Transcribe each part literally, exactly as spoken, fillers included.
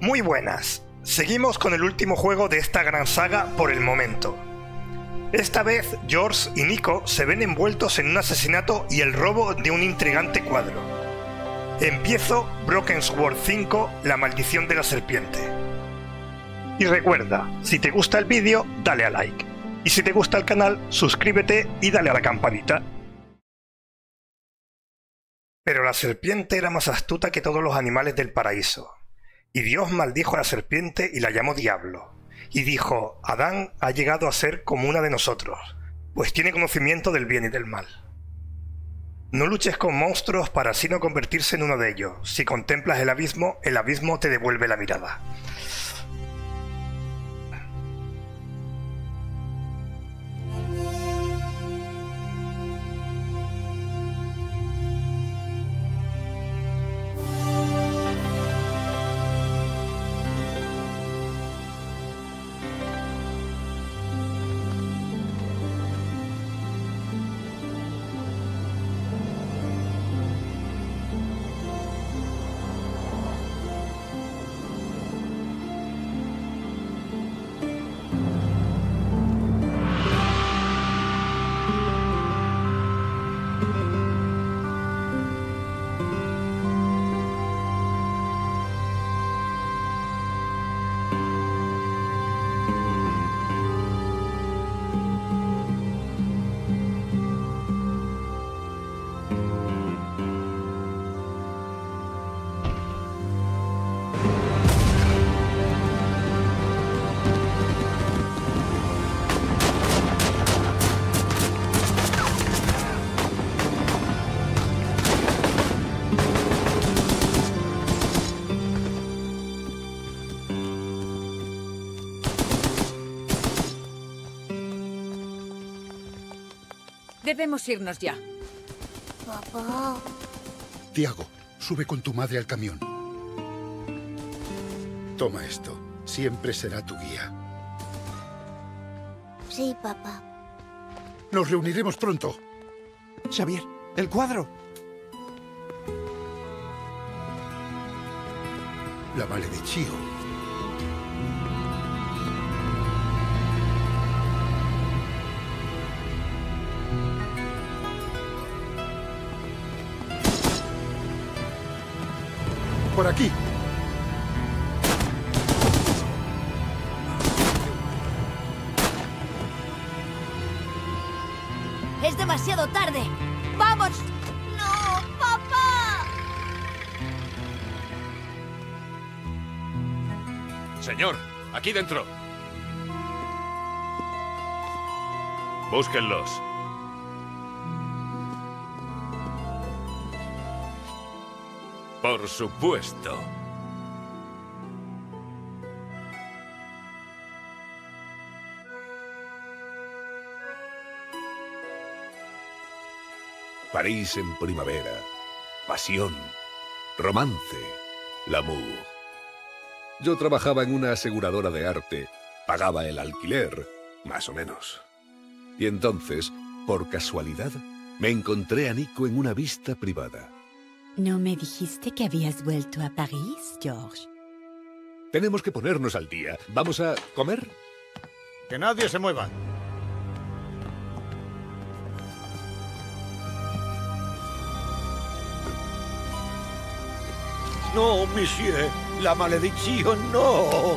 Muy buenas, seguimos con el último juego de esta gran saga por el momento. Esta vez George y Nico se ven envueltos en un asesinato y el robo de un intrigante cuadro. Empiezo Broken Sword cinco, la maldición de la serpiente. Y recuerda, si te gusta el vídeo, dale a like. Y si te gusta el canal, suscríbete y dale a la campanita. Pero la serpiente era más astuta que todos los animales del paraíso. Y Dios maldijo a la serpiente y la llamó diablo. Y dijo, Adán ha llegado a ser como una de nosotros, pues tiene conocimiento del bien y del mal. No luches con monstruos para así no convertirse en uno de ellos. Si contemplas el abismo, el abismo te devuelve la mirada. Debemos irnos ya. Papá. Tiago, sube con tu madre al camión. Toma esto. Siempre será tu guía. Sí, papá. Nos reuniremos pronto. Xavier, el cuadro. La maledición. Por aquí. Es demasiado tarde. ¡Vamos! ¡No, papá! Señor, aquí dentro. Búsquenlos. Por supuesto. París en primavera. Pasión. Romance. L'amour. Yo trabajaba en una aseguradora de arte. Pagaba el alquiler, más o menos. Y entonces, por casualidad, me encontré a Nico en una vista privada. ¿No me dijiste que habías vuelto a París, George? Tenemos que ponernos al día. ¿Vamos a comer? Que nadie se mueva. No, monsieur. La maledición, no.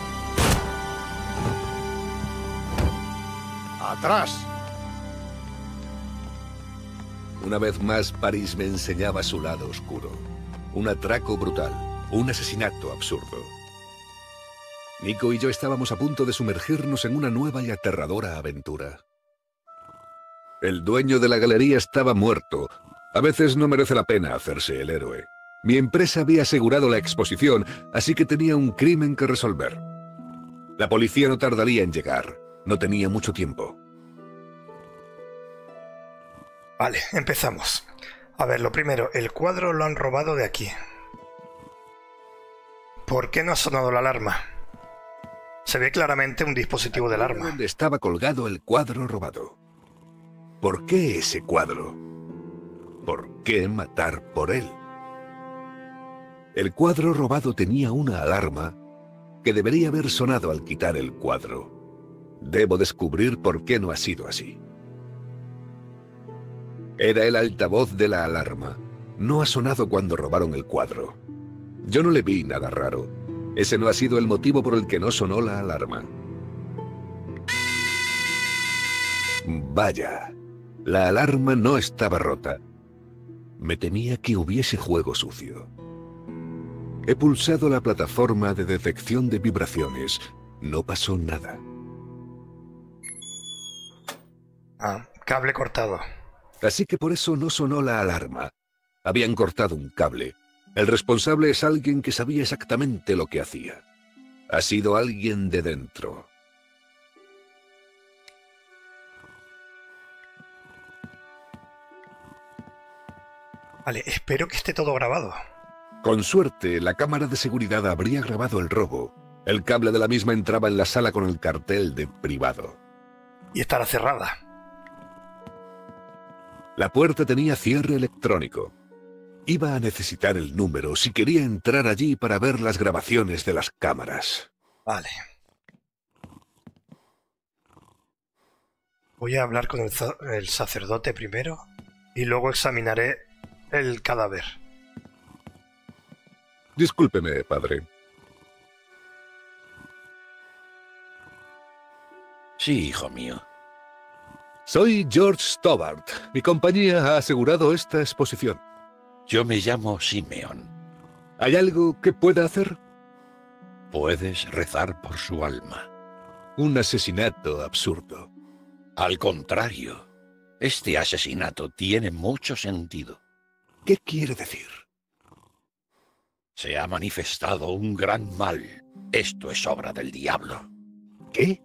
Atrás. Una vez más, París me enseñaba su lado oscuro. Un atraco brutal, un asesinato absurdo. Nico y yo estábamos a punto de sumergirnos en una nueva y aterradora aventura. El dueño de la galería estaba muerto. A veces no merece la pena hacerse el héroe. Mi empresa había asegurado la exposición, así que tenía un crimen que resolver. La policía no tardaría en llegar. No tenía mucho tiempo. Vale, empezamos. A ver, lo primero, el cuadro lo han robado de aquí. ¿Por qué no ha sonado la alarma? Se ve claramente un dispositivo de alarma. ¿Dónde estaba colgado el cuadro robado? ¿Por qué ese cuadro? ¿Por qué matar por él? El cuadro robado tenía una alarma que debería haber sonado al quitar el cuadro. Debo descubrir por qué no ha sido así. Era el altavoz de la alarma. No ha sonado cuando robaron el cuadro. Yo no le vi nada raro. Ese no ha sido el motivo por el que no sonó la alarma. Vaya, la alarma no estaba rota. Me temía que hubiese juego sucio. He pulsado la plataforma de detección de vibraciones. No pasó nada. Ah, cable cortado. Así que por eso no sonó la alarma. Habían cortado un cable. El responsable es alguien que sabía exactamente lo que hacía. Ha sido alguien de dentro. Vale, espero que esté todo grabado. Con suerte, la cámara de seguridad habría grabado el robo. El cable de la misma entraba en la sala con el cartel de privado. Y estará cerrada. La puerta tenía cierre electrónico. Iba a necesitar el número si quería entrar allí para ver las grabaciones de las cámaras. Vale. Voy a hablar con el, el sacerdote primero y luego examinaré el cadáver. Discúlpeme, padre. Sí, hijo mío. Soy George Stobbart. Mi compañía ha asegurado esta exposición. Yo me llamo Simeón. ¿Hay algo que pueda hacer? Puedes rezar por su alma. Un asesinato absurdo. Al contrario, este asesinato tiene mucho sentido. ¿Qué quiere decir? Se ha manifestado un gran mal. Esto es obra del diablo. ¿Qué?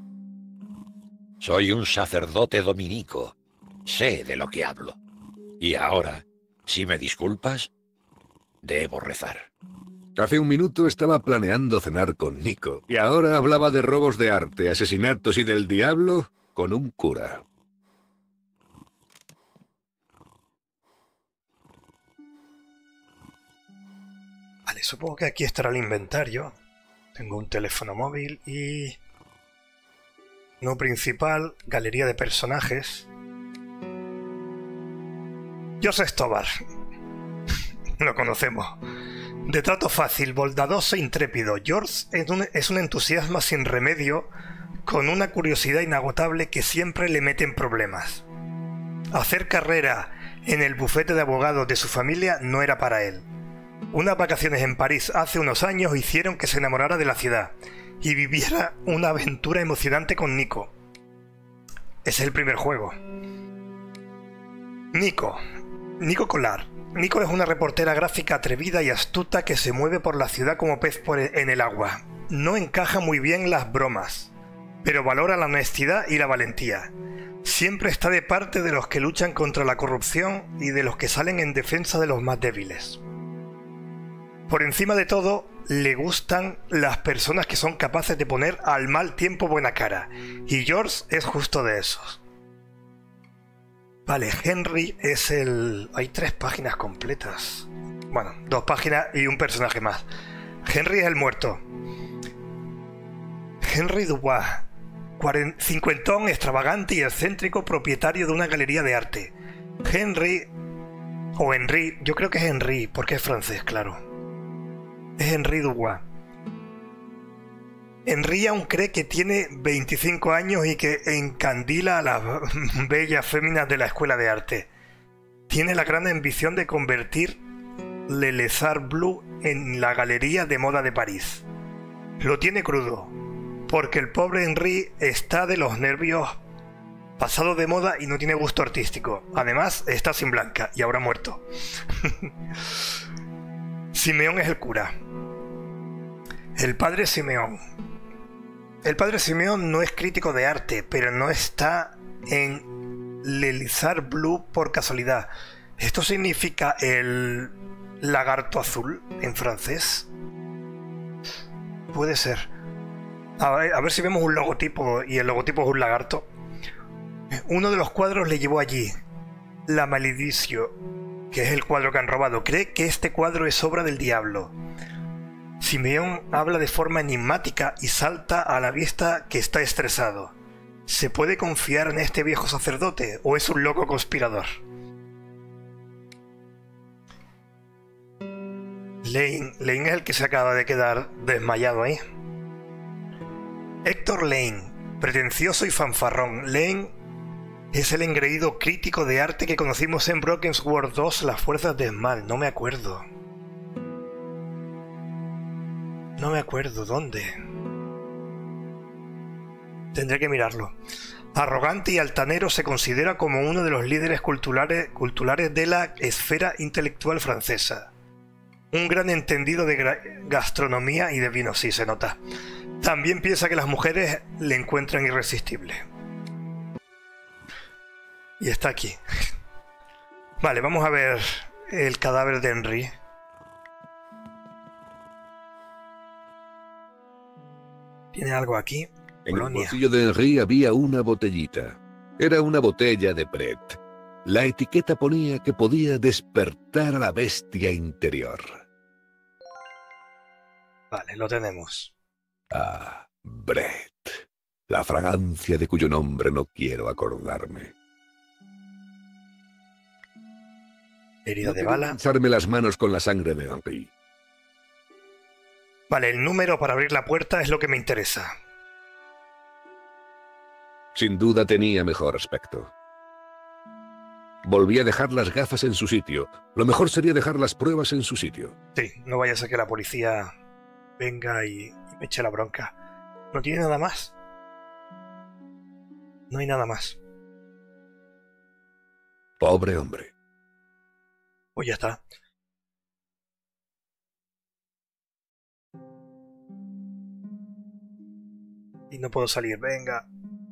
Soy un sacerdote dominico. Sé de lo que hablo. Y ahora, si me disculpas, debo rezar. Hace un minuto estaba planeando cenar con Nico. Y ahora hablaba de robos de arte, asesinatos y del diablo con un cura. Vale, supongo que aquí estará el inventario. Tengo un teléfono móvil y... no principal, galería de personajes. Joseph Stobbart. Lo conocemos. De trato fácil, bondadoso e intrépido, George es un, es un entusiasmo sin remedio, con una curiosidad inagotable que siempre le mete en problemas. Hacer carrera en el bufete de abogados de su familia no era para él. Unas vacaciones en París hace unos años hicieron que se enamorara de la ciudad y viviera una aventura emocionante con Nico. Es el primer juego. Nico. Nico Collard. Nico es una reportera gráfica atrevida y astuta que se mueve por la ciudad como pez por en el agua. No encaja muy bien las bromas, pero valora la honestidad y la valentía. Siempre está de parte de los que luchan contra la corrupción y de los que salen en defensa de los más débiles. Por encima de todo, le gustan las personas que son capaces de poner al mal tiempo buena cara, y George es justo de esos. Vale, Henry es el... hay tres páginas completas. Bueno, dos páginas y un personaje más. Henry es el muerto. Henry Dubois, cincuentón, extravagante y excéntrico, propietario de una galería de arte. Henry... o Henry, yo creo que es Henry, porque es francés, claro. Es Henry Dubois. Henry aún cree que tiene veinticinco años y que encandila a las bellas féminas de la escuela de arte. Tiene la gran ambición de convertir Le Lézard Bleu en la galería de moda de París. Lo tiene crudo, porque el pobre Henry está de los nervios, pasado de moda y no tiene gusto artístico. Además, está sin blanca y habrá muerto. Simeón es el cura. El padre Simeón. El padre Simeón no es crítico de arte, pero no está en Le Lézard Bleu por casualidad. ¿Esto significa el lagarto azul en francés? Puede ser. A ver, a ver si vemos un logotipo y el logotipo es un lagarto. Uno de los cuadros le llevó allí. La Maledicio, que es el cuadro que han robado. Cree que este cuadro es obra del diablo. Simeón habla de forma enigmática y salta a la vista que está estresado. ¿Se puede confiar en este viejo sacerdote o es un loco conspirador? Lane, Lane es el que se acaba de quedar desmayado ahí. Héctor Lane, pretencioso y fanfarrón. Lane es el engreído crítico de arte que conocimos en Broken Sword dos, Las Fuerzas del Mal. No me acuerdo. No me acuerdo dónde. Tendré que mirarlo. Arrogante y altanero, se considera como uno de los líderes culturales, culturales de la esfera intelectual francesa. Un gran entendido de gastronomía y de vino, sí se nota. También piensa que las mujeres le encuentran irresistible. Y está aquí. Vale, vamos a ver el cadáver de Henry. ¿Tiene algo aquí? En Polonia. el bolsillo de Henry había una botellita. Era una botella de Pret. La etiqueta ponía que podía despertar a la bestia interior. Vale, lo tenemos. Ah, Brett. La fragancia de cuyo nombre no quiero acordarme. Herida No de quería bala. mancharme las manos con la sangre de Henry. Vale, el número para abrir la puerta es lo que me interesa. Sin duda tenía mejor aspecto. Volví a dejar las gafas en su sitio. Lo mejor sería dejar las pruebas en su sitio. Sí, no vaya a ser que la policía venga y, y me eche la bronca. ¿No tiene nada más? No hay nada más. Pobre hombre. Pues ya está. Y no puedo salir, venga.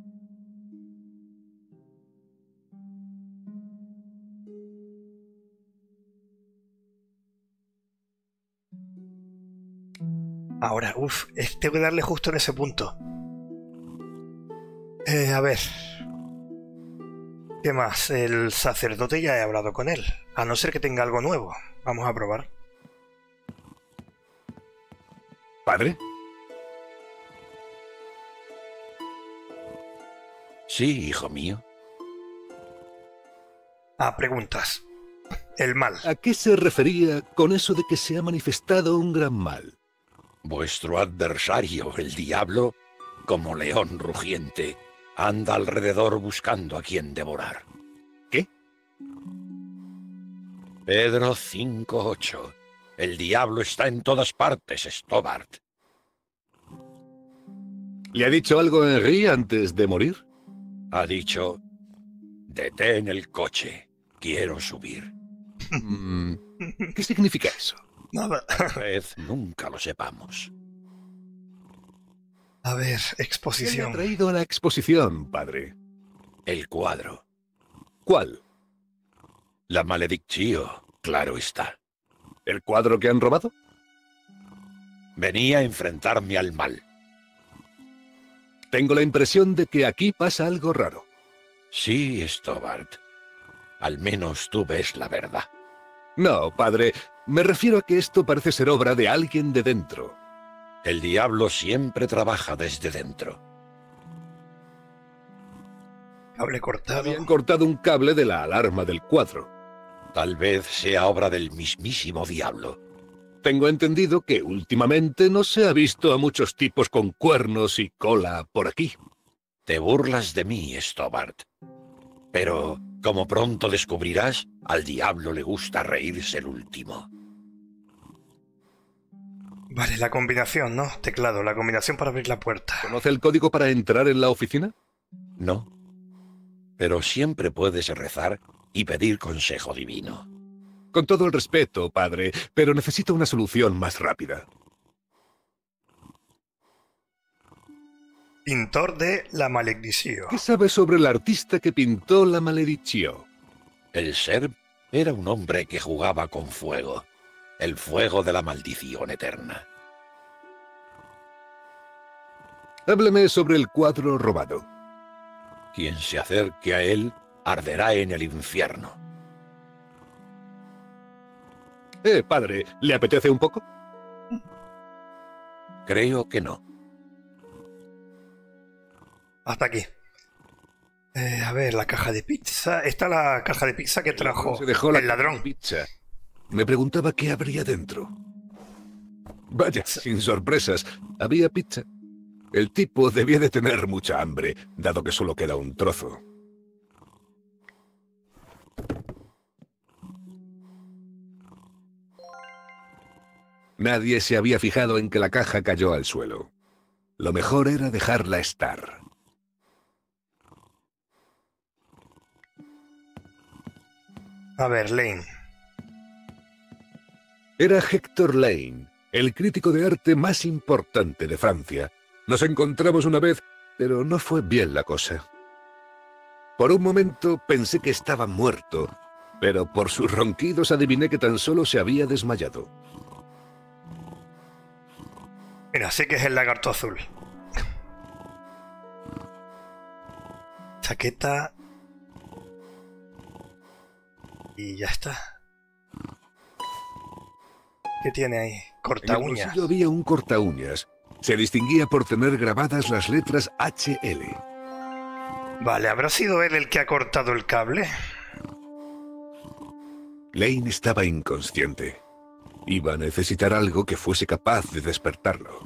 Ahora, uff, tengo que darle justo en ese punto. Eh, a ver. ¿Qué más? El sacerdote ya he hablado con él. A no ser que tenga algo nuevo. Vamos a probar. ¿Padre? Sí, hijo mío. Ah, preguntas. El mal. ¿A qué se refería con eso de que se ha manifestado un gran mal? Vuestro adversario, el diablo, como león rugiente, anda alrededor buscando a quien devorar. ¿Qué? Pedro cinco ocho. El diablo está en todas partes, Stobart. ¿Le ha dicho algo a Henry antes de morir? Ha dicho, detén el coche, quiero subir. Mm, ¿Qué significa eso? Nada. Tal vez nunca lo sepamos. A ver, ¿Qué le ha exposición. traído a la exposición, padre? El cuadro. ¿Cuál? La maledicción, claro está. ¿El cuadro que han robado? Venía a enfrentarme al mal. Tengo la impresión de que aquí pasa algo raro. Sí, Stobart. Al menos tú ves la verdad. No, padre, me refiero a que esto parece ser obra de alguien de dentro. El diablo siempre trabaja desde dentro. Cable cortado. Habían cortado un cable de la alarma del cuadro. Tal vez sea obra del mismísimo diablo. Tengo entendido que últimamente no se ha visto a muchos tipos con cuernos y cola por aquí. Te burlas de mí, Stobart. Pero, como pronto descubrirás, al diablo le gusta reírse el último. Vale, la combinación, ¿no? Teclado, la combinación para abrir la puerta. ¿Conoce el código para entrar en la oficina? No. Pero siempre puedes rezar y pedir consejo divino. Con todo el respeto, padre, pero necesito una solución más rápida. Pintor de la maledicción. ¿Qué sabe sobre el artista que pintó la maledicción? El ser era un hombre que jugaba con fuego. El fuego de la maldición eterna. Hábleme sobre el cuadro robado. Quien se acerque a él arderá en el infierno. Eh, padre, ¿le apetece un poco? Creo que no. Hasta aquí. Eh, a ver, la caja de pizza. Esta es la caja de pizza que trajo Se dejó la el ladrón. pizza. Me preguntaba qué habría dentro. Vaya, sin sorpresas, había pizza. El tipo debía de tener mucha hambre, dado que solo queda un trozo. Nadie se había fijado en que la caja cayó al suelo. Lo mejor era dejarla estar. A ver, Lane. Era Héctor Lane, el crítico de arte más importante de Francia. Nos encontramos una vez, pero no fue bien la cosa. Por un momento pensé que estaba muerto, pero por sus ronquidos adiviné que tan solo se había desmayado. Mira, sé que es el lagarto azul. Chaqueta. Y ya está. ¿Qué tiene ahí? Corta En el uñas. bolsillo había un corta uñas. Se distinguía por tener grabadas las letras H L. Vale, ¿habrá sido él el que ha cortado el cable? Lane estaba inconsciente. Iba a necesitar algo que fuese capaz de despertarlo.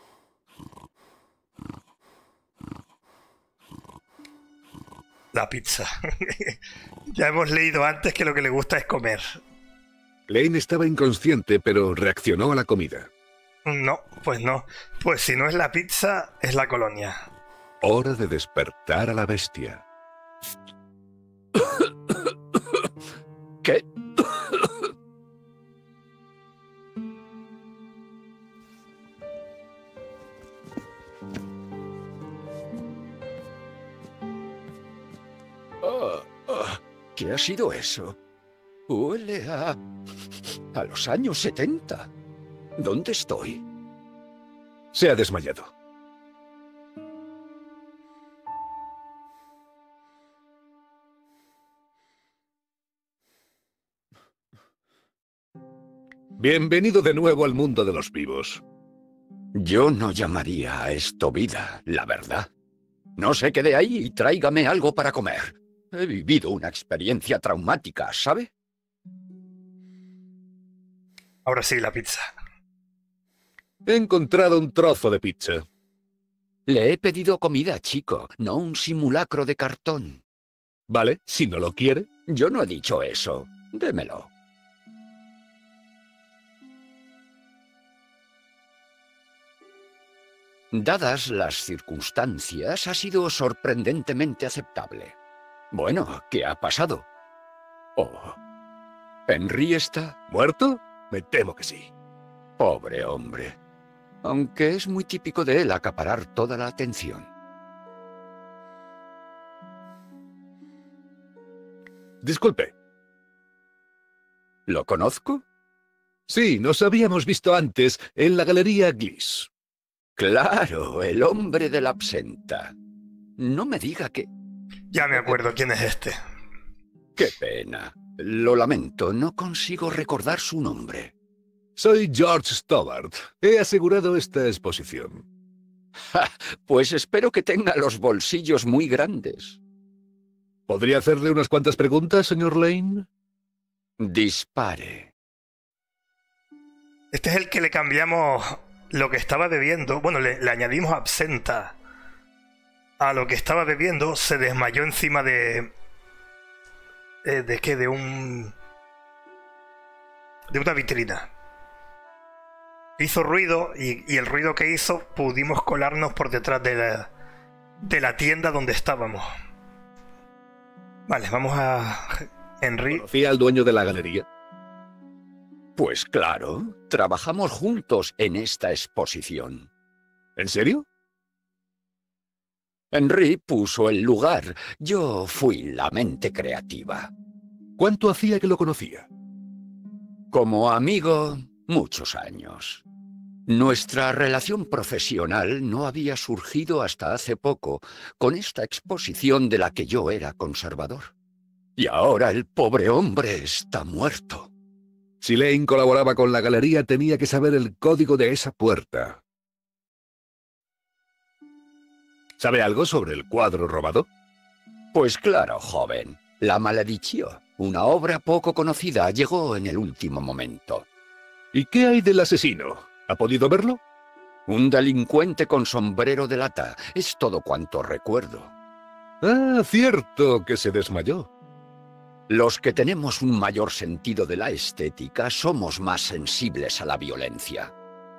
La pizza. Ya hemos leído antes que lo que le gusta es comer. Lane estaba inconsciente, pero reaccionó a la comida. No, pues no. Pues si no es la pizza, es la colonia. Hora de despertar a la bestia. ¿Qué? Oh, oh, ¿qué ha sido eso? Huele a... a los años setenta. ¿Dónde estoy? Se ha desmayado. Bienvenido de nuevo al mundo de los vivos. Yo no llamaría a esto vida, la verdad. No se quede ahí y tráigame algo para comer. He vivido una experiencia traumática, ¿sabe? Ahora sí, la pizza. He encontrado un trozo de pizza. Le he pedido comida, chico, no un simulacro de cartón. Vale, si no lo quiere. Yo no he dicho eso. Démelo. Dadas las circunstancias, ha sido sorprendentemente aceptable. Bueno, ¿qué ha pasado? Oh, ¿Henry está ¿Muerto? Me temo que sí. pobre hombre? Aunque es muy típico de él acaparar toda la atención. Disculpe. ¿Lo conozco? Sí, nos habíamos visto antes en la Galería Gliss. Claro, el hombre de la absenta. No me diga que... Ya me acuerdo quién es este. Qué pena. Lo lamento, no consigo recordar su nombre. Soy George Stobbart. He asegurado esta exposición. Ja, pues espero que tenga los bolsillos muy grandes. ¿Podría hacerle unas cuantas preguntas, señor Lane? Dispare. Este es el que le cambiamos lo que estaba bebiendo. Bueno, le, le añadimos absenta a lo que estaba bebiendo. Se desmayó encima de... Eh, ¿De qué? De un... De una vitrina. Hizo ruido y, y el ruido que hizo pudimos colarnos por detrás de la, de la tienda donde estábamos. Vale, vamos a... Henry. ¿Conocía al dueño de la galería? Pues claro, trabajamos juntos en esta exposición. ¿En serio? Henry puso el lugar, yo fui la mente creativa. ¿Cuánto hacía que lo conocía? Como amigo, muchos años. Nuestra relación profesional no había surgido hasta hace poco, con esta exposición de la que yo era conservador. Y ahora el pobre hombre está muerto. Si Lane colaboraba con la galería, tenía que saber el código de esa puerta. ¿Sabe algo sobre el cuadro robado? Pues claro, joven. La Maledició, una obra poco conocida, llegó en el último momento. ¿Y qué hay del asesino? ¿Ha podido verlo? Un delincuente con sombrero de lata. Es todo cuanto recuerdo. Ah, cierto, que se desmayó. Los que tenemos un mayor sentido de la estética somos más sensibles a la violencia.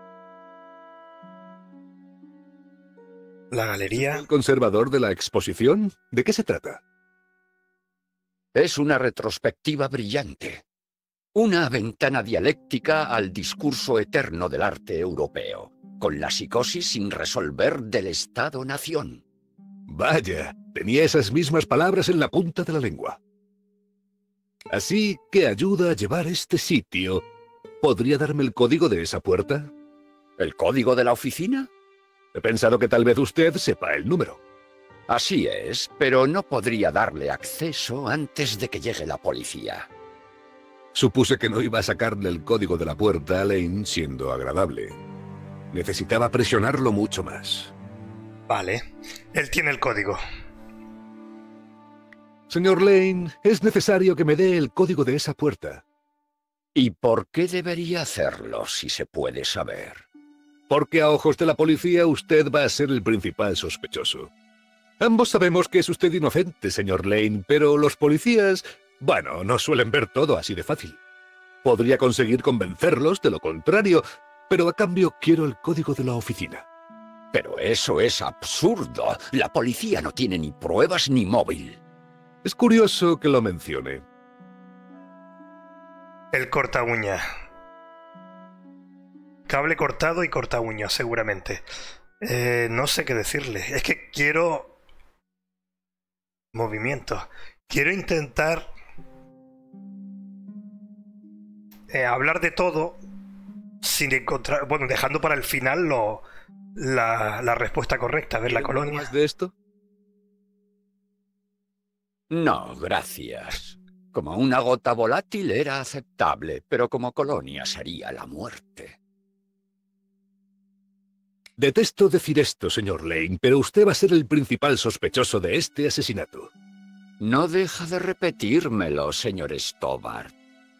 La galería... ¿El conservador de la exposición? ¿De qué se trata? Es una retrospectiva brillante. Una ventana dialéctica al discurso eterno del arte europeo, con la psicosis sin resolver del Estado-nación. Vaya, tenía esas mismas palabras en la punta de la lengua. Así que ayuda a llevar este sitio. ¿Podría darme el código de esa puerta? ¿El código de la oficina? He pensado que tal vez usted sepa el número. Así es, pero no podría darle acceso antes de que llegue la policía. Supuse que no iba a sacarle el código de la puerta a Lane siendo agradable. Necesitaba presionarlo mucho más. Vale, él tiene el código. Señor Lane, es necesario que me dé el código de esa puerta. ¿Y por qué debería hacerlo, si se puede saber? Porque a ojos de la policía usted va a ser el principal sospechoso. Ambos sabemos que es usted inocente, señor Lane, pero los policías, bueno, no suelen ver todo así de fácil. Podría conseguir convencerlos de lo contrario, pero a cambio quiero el código de la oficina. Pero eso es absurdo. La policía no tiene ni pruebas ni móvil. Es curioso que lo mencione. El corta uña. Cable cortado y corta uña, seguramente. Eh, no sé qué decirle. Es que quiero... movimiento. Quiero intentar... Eh, hablar de todo sin encontrar... Bueno, dejando para el final lo, la, la respuesta correcta. A ver, la colonia. ¿Más de esto? No, gracias. Como una gota volátil era aceptable, pero como colonia sería la muerte. Detesto decir esto, señor Lane, pero usted va a ser el principal sospechoso de este asesinato. No deja de repetírmelo, señor Stobbart.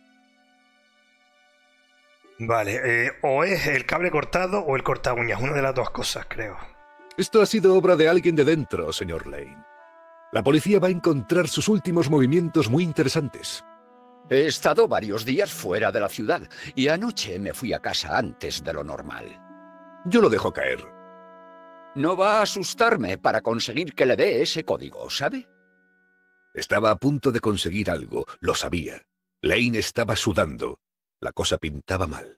Vale, eh, o es el cable cortado o el corta uñas. Una de las dos cosas, creo. Esto ha sido obra de alguien de dentro, señor Lane. La policía va a encontrar sus últimos movimientos muy interesantes. He estado varios días fuera de la ciudad y anoche me fui a casa antes de lo normal. Yo lo dejo caer. No va a asustarme para conseguir que le dé ese código, ¿sabe? Estaba a punto de conseguir algo, lo sabía. Lane estaba sudando. La cosa pintaba mal.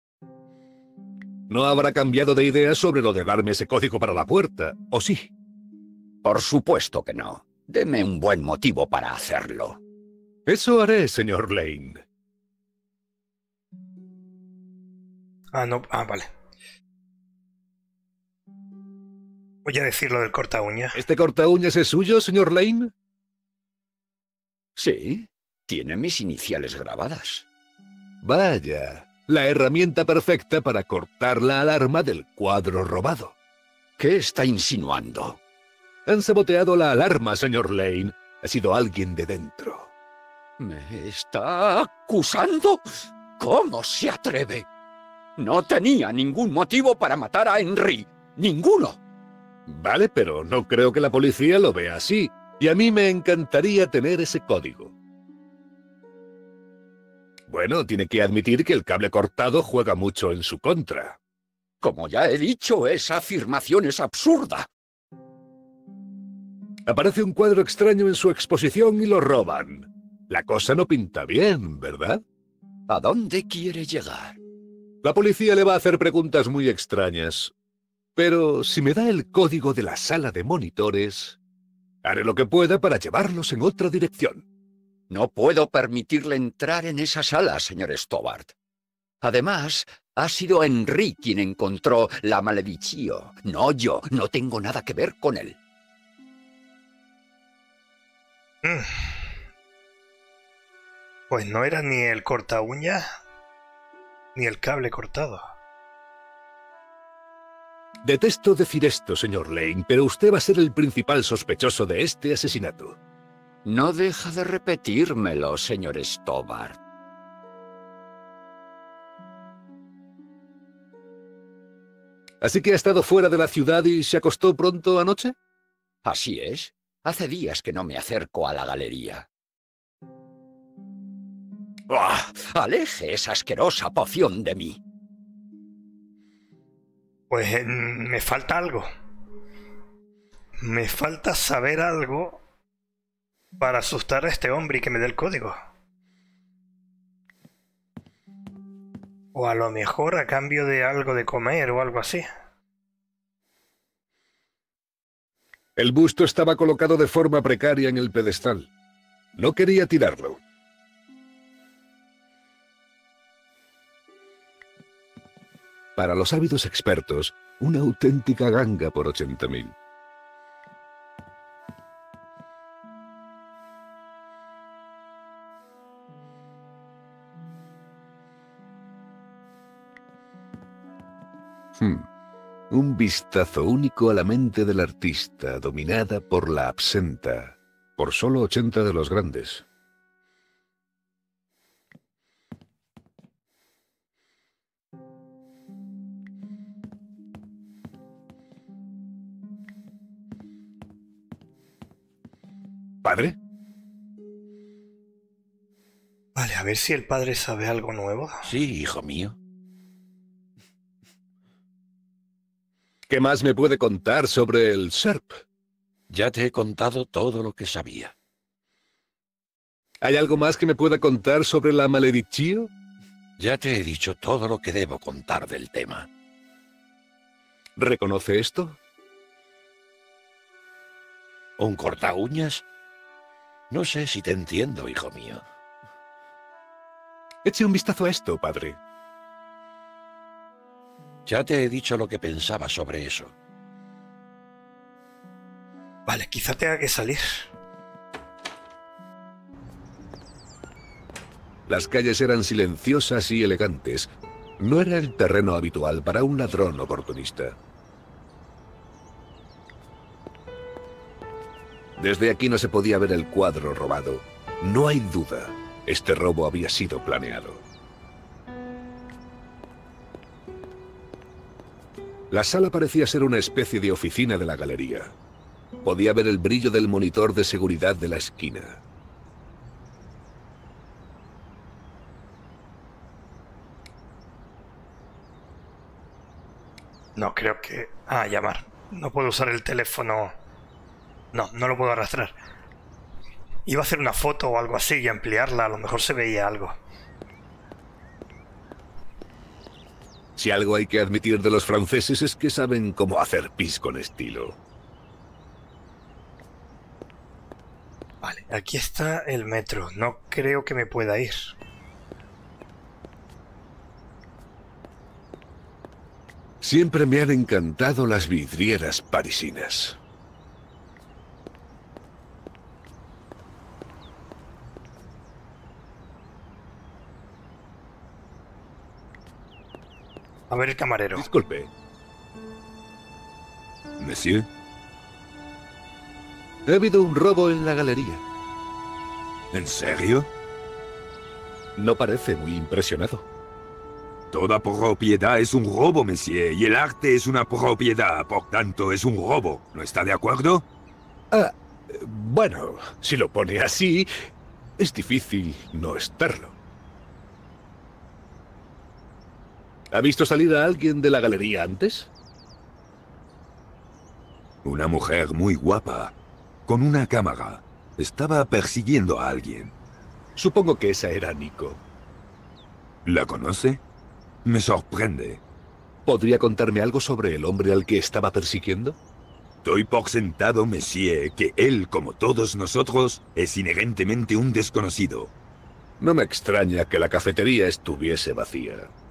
No habrá cambiado de idea sobre lo de darme ese código para la puerta, ¿o sí? Por supuesto que no. Deme un buen motivo para hacerlo. Eso haré, señor Lane. Ah, no. Ah, vale. Voy a decir lo del corta uña. ¿Este corta uñas es suyo, señor Lane? Sí, tiene mis iniciales grabadas. Vaya, la herramienta perfecta para cortar la alarma del cuadro robado. ¿Qué está insinuando? Han saboteado la alarma, señor Lane. Ha sido alguien de dentro. ¿Me está acusando? ¿Cómo se atreve? No tenía ningún motivo para matar a Henry. ¡Ninguno! Vale, pero no creo que la policía lo vea así. Y a mí me encantaría tener ese código. Bueno, tiene que admitir que el cable cortado juega mucho en su contra. Como ya he dicho, esa afirmación es absurda. Aparece un cuadro extraño en su exposición y lo roban. La cosa no pinta bien, ¿verdad? ¿A dónde quiere llegar? La policía le va a hacer preguntas muy extrañas. Pero si me da el código de la sala de monitores, haré lo que pueda para llevarlos en otra dirección. No puedo permitirle entrar en esa sala, señor Stobbart. Además, ha sido Henry quien encontró la Maledició. No yo, no tengo nada que ver con él. Mm. Pues no era ni el corta uña ni el cable cortado. Detesto decir esto, señor Lane, pero usted va a ser el principal sospechoso de este asesinato. No deja de repetírmelo, señor Stobbart. ¿Así que ha estado fuera de la ciudad y se acostó pronto anoche? Así es. Hace días que no me acerco a la galería. ¡Ah! ¡Aleje esa asquerosa poción de mí! Pues eh, me falta algo. Me falta saber algo para asustar a este hombre y que me dé el código. O a lo mejor a cambio de algo de comer o algo así. El busto estaba colocado de forma precaria en el pedestal. No quería tirarlo. Para los ávidos expertos, una auténtica ganga por ochenta mil. Hmm. Un vistazo único a la mente del artista, dominada por la absenta, por solo ochenta de los grandes. ¿Padre? Vale, a ver si el padre sabe algo nuevo. Sí, hijo mío. ¿Qué más me puede contar sobre el S E R P? Ya te he contado todo lo que sabía. ¿Hay algo más que me pueda contar sobre la Malediccio? Ya te he dicho todo lo que debo contar del tema. ¿Reconoce esto? ¿Un corta uñas? No sé si te entiendo, hijo mío. Eche un vistazo a esto, padre. Ya te he dicho lo que pensaba sobre eso. Vale, quizá tenga que salir. Las calles eran silenciosas y elegantes. No era el terreno habitual para un ladrón oportunista. Desde aquí no se podía ver el cuadro robado. No hay duda, este robo había sido planeado. La sala parecía ser una especie de oficina de la galería. Podía ver el brillo del monitor de seguridad de la esquina. No, creo que... Ah, llamar. No puedo usar el teléfono... No, no lo puedo arrastrar. Iba a hacer una foto o algo así y ampliarla. A lo mejor se veía algo. Si algo hay que admitir de los franceses es que saben cómo hacer pis con estilo. Vale, aquí está el metro. No creo que me pueda ir. Siempre me han encantado las vidrieras parisinas. A ver el camarero. Disculpe. Monsieur. Ha habido un robo en la galería. ¿En serio? No parece muy impresionado. Toda propiedad es un robo, monsieur, y el arte es una propiedad, por tanto es un robo. ¿No está de acuerdo? Ah, bueno, si lo pone así, es difícil no estarlo. ¿Ha visto salir a alguien de la galería antes? Una mujer muy guapa, con una cámara. Estaba persiguiendo a alguien. Supongo que esa era Nico. ¿La conoce? Me sorprende. ¿Podría contarme algo sobre el hombre al que estaba persiguiendo? Doy por sentado, monsieur, que él, como todos nosotros, es inherentemente un desconocido. No me extraña que la cafetería estuviese vacía.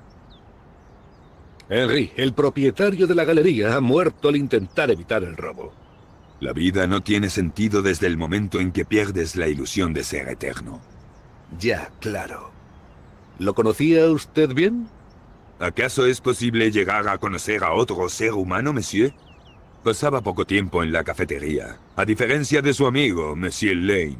Henry, el propietario de la galería, ha muerto al intentar evitar el robo. La vida no tiene sentido desde el momento en que pierdes la ilusión de ser eterno. Ya, claro. ¿Lo conocía usted bien? ¿Acaso es posible llegar a conocer a otro ser humano, monsieur? Pasaba poco tiempo en la cafetería, a diferencia de su amigo, monsieur Lane.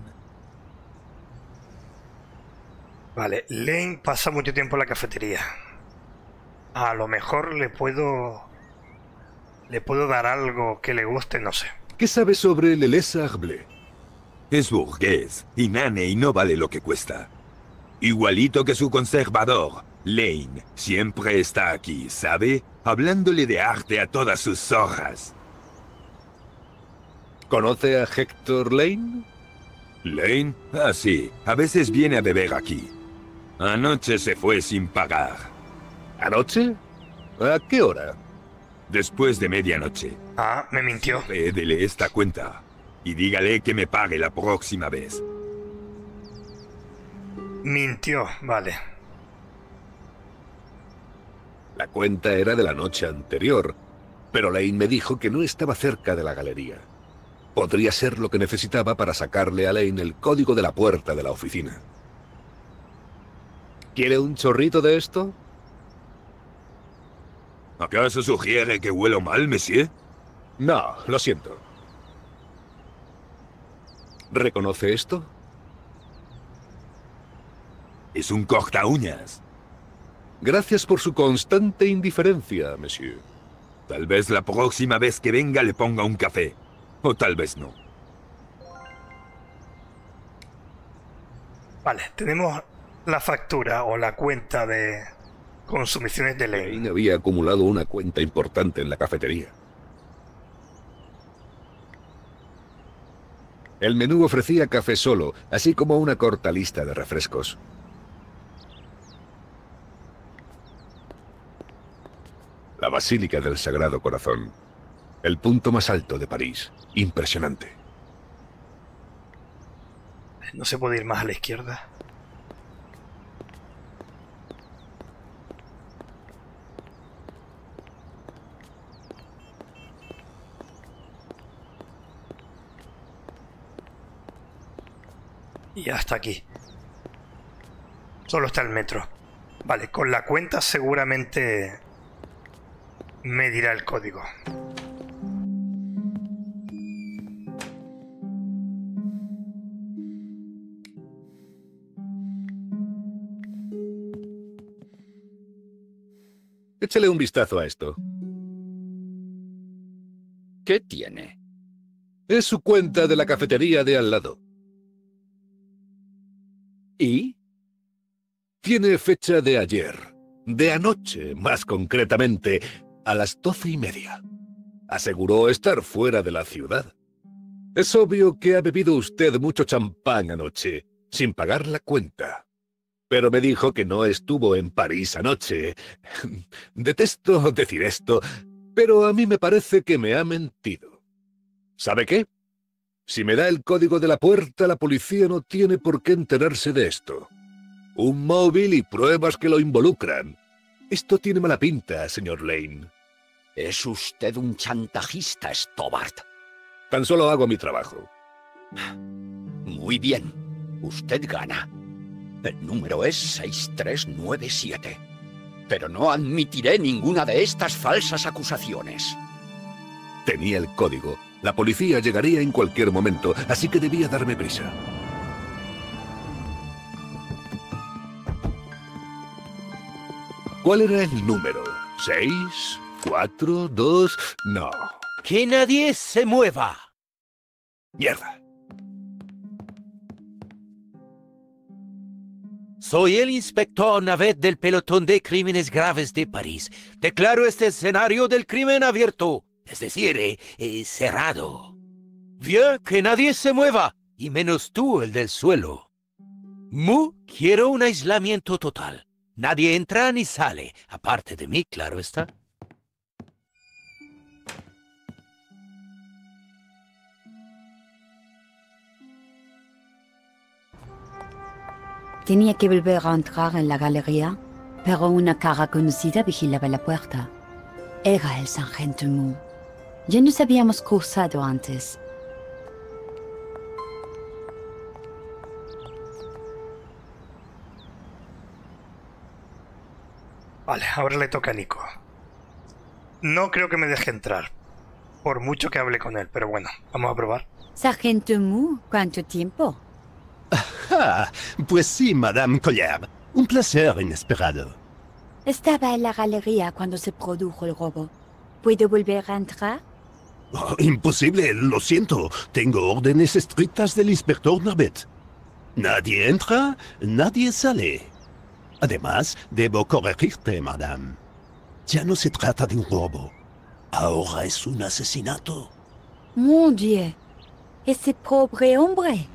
Vale, Lane pasa mucho tiempo en la cafetería. A lo mejor le puedo... Le puedo dar algo que le guste, no sé. ¿Qué sabe sobre Le Lézard? Es burgués, inane y no vale lo que cuesta. Igualito que su conservador, Lane, siempre está aquí, ¿sabe? Hablándole de arte a todas sus zorras. ¿Conoce a Héctor Lane? ¿Lane? Ah, sí. A veces viene a beber aquí. Anoche se fue sin pagar. ¿Anoche? ¿A qué hora? Después de medianoche. Ah, me mintió. Dele esta cuenta. Y dígale que me pague la próxima vez. Mintió, vale. La cuenta era de la noche anterior, pero Lane me dijo que no estaba cerca de la galería. Podría ser lo que necesitaba para sacarle a Lane el código de la puerta de la oficina. ¿Quiere un chorrito de esto? ¿Acaso sugiere que huelo mal, monsieur? No, lo siento. ¿Reconoce esto? Es un cortaúñas. Gracias por su constante indiferencia, monsieur. Tal vez la próxima vez que venga le ponga un café. O tal vez no. Vale, tenemos la factura o la cuenta de consumiciones de Lane. Lane había acumulado una cuenta importante en la cafetería. El menú ofrecía café solo, así como una corta lista de refrescos. La Basílica del Sagrado Corazón. El punto más alto de París. Impresionante. No se puede ir más a la izquierda. Y hasta aquí. Solo está el metro. Vale, con la cuenta seguramente me dirá el código. Échale un vistazo a esto. ¿Qué tiene? Es su cuenta de la cafetería de al lado. ¿Y? Tiene fecha de ayer. De anoche, más concretamente, a las doce y media. Aseguró estar fuera de la ciudad. Es obvio que ha bebido usted mucho champán anoche, sin pagar la cuenta. Pero me dijo que no estuvo en París anoche. Detesto decir esto, pero a mí me parece que me ha mentido. ¿Sabe qué? Si me da el código de la puerta, la policía no tiene por qué enterarse de esto. Un móvil y pruebas que lo involucran. Esto tiene mala pinta, señor Lane. Es usted un chantajista, Stobart. Tan solo hago mi trabajo. Muy bien. Usted gana. El número es seis tres nueve siete. Pero no admitiré ninguna de estas falsas acusaciones. Tenía el código. La policía llegaría en cualquier momento, así que debía darme prisa. ¿Cuál era el número? ¿Seis? ¿Cuatro? ¿Dos? No. ¡Que nadie se mueva! ¡Mierda! Soy el inspector Navet del pelotón de crímenes graves de París. Declaro este escenario del crimen abierto, es decir, eh, eh, cerrado. Bien, que nadie se mueva, y menos tú, el del suelo. Mu, quiero un aislamiento total. Nadie entra ni sale, aparte de mí, claro está. Tenía que volver a entrar en la galería, pero una cara conocida vigilaba la puerta. Era el sargento Mu. Ya nos habíamos cruzado antes. Vale, ahora le toca a Nico. No creo que me deje entrar, por mucho que hable con él, pero bueno, vamos a probar. Sargento Mu, ¿cuánto tiempo? Ah, pues sí, Madame Collard. Un placer inesperado. Estaba en la galería cuando se produjo el robo. ¿Puedo volver a entrar? Oh, imposible, lo siento. Tengo órdenes estrictas del inspector Navet. Nadie entra, nadie sale. Además, debo corregirte, madame. Ya no se trata de un robo. Ahora es un asesinato. Mon Dieu, ese pobre hombre.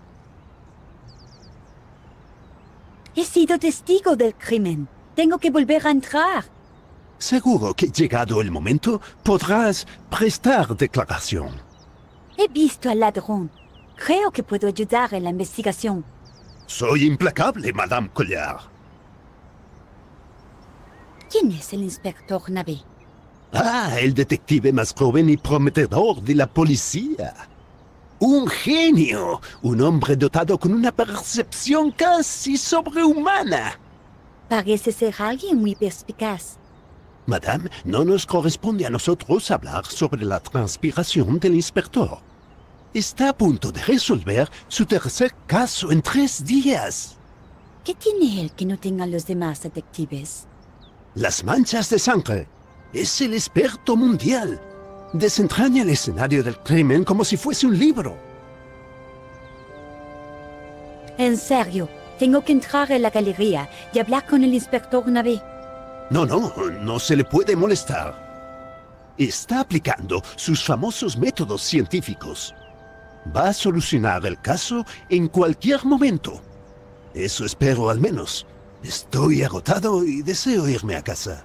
He sido testigo del crimen. Tengo que volver a entrar. Seguro que llegado el momento podrás prestar declaración. He visto al ladrón. Creo que puedo ayudar en la investigación. Soy implacable, Madame Collard. ¿Quién es el inspector Navet? Ah, el detective más joven y prometedor de la policía. Un genio, un hombre dotado con una percepción casi sobrehumana. Parece ser alguien muy perspicaz. Madame, no nos corresponde a nosotros hablar sobre la transpiración del inspector. Está a punto de resolver su tercer caso en tres días. ¿Qué tiene él que no tengan los demás detectives? Las manchas de sangre. Es el experto mundial. Desentraña el escenario del crimen como si fuese un libro. En serio, tengo que entrar en la galería y hablar con el inspector Navet. No, no, no se le puede molestar. Está aplicando sus famosos métodos científicos. Va a solucionar el caso en cualquier momento. Eso espero al menos. Estoy agotado y deseo irme a casa.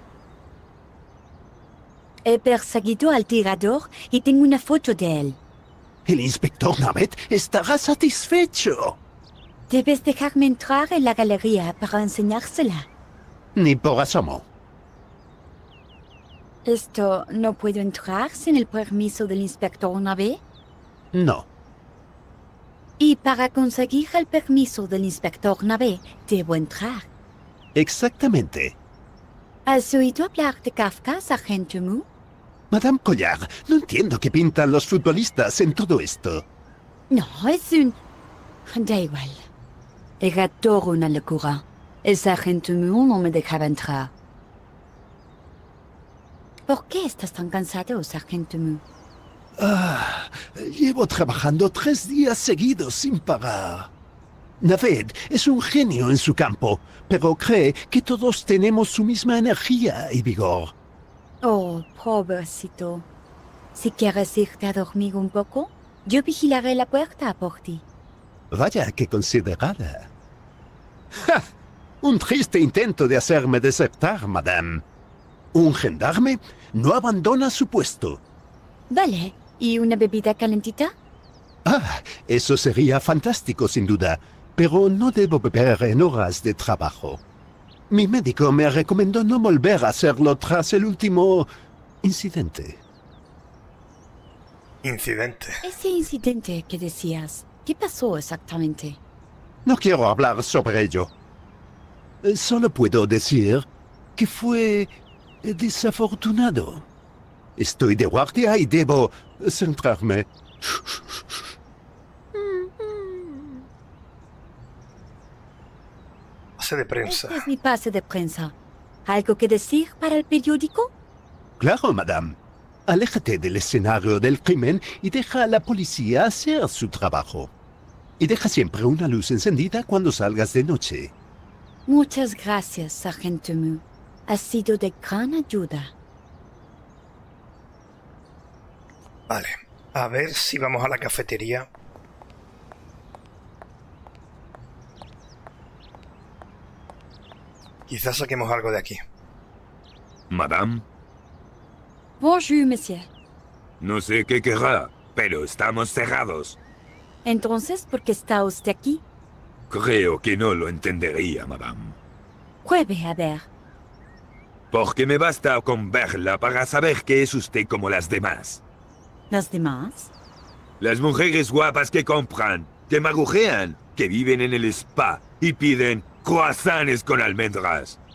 He perseguido al tirador y tengo una foto de él. El inspector Navet estará satisfecho. Debes dejarme entrar en la galería para enseñársela. Ni por asomo. ¿Esto no puedo entrar sin el permiso del inspector Navet? No. Y para conseguir el permiso del inspector Navet, debo entrar. Exactamente. ¿Has oído hablar de Kafka, Sargento Mu? Madame Collard, no entiendo qué pintan los futbolistas en todo esto. No, es un... Da igual. Era todo una locura. El Sargento Mu no me dejaba entrar. ¿Por qué estás tan cansado, Sargento Mu? Ah, llevo trabajando tres días seguidos sin parar. Navet es un genio en su campo, pero cree que todos tenemos su misma energía y vigor. Oh, pobrecito. Si quieres irte a dormir un poco, yo vigilaré la puerta por ti. Vaya que considerada. ¡Ja! Un triste intento de hacerme desertar, madame. Un gendarme no abandona su puesto. Vale, ¿y una bebida calentita? Ah, eso sería fantástico sin duda, pero no debo beber en horas de trabajo. Mi médico me recomendó no volver a hacerlo tras el último incidente. Incidente. Ese incidente que decías, ¿qué pasó exactamente? No quiero hablar sobre ello. Solo puedo decir que fue desafortunado. Estoy de guardia y debo centrarme. Pase de prensa. Este es mi pase de prensa. ¿Algo que decir para el periódico? Claro, madame. Aléjate del escenario del crimen y deja a la policía hacer su trabajo. Y deja siempre una luz encendida cuando salgas de noche. Muchas gracias, Sargento Mu. Ha sido de gran ayuda. Vale, a ver si vamos a la cafetería. Quizás saquemos algo de aquí. Madame, Bonjour, monsieur. no sé qué querrá, pero estamos cerrados. Entonces, ¿por qué está usted aquí? Creo que no lo entendería, madame. Pruebe a ver. Porque me basta con verla para saber que es usted como las demás. ¿Las demás? Las mujeres guapas que compran, que magujean, que viven en el spa y piden croissants con almendras.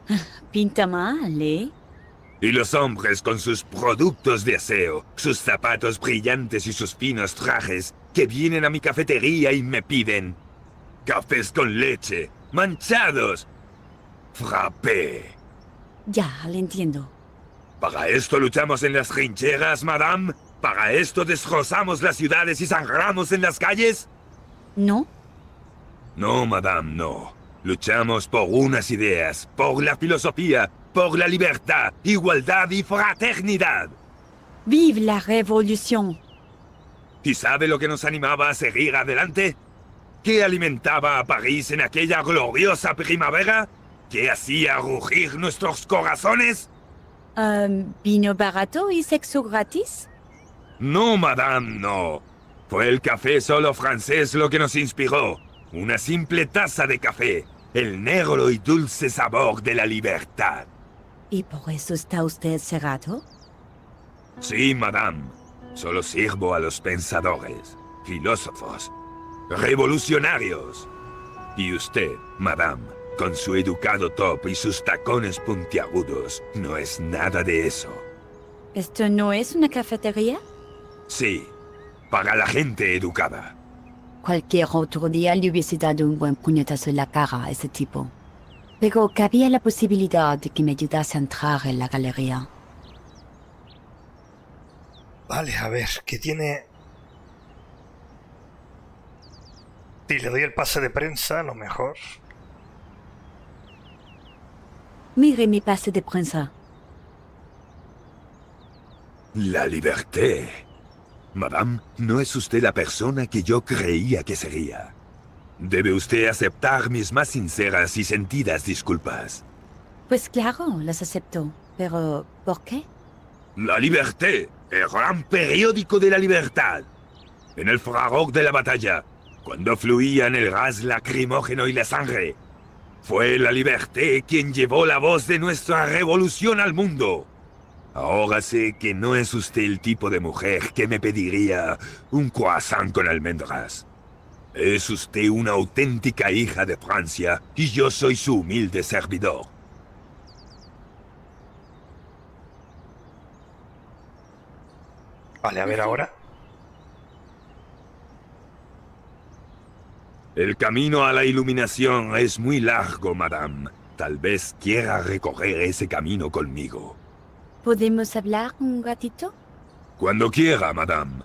Pinta mal, ¿eh? Y los hombres con sus productos de aseo, sus zapatos brillantes y sus finos trajes, que vienen a mi cafetería y me piden cafés con leche, manchados, frappé. Ya, le entiendo. ¿Para esto luchamos en las trincheras, madame? ¿Para esto destrozamos las ciudades y sangramos en las calles? ¿No? No, madame, no. Luchamos por unas ideas, por la filosofía, por la libertad, igualdad y fraternidad. ¡Vive la revolución! ¿Y sabe lo que nos animaba a seguir adelante? ¿Qué alimentaba a París en aquella gloriosa primavera? ¿Qué hacía rugir nuestros corazones? Um, ¿Vino barato y sexo gratis? No, madame, no. Fue el café solo francés lo que nos inspiró. Una simple taza de café. El negro y dulce sabor de la libertad. ¿Y por eso está usted cerrado? Sí, madame. Solo sirvo a los pensadores, filósofos, revolucionarios. Y usted, madame, con su educado top y sus tacones puntiagudos, no es nada de eso. ¿Esto no es una cafetería? Sí, para la gente educada. Cualquier otro día le hubiese dado un buen puñetazo en la cara a ese tipo. Pero cabía la posibilidad de que me ayudase a entrar en la galería. Vale, a ver, ¿qué tiene? Si le doy el pase de prensa, a lo mejor. Mire mi pase de prensa. La liberté. Madame, no es usted la persona que yo creía que sería. Debe usted aceptar mis más sinceras y sentidas disculpas. Pues claro, las acepto. Pero, ¿por qué? La Liberté, el gran periódico de la libertad. En el fragor de la batalla, cuando fluían el gas lacrimógeno y la sangre, fue la Liberté quien llevó la voz de nuestra revolución al mundo. Ahora sé que no es usted el tipo de mujer que me pediría un croissant con almendras. Es usted una auténtica hija de Francia y yo soy su humilde servidor. Vale, a ver ahora. El camino a la iluminación es muy largo, madame. Tal vez quiera recorrer ese camino conmigo. ¿Podemos hablar un ratito? Cuando quiera, madame.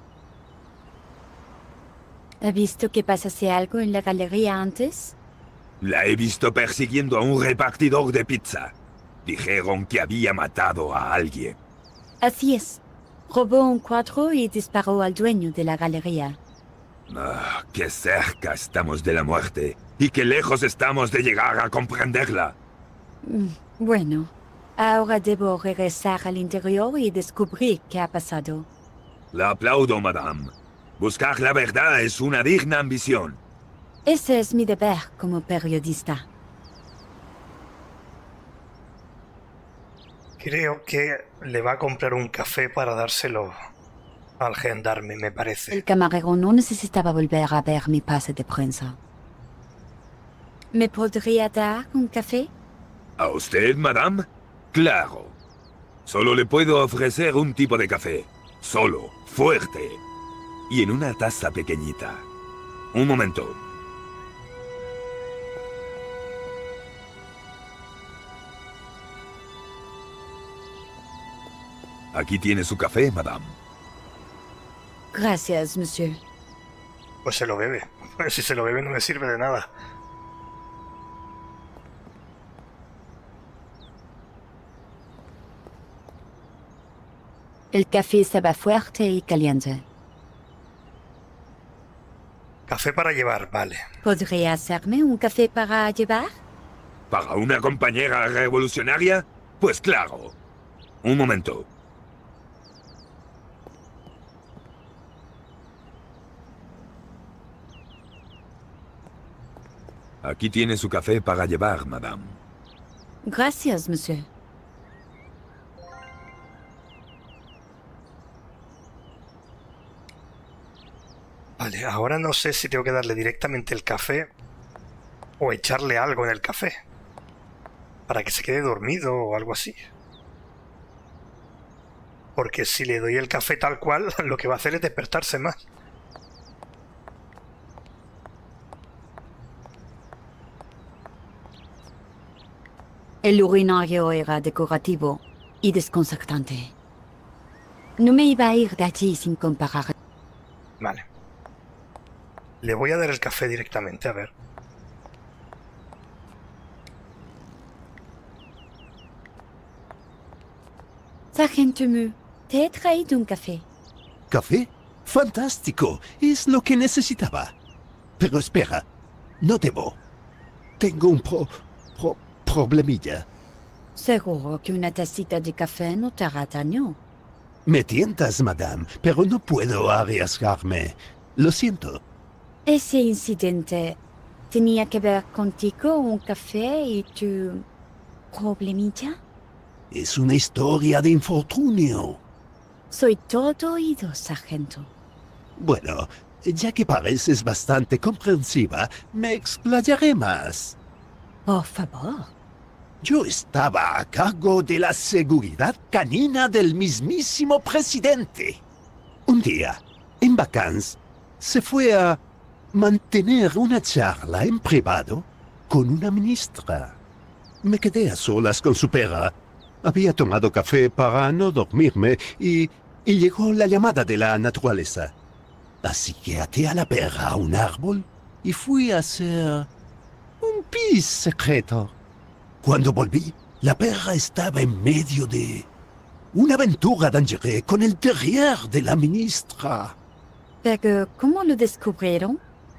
¿Ha visto que pasase algo en la galería antes? La he visto persiguiendo a un repartidor de pizza. Dijeron que había matado a alguien. Así es. Robó un cuadro y disparó al dueño de la galería. Ah, qué cerca estamos de la muerte. Y qué lejos estamos de llegar a comprenderla. Bueno, ahora debo regresar al interior y descubrir qué ha pasado. La aplaudo, madame. Buscar la verdad es una digna ambición. Ese es mi deber como periodista. Creo que le va a comprar un café para dárselo al gendarme, me parece. El camarero no necesitaba volver a ver mi pase de prensa. ¿Me podría dar un café? ¿A usted, madame? Claro. Solo le puedo ofrecer un tipo de café. Solo, fuerte. Y en una taza pequeñita. Un momento. Aquí tiene su café, madame. Gracias, monsieur. Pues se lo bebe. Pues si se lo bebe no me sirve de nada. El café estaba fuerte y caliente. Café para llevar, vale. ¿Podría hacerme un café para llevar? ¿Para una compañera revolucionaria? Pues claro. Un momento. Aquí tiene su café para llevar, madame. Gracias, monsieur. Vale, ahora no sé si tengo que darle directamente el café o echarle algo en el café. Para que se quede dormido o algo así. Porque si le doy el café tal cual, lo que va a hacer es despertarse más. El urinario era decorativo y desconcertante. No me iba a ir de allí sin comparar. Vale. Le voy a dar el café directamente, a ver. Sargento Mu, te he traído un café. ¿Café? ¡Fantástico! Es lo que necesitaba. Pero espera, no debo. Tengo un pro... pro... problemilla. Seguro que una tacita de café no te hará daño. Me tientas, madame, pero no puedo arriesgarme. Lo siento. Ese incidente tenía que ver contigo, un café y tu... problemilla. Es una historia de infortunio. Soy todo oídos, sargento. Bueno, ya que pareces bastante comprensiva, me explayaré más. Por favor. Yo estaba a cargo de la seguridad canina del mismísimo presidente. Un día, en vacances, se fue a mantener una charla en privado con una ministra. Me quedé a solas con su perra. Había tomado café para no dormirme y, y llegó la llamada de la naturaleza. Así que até a la perra a un árbol y fui a hacer un pis secreto. Cuando volví, la perra estaba en medio de una aventura dangereux con el terrier de la ministra. Pero, ¿cómo lo descubrieron?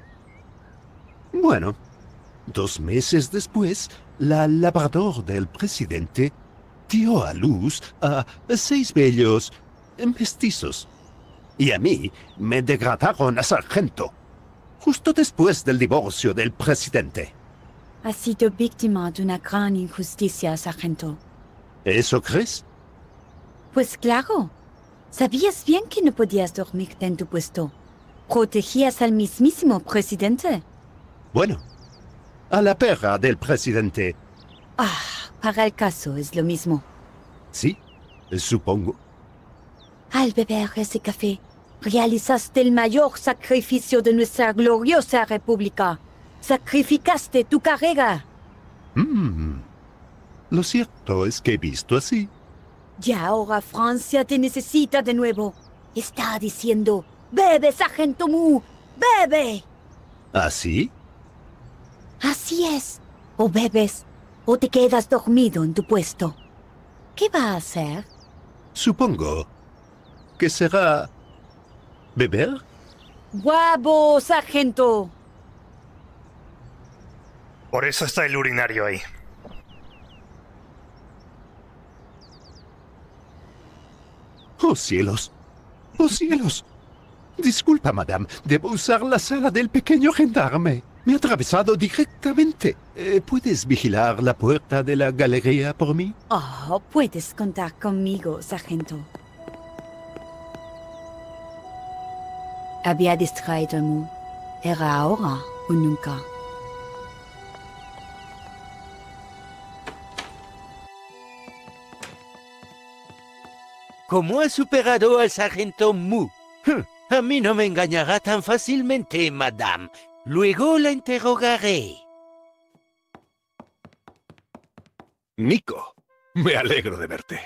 Bueno, dos meses después, la labrador del presidente dio a luz a seis bellos mestizos. Y a mí me degradaron a sargento, justo después del divorcio del presidente. Ha sido víctima de una gran injusticia, sargento. ¿Eso crees? Pues claro. Sabías bien que no podías dormirte en tu puesto. Protegías al mismísimo presidente. Bueno, a la perra del presidente. Ah, para el caso es lo mismo. Sí, supongo. Al beber ese café, realizaste el mayor sacrificio de nuestra gloriosa república. Sacrificaste tu carrera. Mm. Lo cierto es que he visto así. Y ahora Francia te necesita de nuevo. Está diciendo, bebe, sargento Mu, bebe. ¿Así? Así es. O bebes, o te quedas dormido en tu puesto. ¿Qué va a hacer? Supongo que será... ¿beber? ¡Bravo, sargento! Por eso está el urinario ahí. ¡Oh, cielos! ¡Oh, cielos! Disculpa, madame. Debo usar la sala del pequeño gendarme. Me ha atravesado directamente. Eh, ¿Puedes vigilar la puerta de la galería por mí? Oh, puedes contar conmigo, sargento. Había distraído a Mu. Era ahora o nunca. ¿Cómo ha superado al sargento Mu? A mí no me engañará tan fácilmente, madame. Luego la interrogaré. Nico, me alegro de verte.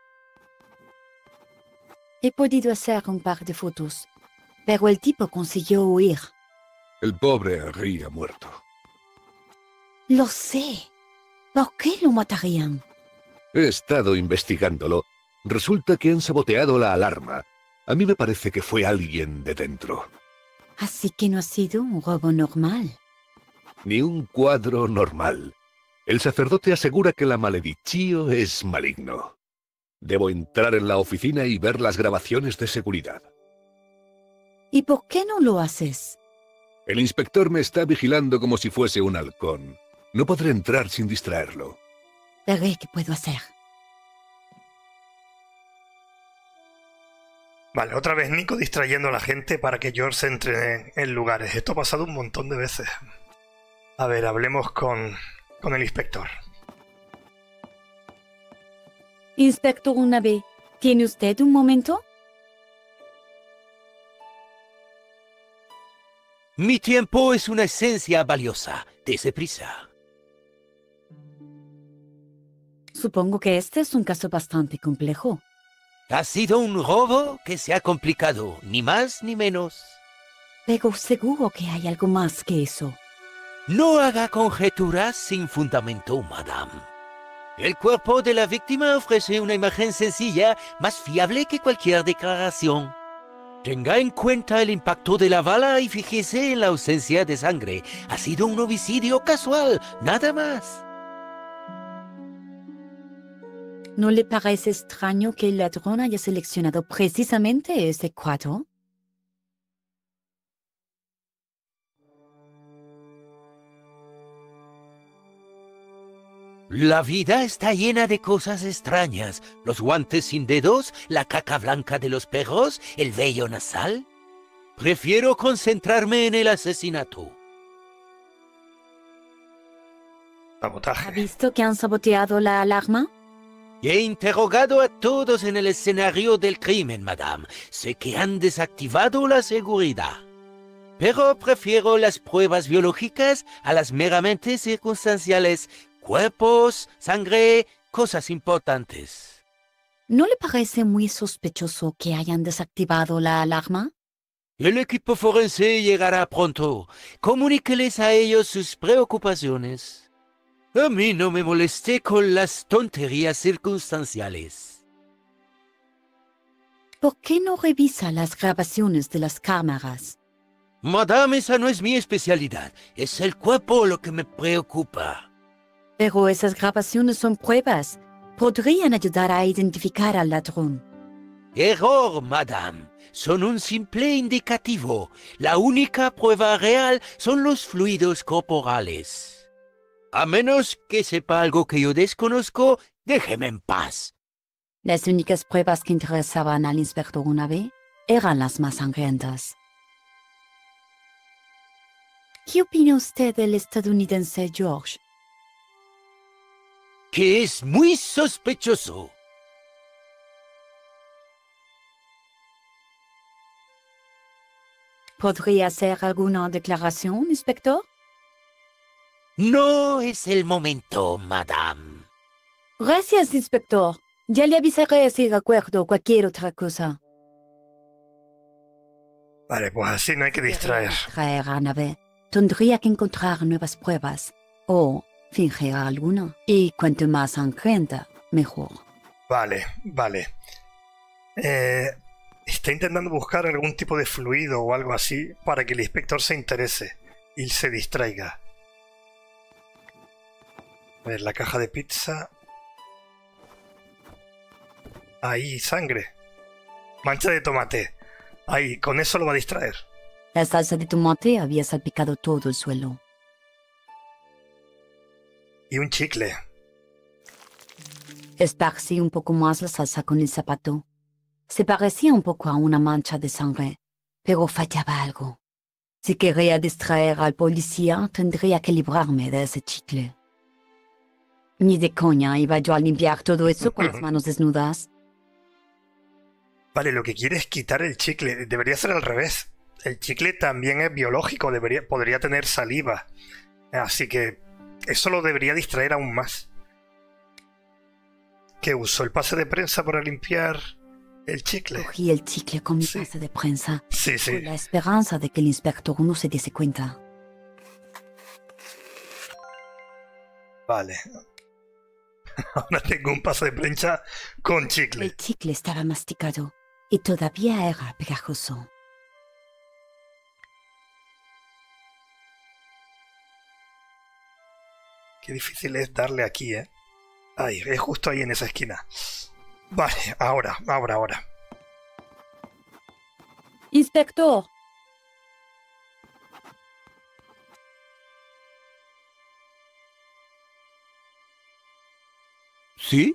He podido hacer un par de fotos, pero el tipo consiguió huir. El pobre Henri ha muerto. Lo sé. ¿Por qué lo matarían? He estado investigándolo. Resulta que han saboteado la alarma. A mí me parece que fue alguien de dentro. Así que no ha sido un robo normal. Ni un cuadro normal. El sacerdote asegura que la maledicio es maligno. Debo entrar en la oficina y ver las grabaciones de seguridad. ¿Y por qué no lo haces? El inspector me está vigilando como si fuese un halcón. No podré entrar sin distraerlo. Veré qué puedo hacer. Vale, otra vez Nico distrayendo a la gente para que George entre en lugares. Esto ha pasado un montón de veces. A ver, hablemos con, con el inspector. Inspector Unabe, ¿tiene usted un momento? Mi tiempo es una esencia valiosa. Dese prisa. Supongo que este es un caso bastante complejo. Ha sido un robo que se ha complicado, ni más ni menos. Pero seguro que hay algo más que eso. No haga conjeturas sin fundamento, madame. El cuerpo de la víctima ofrece una imagen sencilla, más fiable que cualquier declaración. Tenga en cuenta el impacto de la bala y fíjese en la ausencia de sangre. Ha sido un homicidio casual, nada más. ¿No le parece extraño que el ladrón haya seleccionado precisamente ese cuadro? La vida está llena de cosas extrañas. Los guantes sin dedos, la caca blanca de los perros, el vello nasal. Prefiero concentrarme en el asesinato. Sabotaje. ¿Ha visto que han saboteado la alarma? He interrogado a todos en el escenario del crimen, madame. Sé que han desactivado la seguridad. Pero prefiero las pruebas biológicas a las meramente circunstanciales. Cuerpos, sangre, cosas importantes. ¿No le parece muy sospechoso que hayan desactivado la alarma? El equipo forense llegará pronto. Comuníqueles a ellos sus preocupaciones. A mí no me molesté con las tonterías circunstanciales. ¿Por qué no revisa las grabaciones de las cámaras? Madame, esa no es mi especialidad. Es el cuerpo lo que me preocupa. Pero esas grabaciones son pruebas. Podrían ayudar a identificar al ladrón. Error, madame. Son un simple indicativo. La única prueba real son los fluidos corporales. A menos que sepa algo que yo desconozco, déjeme en paz. Las únicas pruebas que interesaban al inspector Unabe eran las más sangrientas. ¿Qué opina usted del estadounidense George? Que es muy sospechoso. ¿Podría hacer alguna declaración, inspector? No es el momento, madame. Gracias, inspector. Ya le avisaré si recuerdo cualquier otra cosa. Vale, pues así no hay que distraer. Distraer a Unabe. Tendría que encontrar nuevas pruebas. O fingir alguna. Y cuanto más sangrienta, mejor. Vale, vale. Eh, está intentando buscar algún tipo de fluido o algo así para que el inspector se interese y se distraiga. A ver, la caja de pizza. Ahí, sangre. Mancha de tomate. Ahí, con eso lo va a distraer. La salsa de tomate había salpicado todo el suelo. Y un chicle. Esparcí un poco más la salsa con el zapato. Se parecía un poco a una mancha de sangre, pero fallaba algo. Si quería distraer al policía, tendría que librarme de ese chicle. Ni de coña iba yo a limpiar todo eso con las manos desnudas. Vale, lo que quiere es quitar el chicle. Debería ser al revés. El chicle también es biológico, debería, podría tener saliva. Así que eso lo debería distraer aún más. ¿Qué usó? ¿El pase de prensa para limpiar el chicle? Cogí el chicle con mi Sí. pase de prensa, Sí, sí. con la esperanza de que el inspector no se diese cuenta. Vale. Ahora tengo un pase de prensa con chicle. El chicle estaba masticado y todavía era pegajoso. Qué difícil es darle aquí, ¿eh? Ahí, es justo ahí en esa esquina. Vale, ahora, ahora, ahora. ¡Inspector! ¿Sí?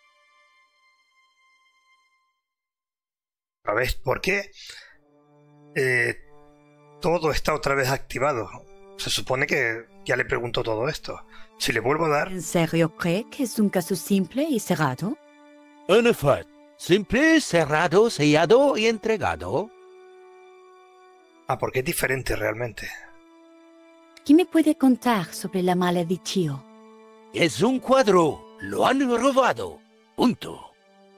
A ver, ¿por qué eh, todo está otra vez activado? Se supone que ya le pregunto todo esto. Si le vuelvo a dar... ¿En serio cree que es un caso simple y cerrado? En efecto, simple, cerrado, sellado y entregado. Ah, porque es diferente realmente. ¿Qué me puede contar sobre la maledición? Es un cuadro. Lo han robado. Punto.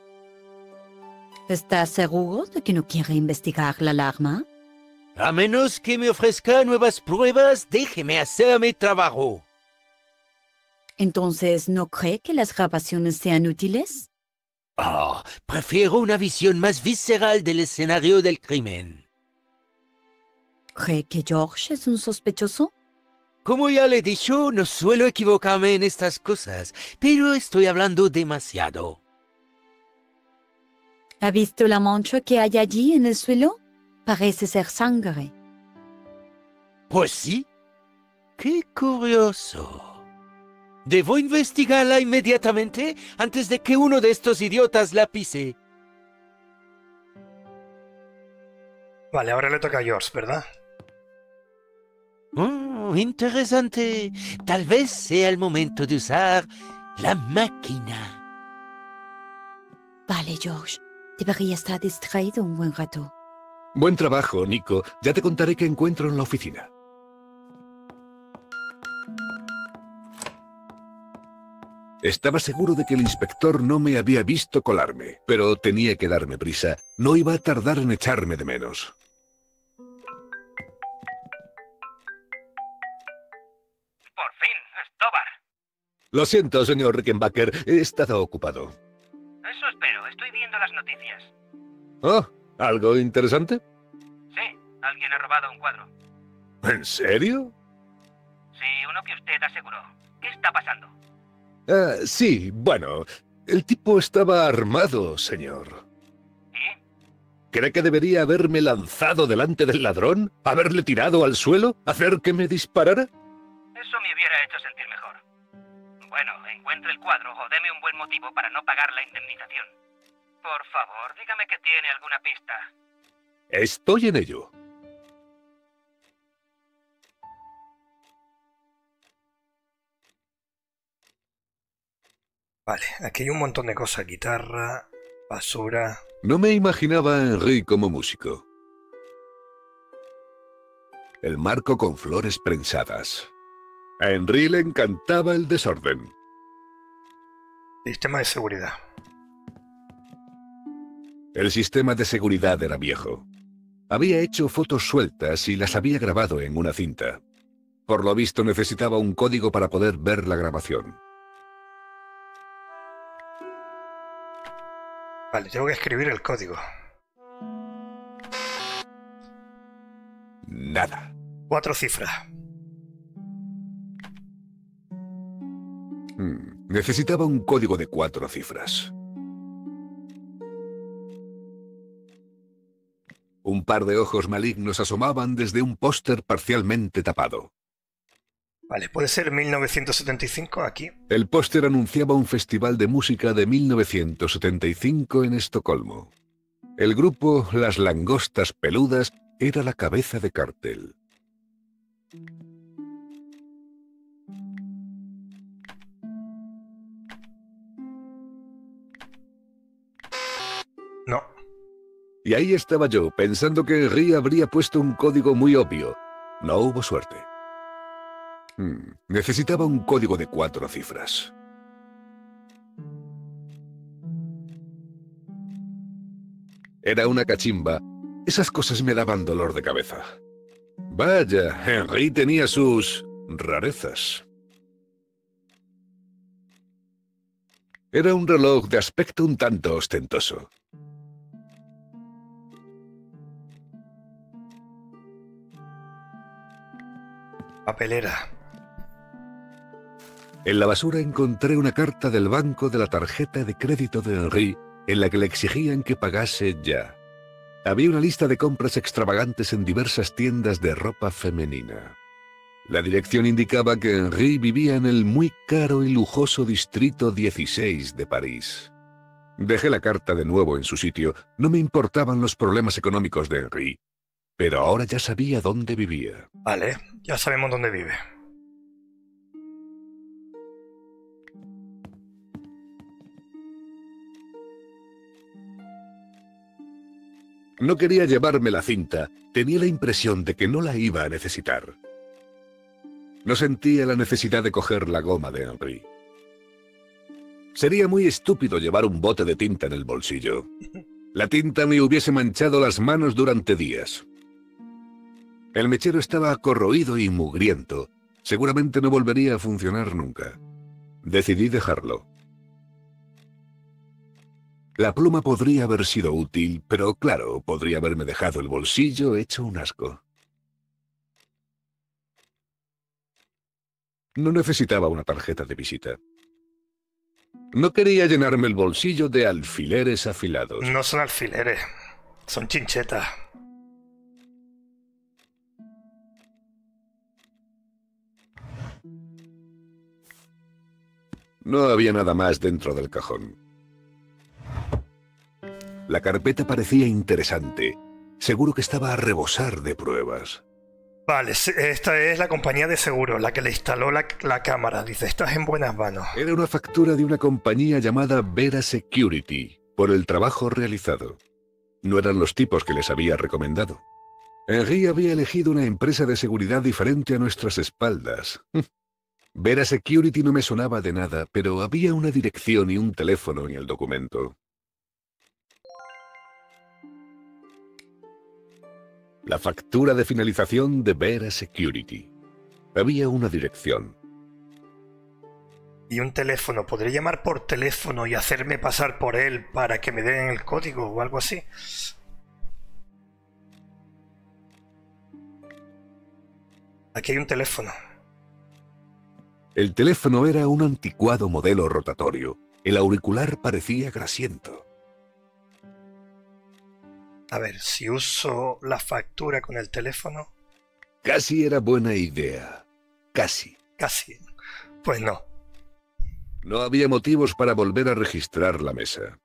¿Estás seguro de que no quiere investigar la alarma? A menos que me ofrezca nuevas pruebas, déjeme hacer mi trabajo. ¿Entonces no cree que las grabaciones sean útiles? Ah, prefiero una visión más visceral del escenario del crimen. ¿Cree que George es un sospechoso? Como ya le he dicho, no suelo equivocarme en estas cosas, pero estoy hablando demasiado. ¿Ha visto la mancha que hay allí en el suelo? Parece ser sangre. Pues sí. Qué curioso. Debo investigarla inmediatamente antes de que uno de estos idiotas la pise. Vale, ahora le toca a George, ¿verdad? Oh, interesante. Tal vez sea el momento de usar la máquina. Vale, George. Debería estar distraído un buen rato. Buen trabajo, Nico. Ya te contaré qué encuentro en la oficina. Estaba seguro de que el inspector no me había visto colarme, pero tenía que darme prisa. No iba a tardar en echarme de menos. Por fin, Stobar. Lo siento, señor Rickenbacker. He estado ocupado. Eso espero. Estoy viendo las noticias. Oh, ¿algo interesante? Sí, alguien ha robado un cuadro. ¿En serio? Sí, uno que usted aseguró. ¿Qué está pasando? Ah, sí, bueno, el tipo estaba armado, señor. ¿Y? ¿Cree que debería haberme lanzado delante del ladrón? ¿Haberle tirado al suelo? ¿Hacer que me disparara? Eso me hubiera hecho sentir mejor. Bueno, encuentre el cuadro o deme un buen motivo para no pagar la indemnización. Por favor, dígame que tiene alguna pista. Estoy en ello. Vale, aquí hay un montón de cosas. Guitarra, basura... No me imaginaba a Henry como músico. El marco con flores prensadas. A Henry le encantaba el desorden. Sistema de seguridad. El sistema de seguridad era viejo. Había hecho fotos sueltas y las había grabado en una cinta. Por lo visto necesitaba un código para poder ver la grabación. Vale, tengo que escribir el código. Nada. Cuatro cifras. Hmm, necesitaba un código de cuatro cifras. Un par de ojos malignos asomaban desde un póster parcialmente tapado. Vale, puede ser mil novecientos setenta y cinco aquí. El póster anunciaba un festival de música de mil novecientos setenta y cinco en Estocolmo. El grupo Las Langostas Peludas era la cabeza de cartel. No. Y ahí estaba yo, pensando que Henry habría puesto un código muy obvio. No hubo suerte. Hmm, necesitaba un código de cuatro cifras. Era una cachimba. Esas cosas me daban dolor de cabeza. Vaya, Henry tenía sus rarezas. Era un reloj de aspecto un tanto ostentoso. Papelera. En la basura encontré una carta del banco de la tarjeta de crédito de Henry en la que le exigían que pagase ya. Había una lista de compras extravagantes en diversas tiendas de ropa femenina. La dirección indicaba que Henry vivía en el muy caro y lujoso distrito dieciséis de París. Dejé la carta de nuevo en su sitio. No me importaban los problemas económicos de Henry, pero ahora ya sabía dónde vivía. Vale, ya sabemos dónde vive. No quería llevarme la cinta, tenía la impresión de que no la iba a necesitar. No sentía la necesidad de coger la goma de Henry. Sería muy estúpido llevar un bote de tinta en el bolsillo. La tinta me hubiese manchado las manos durante días. El mechero estaba corroído y mugriento. Seguramente no volvería a funcionar nunca. Decidí dejarlo. La pluma podría haber sido útil, pero claro, podría haberme dejado el bolsillo hecho un asco. No necesitaba una tarjeta de visita. No quería llenarme el bolsillo de alfileres afilados. No son alfileres, son chinchetas. No había nada más dentro del cajón. La carpeta parecía interesante. Seguro que estaba a rebosar de pruebas. Vale, esta es la compañía de seguro, la que le instaló la, la cámara. Dice, estás en buenas manos. Era una factura de una compañía llamada Vera Security, por el trabajo realizado. No eran los tipos que les había recomendado. Henry había elegido una empresa de seguridad diferente a nuestras espaldas. Vera Security no me sonaba de nada, pero había una dirección y un teléfono en el documento. La factura de finalización de Vera Security. Había una dirección. Y un teléfono. ¿Podré llamar por teléfono y hacerme pasar por él para que me den el código o algo así? Aquí hay un teléfono. El teléfono era un anticuado modelo rotatorio. El auricular parecía grasiento. A ver, si uso la factura con el teléfono... Casi era buena idea. Casi. Casi. Pues no. No había motivos para volver a registrar la mesa.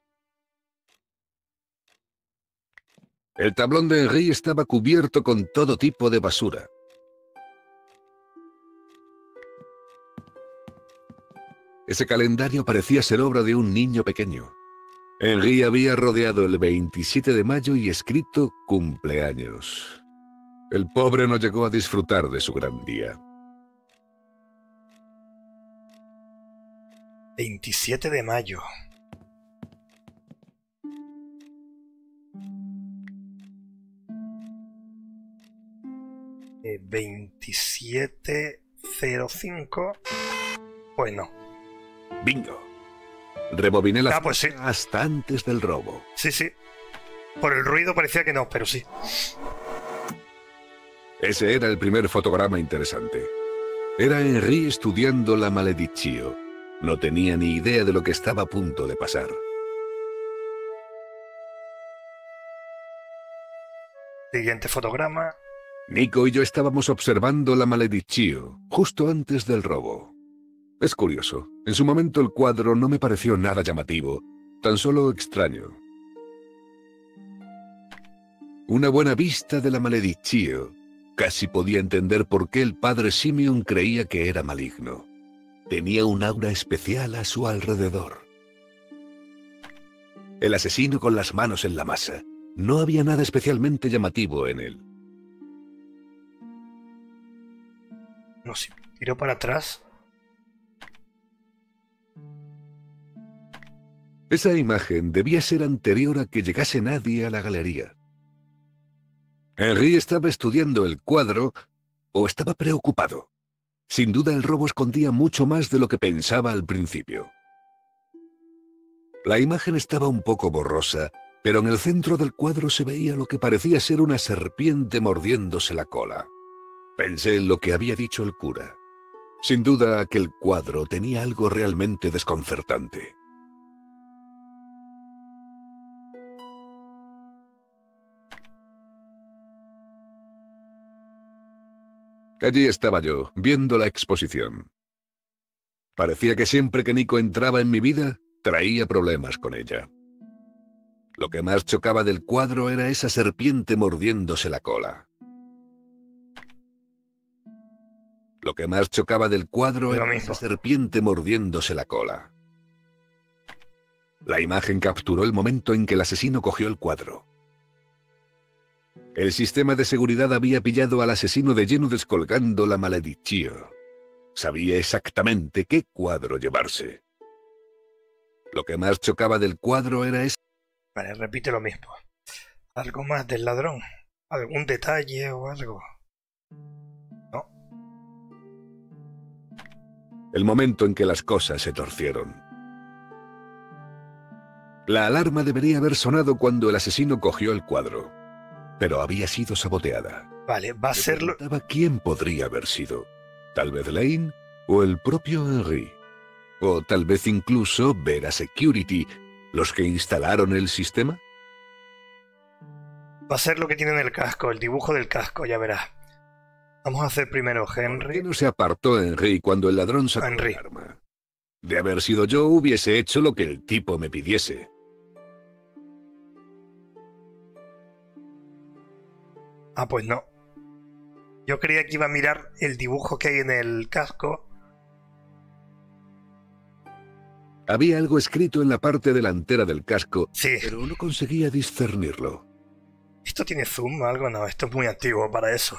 El tablón de Henry estaba cubierto con todo tipo de basura. Ese calendario parecía ser obra de un niño pequeño. Henry había rodeado el veintisiete de mayo y escrito cumpleaños. El pobre no llegó a disfrutar de su gran día. veintisiete de mayo. Eh, veintisiete cero cinco. Pues no. Bingo. Rebobiné la ah, pues sí. hasta antes del robo. Sí, sí. Por el ruido parecía que no, pero sí. Ese era el primer fotograma interesante. Era Henry estudiando la Malediccio. No tenía ni idea de lo que estaba a punto de pasar. Siguiente fotograma. Nico y yo estábamos observando la Malediccio, justo antes del robo. Es curioso, en su momento el cuadro no me pareció nada llamativo, tan solo extraño. Una buena vista de la Malediccio. Casi podía entender por qué el padre Simeon creía que era maligno. Tenía un aura especial a su alrededor. El asesino con las manos en la masa. No había nada especialmente llamativo en él. No sé, tiro para atrás. Esa imagen debía ser anterior a que llegase nadie a la galería. Henry estaba estudiando el cuadro o estaba preocupado. Sin duda el robo escondía mucho más de lo que pensaba al principio. La imagen estaba un poco borrosa, pero en el centro del cuadro se veía lo que parecía ser una serpiente mordiéndose la cola. Pensé en lo que había dicho el cura. Sin duda aquel cuadro tenía algo realmente desconcertante. Allí estaba yo, viendo la exposición. Parecía que siempre que Nico entraba en mi vida, traía problemas con ella. Lo que más chocaba del cuadro era esa serpiente mordiéndose la cola. Lo que más chocaba del cuadro era esa serpiente mordiéndose la cola. La imagen capturó el momento en que el asesino cogió el cuadro. El sistema de seguridad había pillado al asesino de lleno descolgando la maledición. Sabía exactamente qué cuadro llevarse. Lo que más chocaba del cuadro era ese... Vale, repite lo mismo. ¿Algo más del ladrón? ¿Algún detalle o algo? No. El momento en que las cosas se torcieron. La alarma debería haber sonado cuando el asesino cogió el cuadro, pero había sido saboteada. Vale, va a serlo... ¿Quién podría haber sido? ¿Tal vez Lane o el propio Henry? ¿O tal vez incluso Vera Security, los que instalaron el sistema? Va a ser lo que tiene en el casco, el dibujo del casco, ya verás. Vamos a hacer primero Henry. ¿Por qué no se apartó Henry cuando el ladrón sacó Henry. el arma? De haber sido yo, hubiese hecho lo que el tipo me pidiese. Ah, pues no. Yo creía que iba a mirar el dibujo que hay en el casco. Había algo escrito en la parte delantera del casco, sí, pero no conseguía discernirlo. ¿Esto tiene zoom o algo? No, esto es muy antiguo para eso.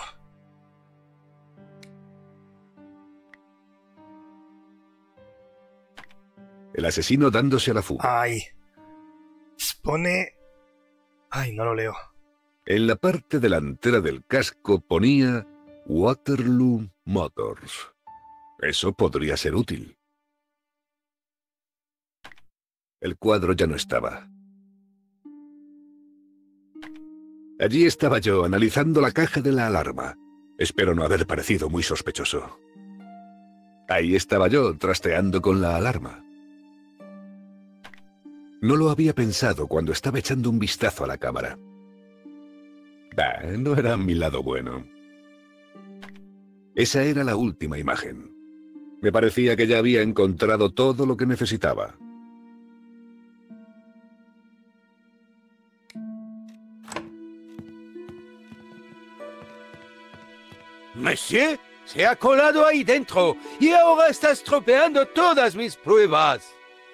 El asesino dándose a la fuga. Ay. Pone... Ay, no lo leo. En la parte delantera del casco ponía Waterloo Motors. Eso podría ser útil. El cuadro ya no estaba. Allí estaba yo, analizando la caja de la alarma. Espero no haber parecido muy sospechoso. Ahí estaba yo, trasteando con la alarma. No lo había pensado cuando estaba echando un vistazo a la cámara. Bah, no era mi lado bueno. Esa era la última imagen. Me parecía que ya había encontrado todo lo que necesitaba. Monsieur, se ha colado ahí dentro y ahora está estropeando todas mis pruebas.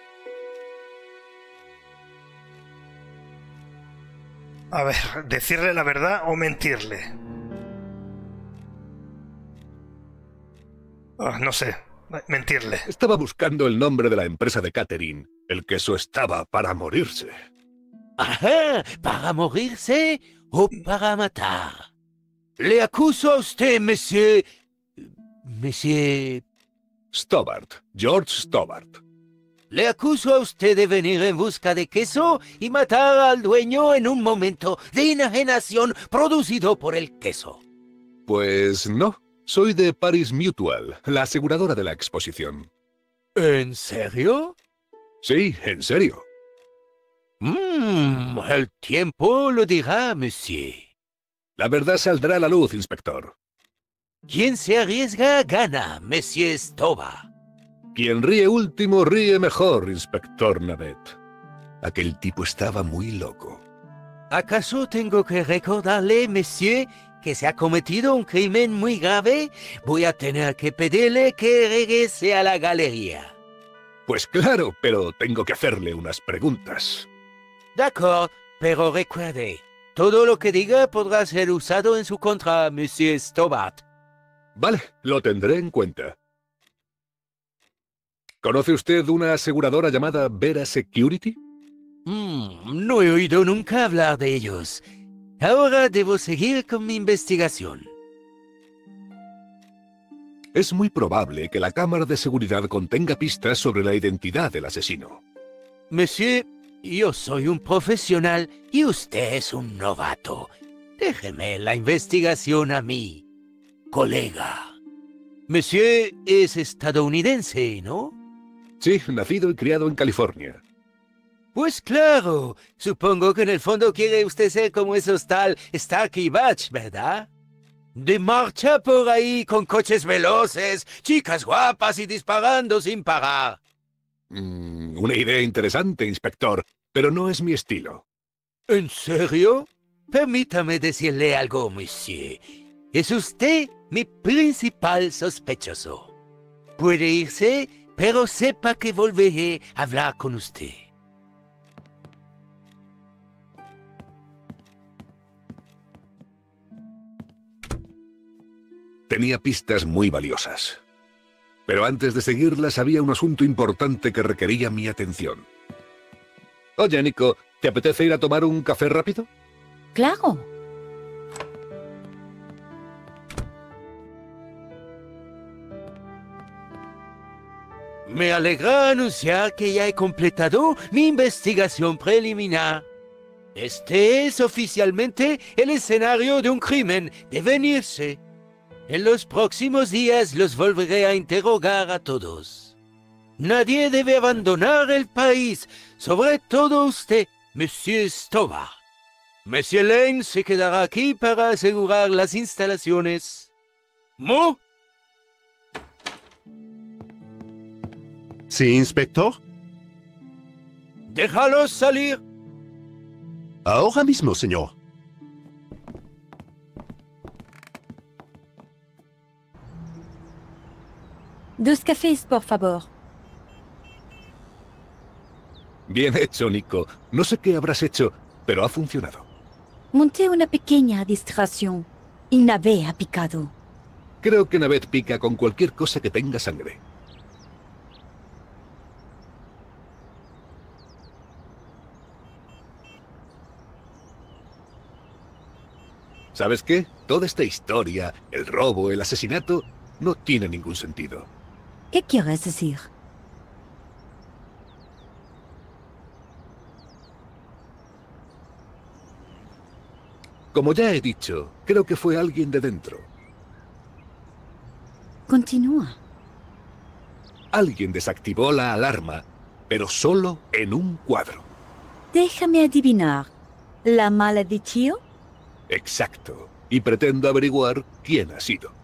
A ver, ¿decirle la verdad o mentirle? Oh, no sé, mentirle. Estaba buscando el nombre de la empresa de catering. El queso estaba para morirse. Ajá, ¿para morirse o para matar? Le acuso a usted, monsieur... Monsieur... Stobbart, George Stobbart. Le acuso a usted de venir en busca de queso y matar al dueño en un momento de enajenación producido por el queso. Pues no, soy de Paris Mutual, la aseguradora de la exposición. ¿En serio? Sí, en serio. Mmm, el tiempo lo dirá, monsieur. La verdad saldrá a la luz, inspector. Quien se arriesga gana, monsieur Stobbart. Quien ríe último ríe mejor, inspector Navet. Aquel tipo estaba muy loco. ¿Acaso tengo que recordarle, monsieur, que se ha cometido un crimen muy grave? Voy a tener que pedirle que regrese a la galería. Pues claro, pero tengo que hacerle unas preguntas. D'accord, pero recuerde, todo lo que diga podrá ser usado en su contra, monsieur Stobbart. Vale, lo tendré en cuenta. ¿Conoce usted una aseguradora llamada Vera Security? Mm, no he oído nunca hablar de ellos. Ahora debo seguir con mi investigación. Es muy probable que la cámara de seguridad contenga pistas sobre la identidad del asesino. Monsieur, yo soy un profesional y usted es un novato. Déjeme la investigación a mí, colega. Monsieur es estadounidense, ¿no? Sí, nacido y criado en California. Pues claro, supongo que en el fondo quiere usted ser como esos tal Stark y Batch, ¿verdad? De marcha por ahí con coches veloces, chicas guapas y disparando sin parar. Mm, una idea interesante, inspector, pero no es mi estilo. ¿En serio? Permítame decirle algo, monsieur. Es usted mi principal sospechoso. Puede irse, pero sepa que volveré a hablar con usted. Tenía pistas muy valiosas. Pero antes de seguirlas había un asunto importante que requería mi atención. Oye, Nico, ¿te apetece ir a tomar un café rápido? Claro. Me alegra anunciar que ya he completado mi investigación preliminar. Este es oficialmente el escenario de un crimen de venirse. En los próximos días los volveré a interrogar a todos. Nadie debe abandonar el país, sobre todo usted, Monsieur Stover. Monsieur Lane se quedará aquí para asegurar las instalaciones. ¿Mo? Sí, inspector. Déjalos salir. Ahora mismo, señor. Dos cafés, por favor. Bien hecho, Nico. No sé qué habrás hecho, pero ha funcionado. Monté una pequeña distracción y Navet ha picado. Creo que Navet pica con cualquier cosa que tenga sangre. ¿Sabes qué? Toda esta historia, el robo, el asesinato, no tiene ningún sentido. ¿Qué quieres decir? Como ya he dicho, creo que fue alguien de dentro. Continúa. Alguien desactivó la alarma, pero solo en un cuadro. Déjame adivinar. ¿La maledició? Exacto. Y pretendo averiguar quién ha sido.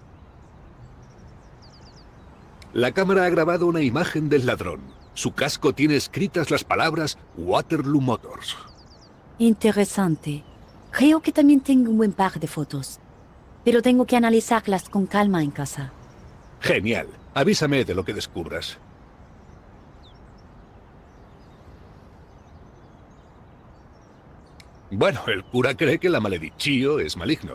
La cámara ha grabado una imagen del ladrón. Su casco tiene escritas las palabras Waterloo Motors. Interesante. Creo que también tengo un buen par de fotos. Pero tengo que analizarlas con calma en casa. Genial. Avísame de lo que descubras. Bueno, el cura cree que la maledicio es maligno.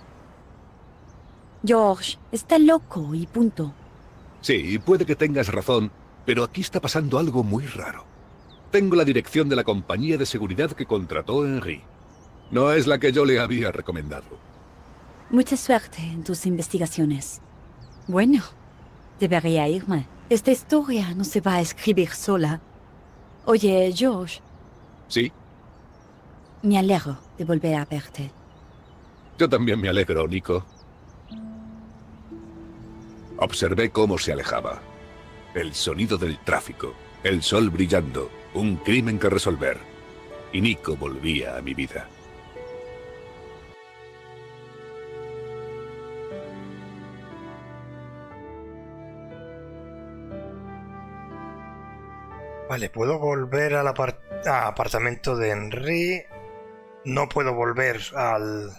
George, está loco y punto. Sí, puede que tengas razón, pero aquí está pasando algo muy raro. Tengo la dirección de la compañía de seguridad que contrató Henry. No es la que yo le había recomendado. Mucha suerte en tus investigaciones. Bueno, debería irme. Esta historia no se va a escribir sola. Oye, George. ¿Sí? Me alegro de volver a verte. Yo también me alegro, Nico. Observé cómo se alejaba. El sonido del tráfico, el sol brillando, un crimen que resolver. Y Nico volvía a mi vida. Vale, puedo volver al apart ah, apartamento de Henry. No puedo volver al...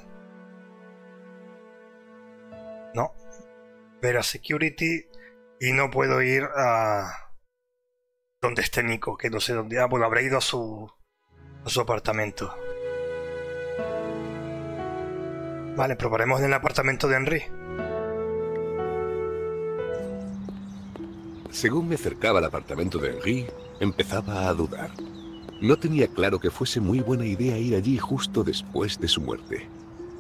No. Ver a Security. Y no puedo ir a... donde esté Nico, que no sé dónde... Ah, bueno, habrá ido a su... a su apartamento. Vale, probaremos en el apartamento de Henry. Según me acercaba al apartamento de Henry, empezaba a dudar. No tenía claro que fuese muy buena idea ir allí justo después de su muerte.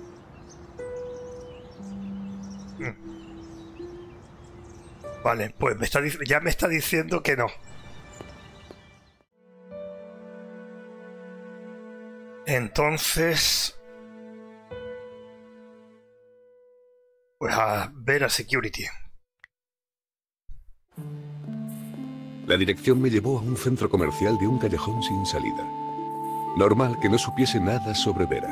Vale, pues me está, ya me está diciendo que no. Entonces... pues a ver a Security. La dirección me llevó a un centro comercial de un callejón sin salida. Normal que no supiese nada sobre Vera.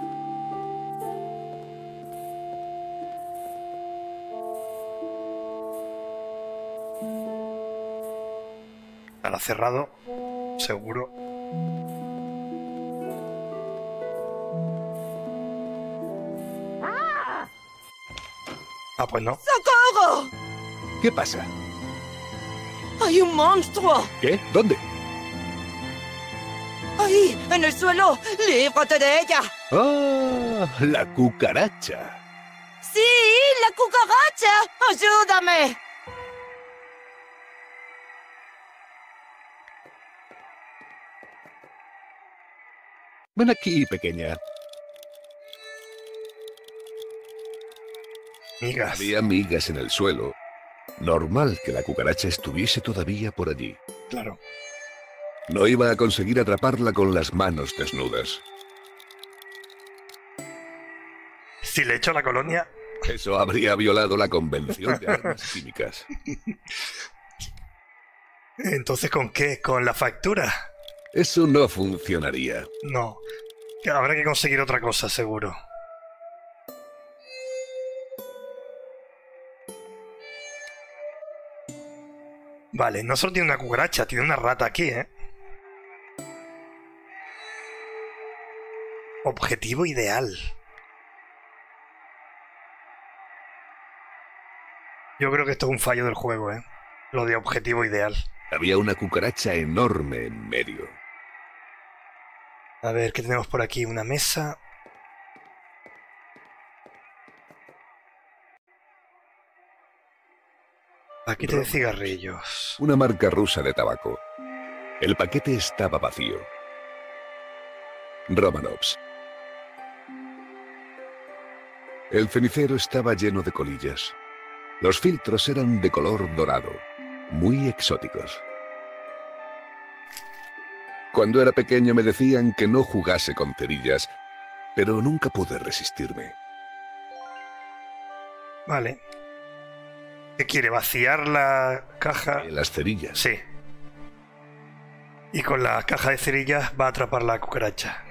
Estará cerrado, seguro. Ah, pues no. ¡Socorro! ¿Qué pasa? ¡Hay un monstruo! ¿Qué? ¿Dónde? ¡Ahí! ¡En el suelo! ¡Líbrate de ella! ¡Ah! La cucaracha. ¡Sí! ¡La cucaracha! ¡Ayúdame! Ven aquí, pequeña. Migas. Había migas en el suelo. Normal que la cucaracha estuviese todavía por allí. Claro. No iba a conseguir atraparla con las manos desnudas. Si le echo a la colonia... Eso habría violado la Convención de Armas Químicas. Entonces, ¿con qué? ¿Con la factura? Eso no funcionaría. No. Habrá que conseguir otra cosa, seguro. Vale, no solo tiene una cucaracha, tiene una rata aquí, ¿eh? Objetivo ideal. Yo creo que esto es un fallo del juego, ¿eh? Lo de objetivo ideal. Había una cucaracha enorme en medio. A ver, ¿qué tenemos por aquí? Una mesa. Paquete de cigarrillos. Una marca rusa de tabaco. El paquete estaba vacío. Romanovs. El cenicero estaba lleno de colillas. Los filtros eran de color dorado, muy exóticos. Cuando era pequeño me decían que no jugase con cerillas, pero nunca pude resistirme. Vale. ¿Qué quiere? ¿Vaciar la caja? Las cerillas. Sí. Y con la caja de cerillas va a atrapar la cucaracha.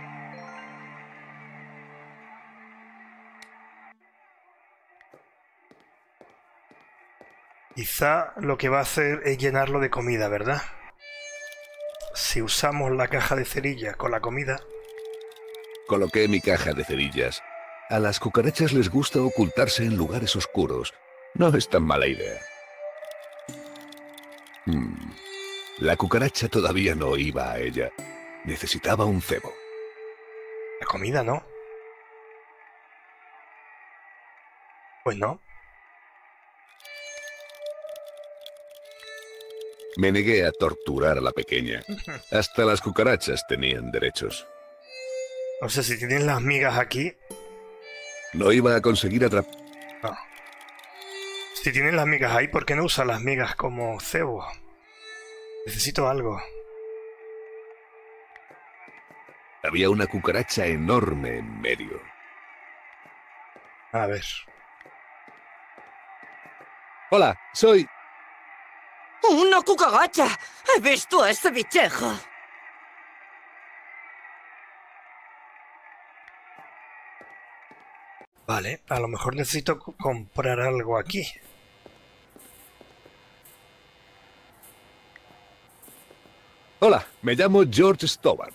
Quizá lo que va a hacer es llenarlo de comida, ¿verdad? Si usamos la caja de cerillas con la comida... Coloqué mi caja de cerillas. A las cucarachas les gusta ocultarse en lugares oscuros. No es tan mala idea. Hmm. La cucaracha todavía no iba a ella. Necesitaba un cebo. La comida, ¿no? Pues no. Me negué a torturar a la pequeña. Hasta las cucarachas tenían derechos. No sé si tienen las migas aquí. No iba a conseguir atrapar... No. Si tienen las migas ahí, ¿por qué no usan las migas como cebo? Necesito algo. Había una cucaracha enorme en medio. A ver. Hola, soy... ¡Una cucaracha! ¡He visto a ese bichejo! Vale, a lo mejor necesito comprar algo aquí. Hola, me llamo George Stobart.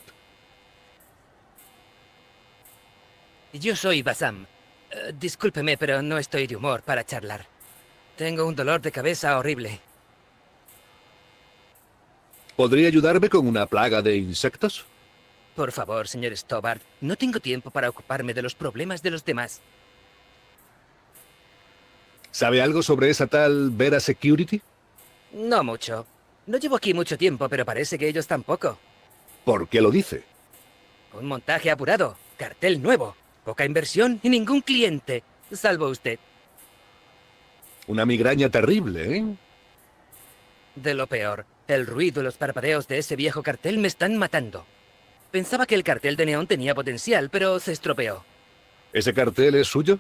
Yo soy Basam. Uh, discúlpeme, pero no estoy de humor para charlar. Tengo un dolor de cabeza horrible. ¿Podría ayudarme con una plaga de insectos? Por favor, señor Stobart, no tengo tiempo para ocuparme de los problemas de los demás. ¿Sabe algo sobre esa tal Vera Security? No mucho. No llevo aquí mucho tiempo, pero parece que ellos tampoco. ¿Por qué lo dice? Un montaje apurado, cartel nuevo, poca inversión y ningún cliente, salvo usted. Una migraña terrible, ¿eh? De lo peor, el ruido y los parpadeos de ese viejo cartel me están matando. Pensaba que el cartel de neón tenía potencial, pero se estropeó. ¿Ese cartel es suyo?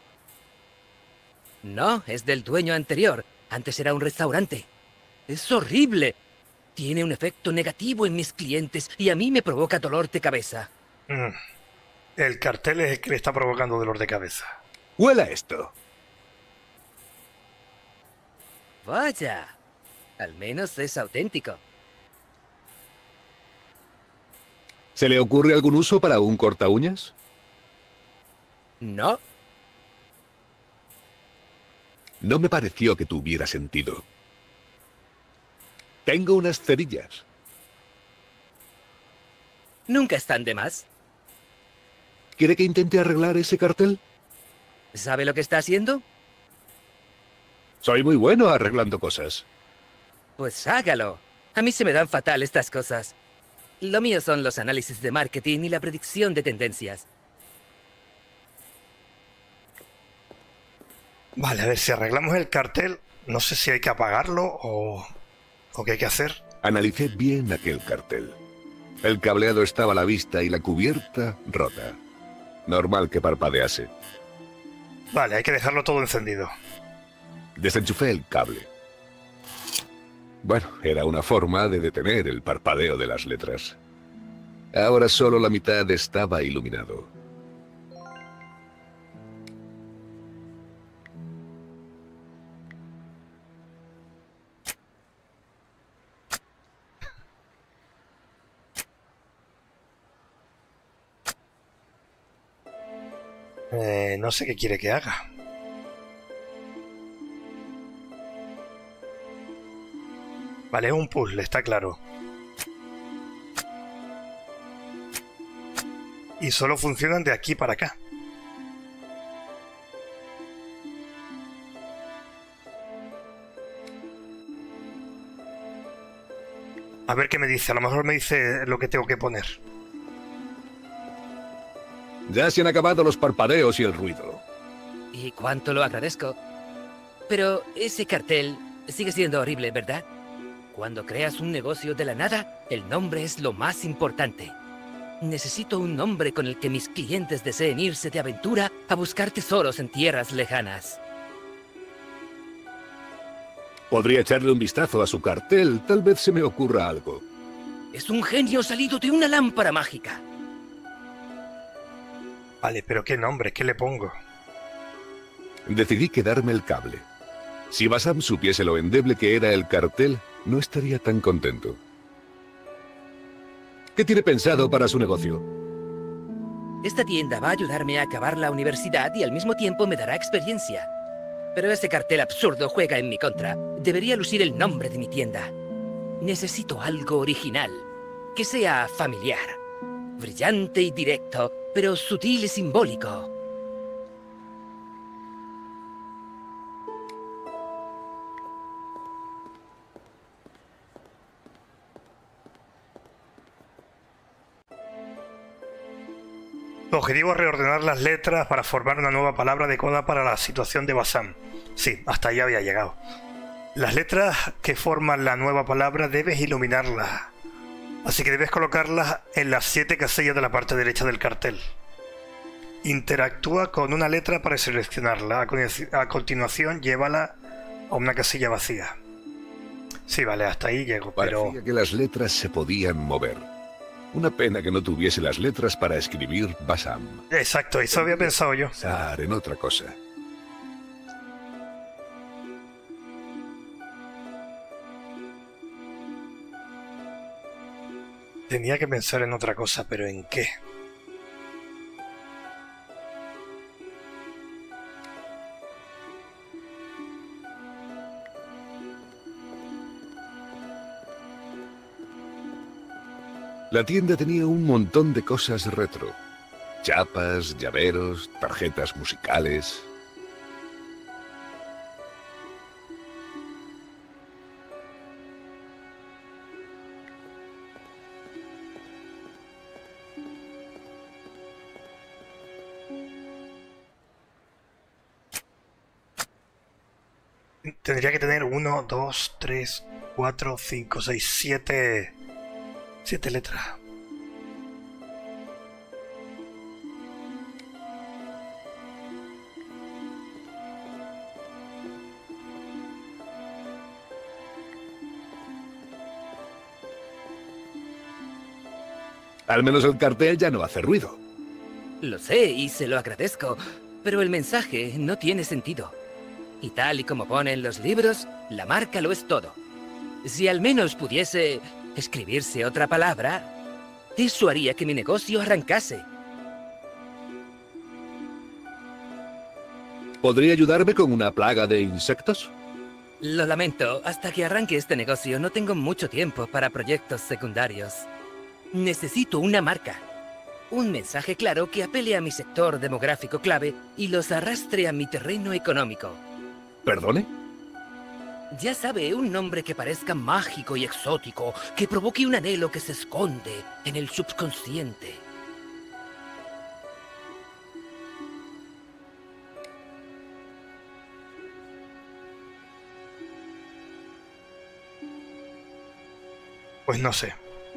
No, es del dueño anterior. Antes era un restaurante. Es horrible. Tiene un efecto negativo en mis clientes y a mí me provoca dolor de cabeza. Mm. El cartel es el que le está provocando dolor de cabeza. ¡Huela esto! Vaya. Al menos es auténtico. ¿Se le ocurre algún uso para un corta uñas? No. No me pareció que tuviera sentido. Tengo unas cerillas. Nunca están de más. ¿Quiere que intente arreglar ese cartel? ¿Sabe lo que está haciendo? Soy muy bueno arreglando cosas. Pues hágalo. A mí se me dan fatal estas cosas. Lo mío son los análisis de marketing y la predicción de tendencias. Vale, a ver, si arreglamos el cartel, no sé si hay que apagarlo o, o qué hay que hacer. Analicé bien aquel cartel. El cableado estaba a la vista y la cubierta rota. Normal que parpadease. Vale, hay que dejarlo todo encendido. Desenchufé el cable. Bueno, era una forma de detener el parpadeo de las letras. Ahora solo la mitad estaba iluminado. Eh, no sé qué quiere que haga. Vale, es un puzzle, está claro. Y solo funcionan de aquí para acá. A ver qué me dice. A lo mejor me dice lo que tengo que poner. Ya se han acabado los parpadeos y el ruido. Y cuánto lo agradezco. Pero ese cartel sigue siendo horrible, ¿verdad? Cuando creas un negocio de la nada, el nombre es lo más importante. Necesito un nombre con el que mis clientes deseen irse de aventura a buscar tesoros en tierras lejanas. Podría echarle un vistazo a su cartel, tal vez se me ocurra algo. Es un genio salido de una lámpara mágica. Vale, pero ¿qué nombre? ¿Qué le pongo? Decidí quedarme el cable. Si Bassam supiese lo endeble que era el cartel, no estaría tan contento. ¿Qué tiene pensado para su negocio? Esta tienda va a ayudarme a acabar la universidad y al mismo tiempo me dará experiencia. Pero ese cartel absurdo juega en mi contra. Debería lucir el nombre de mi tienda. Necesito algo original, que sea familiar, brillante y directo, pero sutil y simbólico. Tu objetivo es reordenar las letras para formar una nueva palabra adecuada para la situación de Bassam. Sí, hasta ahí había llegado. Las letras que forman la nueva palabra debes iluminarlas. Así que debes colocarlas en las siete casillas de la parte derecha del cartel. Interactúa con una letra para seleccionarla. A continuación, llévala a una casilla vacía. Sí, vale, hasta ahí llego, pero... Parecía que las letras se podían mover. Una pena que no tuviese las letras para escribir Bassam. Exacto, eso había pensado yo. Pensar en otra cosa. Tenía que pensar en otra cosa, pero ¿en qué? La tienda tenía un montón de cosas retro. Chapas, llaveros, tarjetas musicales. Tendría que tener uno, dos, tres, cuatro, cinco, seis, siete... Siete letras. Al menos el cartel ya no hace ruido. Lo sé y se lo agradezco, pero el mensaje no tiene sentido. Y tal y como pone en los libros, la marca lo es todo. Si al menos pudiese escribirse otra palabra, eso haría que mi negocio arrancase. ¿Podría ayudarme con una plaga de insectos? Lo lamento, hasta que arranque este negocio no tengo mucho tiempo para proyectos secundarios. Necesito una marca. Un mensaje claro que apele a mi sector demográfico clave y los arrastre a mi terreno económico. ¿Perdone? Ya sabe, un nombre que parezca mágico y exótico, que provoque un anhelo que se esconde en el subconsciente. Pues no sé.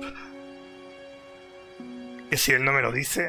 Que si él no me lo dice...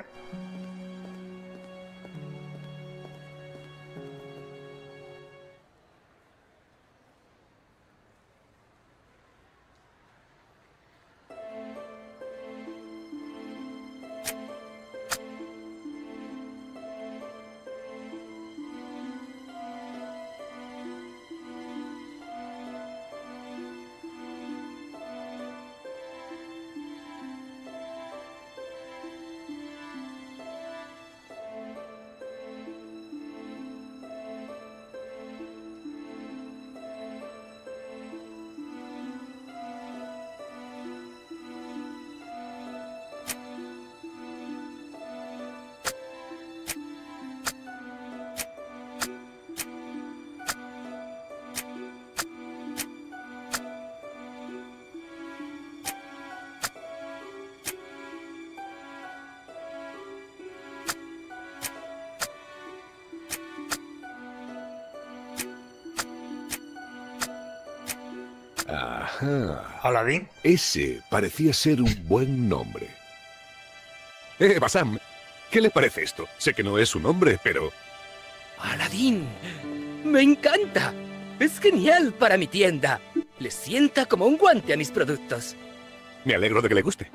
Ajá. ¿Aladín? Ese parecía ser un buen nombre. Eh, Bassam, ¿qué le parece esto? Sé que no es su nombre, pero... ¡Aladín! ¡Me encanta! ¡Es genial para mi tienda! Le sienta como un guante a mis productos. Me alegro de que le guste.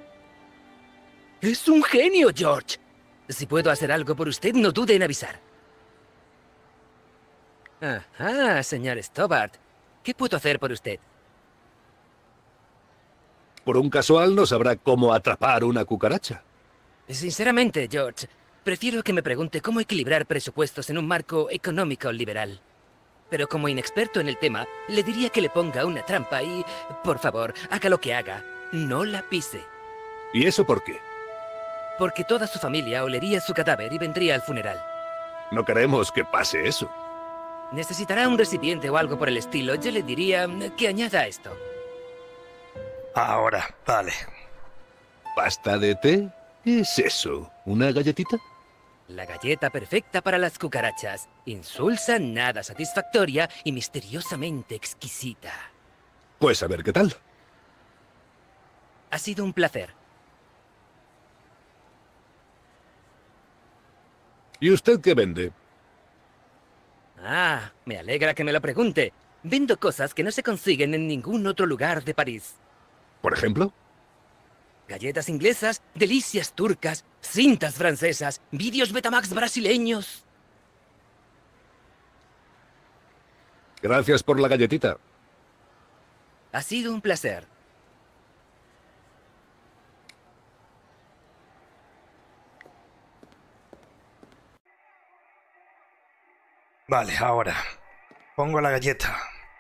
¡Es un genio, George! Si puedo hacer algo por usted, no dude en avisar. Ajá, señor Stobbart. ¿Qué puedo hacer por usted? Por un casual no sabrá cómo atrapar una cucaracha. Sinceramente, George, prefiero que me pregunte cómo equilibrar presupuestos en un marco económico liberal. Pero como inexperto en el tema, le diría que le ponga una trampa y, por favor, haga lo que haga, no la pise. ¿Y eso por qué? Porque toda su familia olería su cadáver y vendría al funeral. No queremos que pase eso. Necesitará un recipiente o algo por el estilo. Yo le diría que añada esto. Ahora, vale. ¿Pasta de té? ¿Qué es eso? ¿Una galletita? La galleta perfecta para las cucarachas. Insulsa, nada satisfactoria y misteriosamente exquisita. Pues a ver qué tal. Ha sido un placer. ¿Y usted qué vende? Ah, me alegra que me lo pregunte. Vendo cosas que no se consiguen en ningún otro lugar de París. ¿Por ejemplo? Galletas inglesas, delicias turcas, cintas francesas, vídeos Betamax brasileños. Gracias por la galletita. Ha sido un placer. Vale, ahora. Pongo la galleta.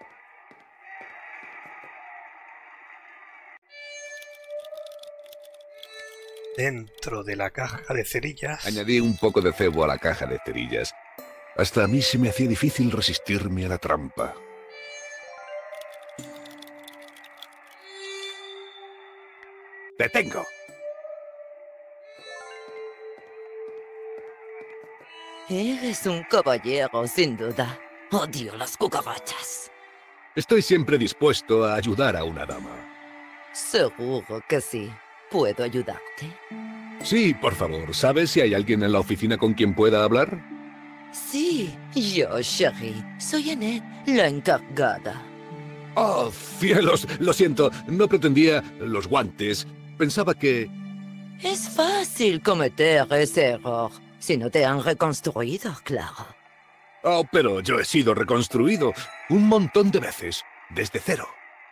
Dentro de la caja de cerillas. Añadí un poco de cebo a la caja de cerillas. Hasta a mí se me hacía difícil resistirme a la trampa. ¡Te tengo! Eres un caballero, sin duda. Odio las cucarachas. Estoy siempre dispuesto a ayudar a una dama. Seguro que sí. ¿Puedo ayudarte? Sí, por favor. ¿Sabes si hay alguien en la oficina con quien pueda hablar? Sí, yo, Sherry. Soy Annette, la encargada. ¡Oh, cielos! Lo siento, no pretendía los guantes. Pensaba que... Es fácil cometer ese error. Si no te han reconstruido, claro. Oh, pero yo he sido reconstruido un montón de veces, desde cero.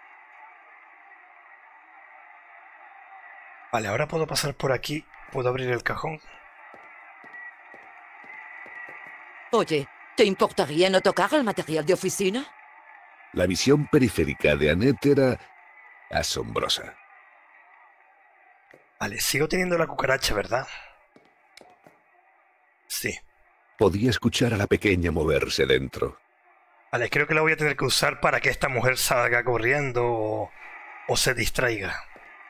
Vale, ahora puedo pasar por aquí. ¿Puedo abrir el cajón? Oye, ¿te importaría no tocar el material de oficina? La visión periférica de Annette era asombrosa. Vale, sigo teniendo la cucaracha, ¿verdad? Sí. Podía escuchar a la pequeña moverse dentro. Vale, creo que la voy a tener que usar para que esta mujer salga corriendo o, o se distraiga.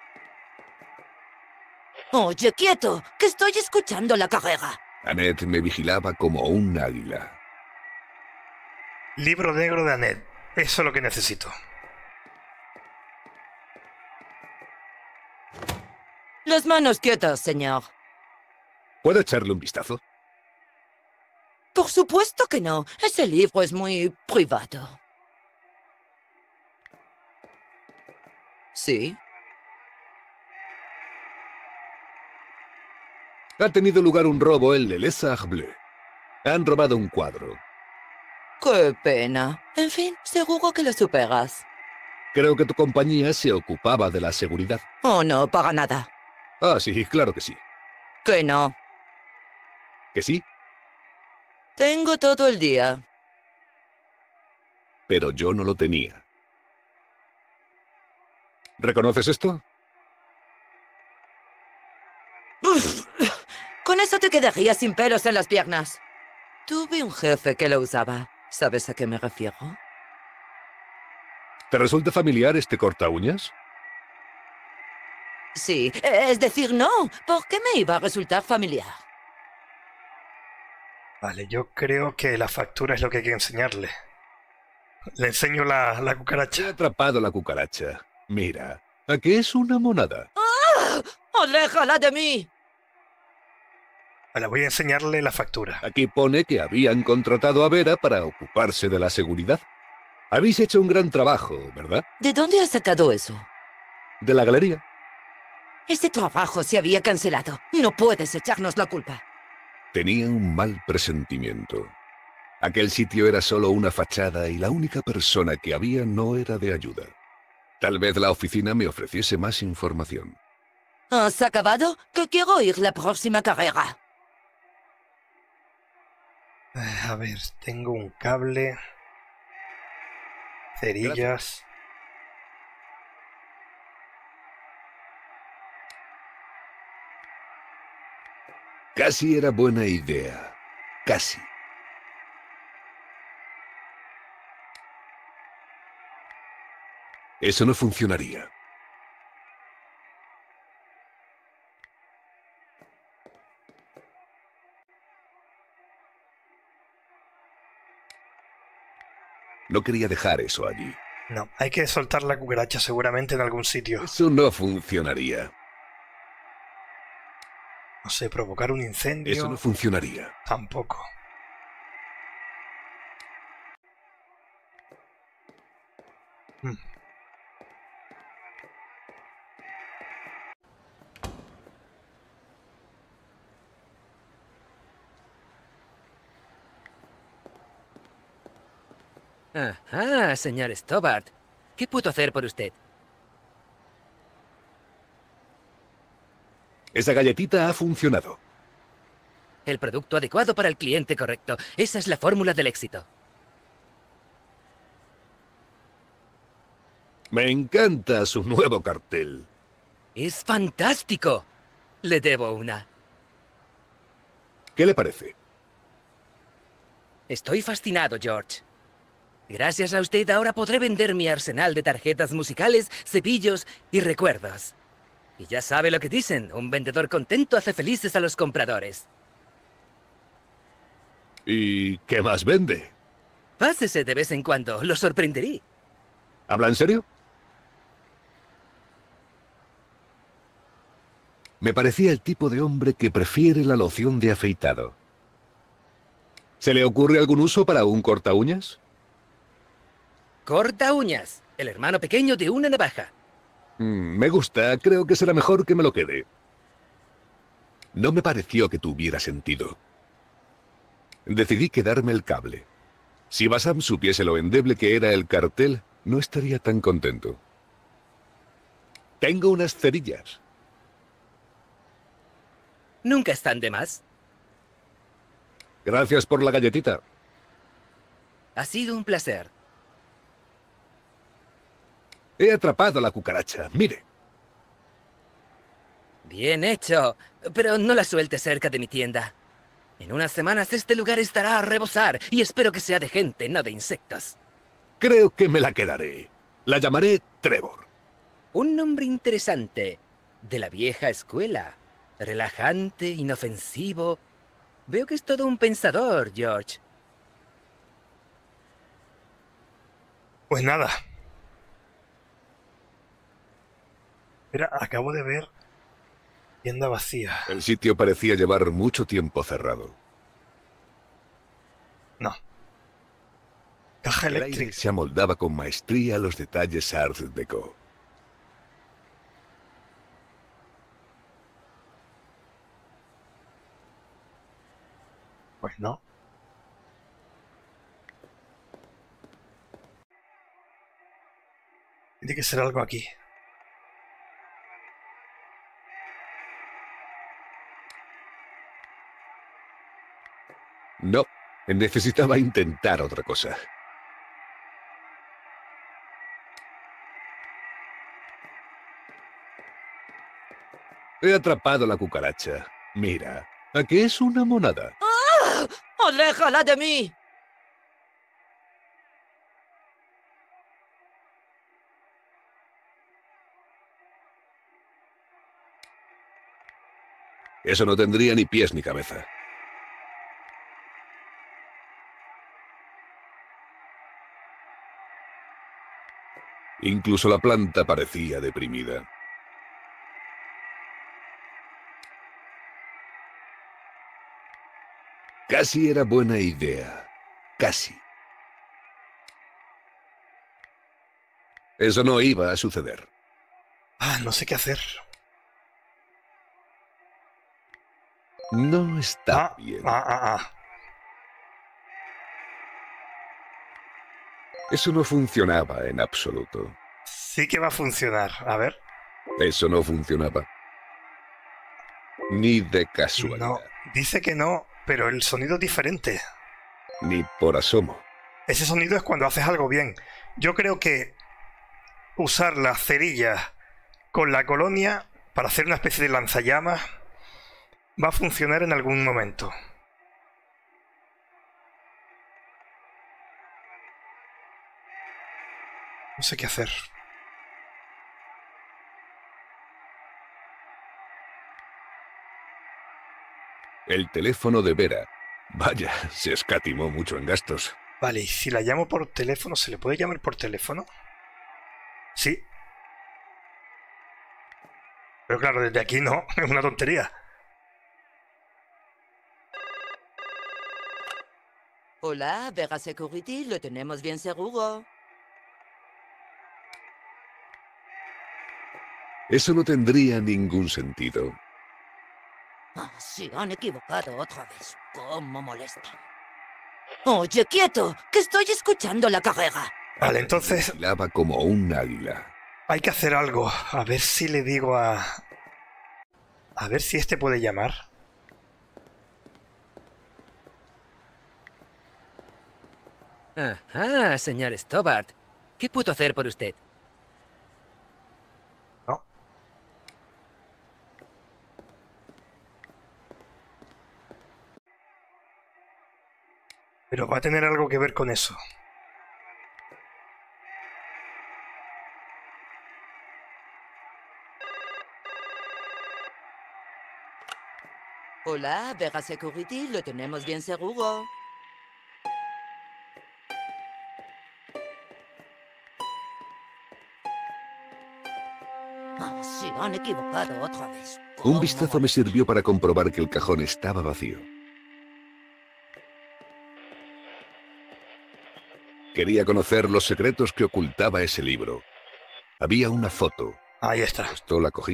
Oye, quieto, que estoy escuchando la carrera. Annette me vigilaba como un águila. Libro negro de Annette. Eso es lo que necesito. Las manos quietas, señor. ¿Puedo echarle un vistazo? Por supuesto que no. Ese libro es muy privado. ¿Sí? Ha tenido lugar un robo en Le Lézard Bleu. Han robado un cuadro. Qué pena. En fin, seguro que lo superas. Creo que tu compañía se ocupaba de la seguridad. Oh, no, para nada. Ah, sí, claro que sí. Que no. ¿Que sí? Tengo todo el día. Pero yo no lo tenía. ¿Reconoces esto? Uf, con eso te quedarías sin pelos en las piernas. Tuve un jefe que lo usaba. ¿Sabes a qué me refiero? ¿Te resulta familiar este corta uñas? Sí, es decir, no. ¿Por qué me iba a resultar familiar? Vale, yo creo que la factura es lo que hay que enseñarle. Le enseño la, la cucaracha. He atrapado la cucaracha. Mira, ¿a qué es una monada? ¡Ah! ¡Aléjala de mí! Vale, voy a enseñarle la factura. Aquí pone que habían contratado a Vera para ocuparse de la seguridad. Habéis hecho un gran trabajo, ¿verdad? ¿De dónde has sacado eso? De la galería. Ese trabajo se había cancelado. No puedes echarnos la culpa. Tenía un mal presentimiento. Aquel sitio era solo una fachada y la única persona que había no era de ayuda. Tal vez la oficina me ofreciese más información. ¿Has acabado? Que quiero oír la próxima carrera. A ver, tengo un cable, cerillas. Gracias. Casi era buena idea. Casi. Eso no funcionaría. No quería dejar eso allí. No, hay que soltar la cucaracha seguramente en algún sitio. Eso no funcionaría. No sé, provocar un incendio... Eso no funcionaría. Tampoco. Hmm. Ajá, señor Stobbart. ¿Qué puedo hacer por usted? Esa galletita ha funcionado. El producto adecuado para el cliente correcto. Esa es la fórmula del éxito. Me encanta su nuevo cartel. ¡Es fantástico! Le debo una. ¿Qué le parece? Estoy fascinado, George. Gracias a usted ahora podré vender mi arsenal de tarjetas musicales, cepillos y recuerdos. Y ya sabe lo que dicen, un vendedor contento hace felices a los compradores. ¿Y qué más vende? Pásese de vez en cuando, lo sorprenderé. ¿Habla en serio? Me parecía el tipo de hombre que prefiere la loción de afeitado. ¿Se le ocurre algún uso para un corta uñas? Corta uñas, el hermano pequeño de una navaja. Mm, me gusta, creo que será mejor que me lo quede. No me pareció que tuviera sentido. Decidí quedarme el cable. Si Bassam supiese lo endeble que era el cartel, no estaría tan contento. Tengo unas cerillas. Nunca están de más. Gracias por la galletita. Ha sido un placer. He atrapado a la cucaracha, mire. Bien hecho, pero no la sueltes cerca de mi tienda. En unas semanas este lugar estará a rebosar y espero que sea de gente, no de insectos. Creo que me la quedaré. La llamaré Trevor. Un nombre interesante. De la vieja escuela. Relajante, inofensivo. Veo que es todo un pensador, George. Pues nada. Mira, acabo de ver tienda vacía. El sitio parecía llevar mucho tiempo cerrado. No. Caja El aire eléctrica. se amoldaba con maestría a los detalles Art Deco. Pues no. Tiene que ser algo aquí. No, necesitaba intentar otra cosa. He atrapado la cucaracha. Mira, ¿a qué es una monada? ¡Ah! ¡Aléjala de mí! Eso no tendría ni pies ni cabeza. Incluso la planta parecía deprimida. Casi era buena idea. Casi. Eso no iba a suceder. Ah, no sé qué hacer. No está ah, bien. Ah, ah, ah. Eso no funcionaba en absoluto. Sí que va a funcionar. A ver. Eso no funcionaba. Ni de casualidad. No, dice que no, pero el sonido es diferente. Ni por asomo. Ese sonido es cuando haces algo bien. Yo creo que usar las cerillas con la colonia para hacer una especie de lanzallamas va a funcionar en algún momento. No sé qué hacer. El teléfono de Vera. Vaya, se escatimó mucho en gastos. Vale, y si la llamo por teléfono, ¿se le puede llamar por teléfono? Sí. Pero claro, desde aquí no, es una tontería. Hola, Vera Security, lo tenemos bien seguro. Eso no tendría ningún sentido. Ah, sí, han equivocado otra vez. ¿Cómo molestan? Oye, quieto, que estoy escuchando la carrera. Vale, entonces... Bailaba como un águila. Hay que hacer algo. A ver si le digo a... A ver si este puede llamar. Ajá, señor Stobbart. ¿Qué puedo hacer por usted? No. Pero va a tener algo que ver con eso. Hola, Vera Security, lo tenemos bien seguro. Ah, sí, han equivocado otra vez. Un vistazo me sirvió para comprobar que el cajón estaba vacío. Quería conocer los secretos que ocultaba ese libro. Había una foto. Ahí está. Esto la cogí.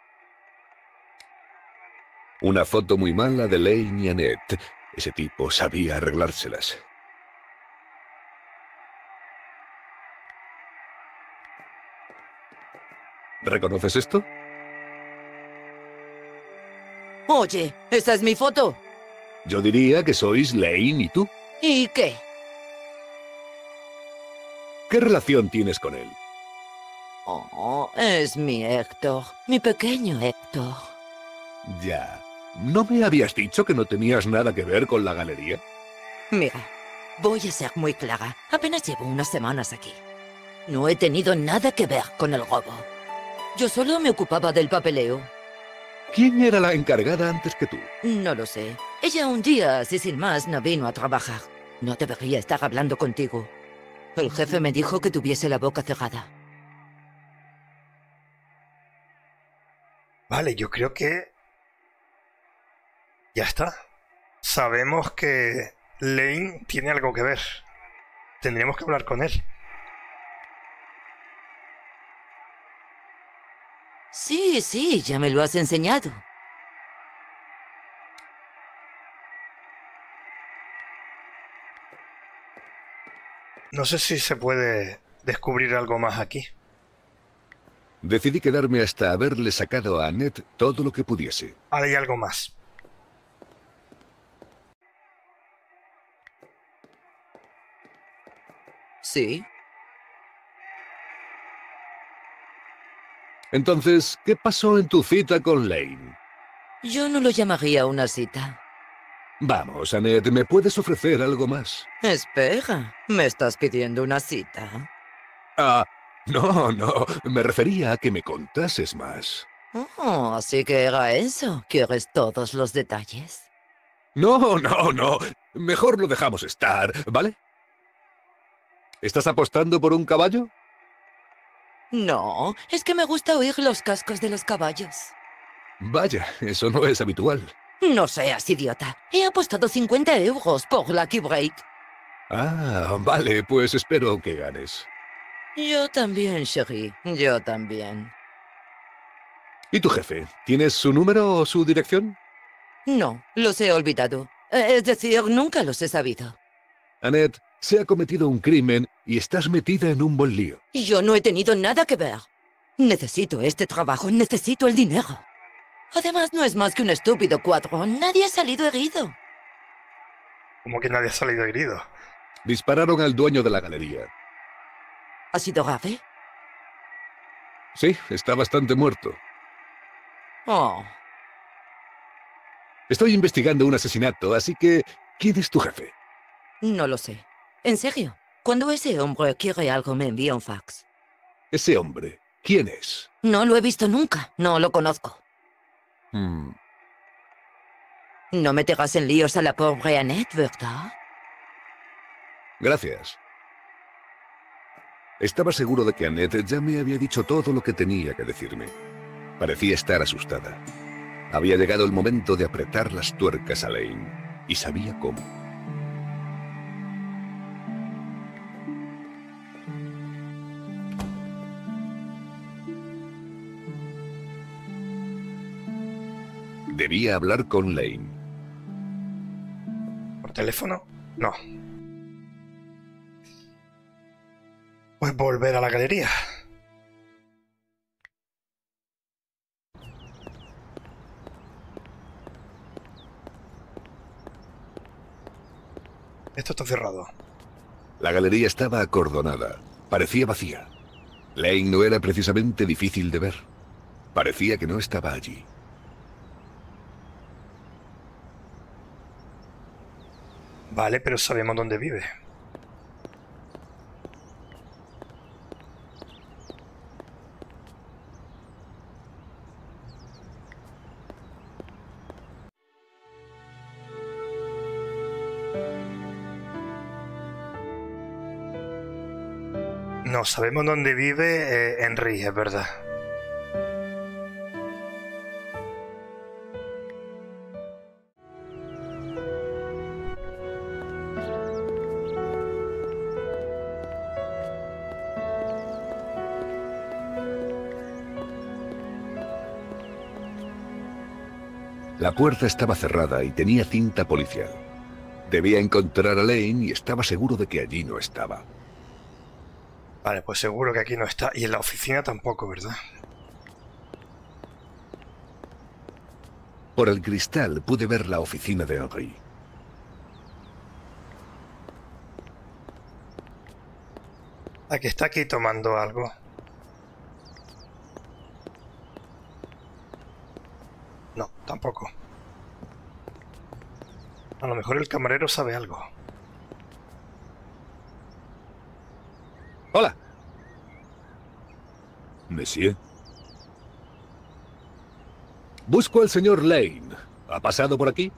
Una foto muy mala de Lane y Annette. Ese tipo sabía arreglárselas. ¿Reconoces esto? Oye, esa es mi foto. Yo diría que sois Lane y tú. ¿Y qué? ¿Qué relación tienes con él? Oh, es mi Héctor, mi pequeño Héctor. Ya. ¿No me habías dicho que no tenías nada que ver con la galería? Mira, voy a ser muy clara. Apenas llevo unas semanas aquí. No he tenido nada que ver con el robo. Yo solo me ocupaba del papeleo. ¿Quién era la encargada antes que tú? No lo sé. Ella un día, así sin más, no vino a trabajar. No debería estar hablando contigo. El jefe me dijo que tuviese la boca cerrada. Vale, yo creo que... ya está. Sabemos que Lane tiene algo que ver. Tendríamos que hablar con él. Sí, sí, ya me lo has enseñado. No sé si se puede descubrir algo más aquí. Decidí quedarme hasta haberle sacado a Annette todo lo que pudiese. Ahora hay algo más. Sí. Entonces, ¿qué pasó en tu cita con Lane? Yo no lo llamaría una cita. Vamos, Annette, ¿me puedes ofrecer algo más? Espera, ¿me estás pidiendo una cita? Ah, no, no, me refería a que me contases más. Oh, así que era eso. ¿Quieres todos los detalles? No, no, no. Mejor lo dejamos estar, ¿vale? ¿Estás apostando por un caballo? No, es que me gusta oír los cascos de los caballos. Vaya, eso no es habitual. No seas idiota. He apostado cincuenta euros por Lucky Break. Ah, vale, pues espero que ganes. Yo también, Sherry. Yo también. ¿Y tu jefe? ¿Tienes su número o su dirección? No, los he olvidado. Es decir, nunca los he sabido. Annette, se ha cometido un crimen y estás metida en un buen lío. Yo no he tenido nada que ver. Necesito este trabajo, necesito el dinero. Además, no es más que un estúpido cuadro. Nadie ha salido herido. ¿Cómo que nadie ha salido herido? Dispararon al dueño de la galería. ¿Ha sido grave? Sí, está bastante muerto. Oh. Estoy investigando un asesinato, así que... ¿quién es tu jefe? No lo sé. En serio, cuando ese hombre quiere algo me envía un fax. Ese hombre, ¿quién es? No lo he visto nunca, no lo conozco. Hmm. No meterás en líos a la pobre Annette, ¿verdad? Gracias. Estaba seguro de que Annette ya me había dicho todo lo que tenía que decirme. Parecía estar asustada. Había llegado el momento de apretar las tuercas a Lane, y sabía cómo. Debía hablar con Lane. ¿Por teléfono? No. Pues volver a la galería. Esto está cerrado. La galería estaba acordonada. Parecía vacía. Lane no era precisamente difícil de ver. Parecía que no estaba allí. Vale, pero sabemos dónde vive. No, sabemos dónde vive eh, Henry, es verdad. La puerta estaba cerrada y tenía cinta policial. Debía encontrar a Lane y estaba seguro de que allí no estaba. Vale, pues seguro que aquí no está. Y en la oficina tampoco, ¿verdad? Por el cristal pude ver la oficina de Henry. Aquí está aquí tomando algo. No, tampoco. tampoco. A lo mejor el camarero sabe algo. Hola. Monsieur. Busco al señor Lane. ¿Ha pasado por aquí?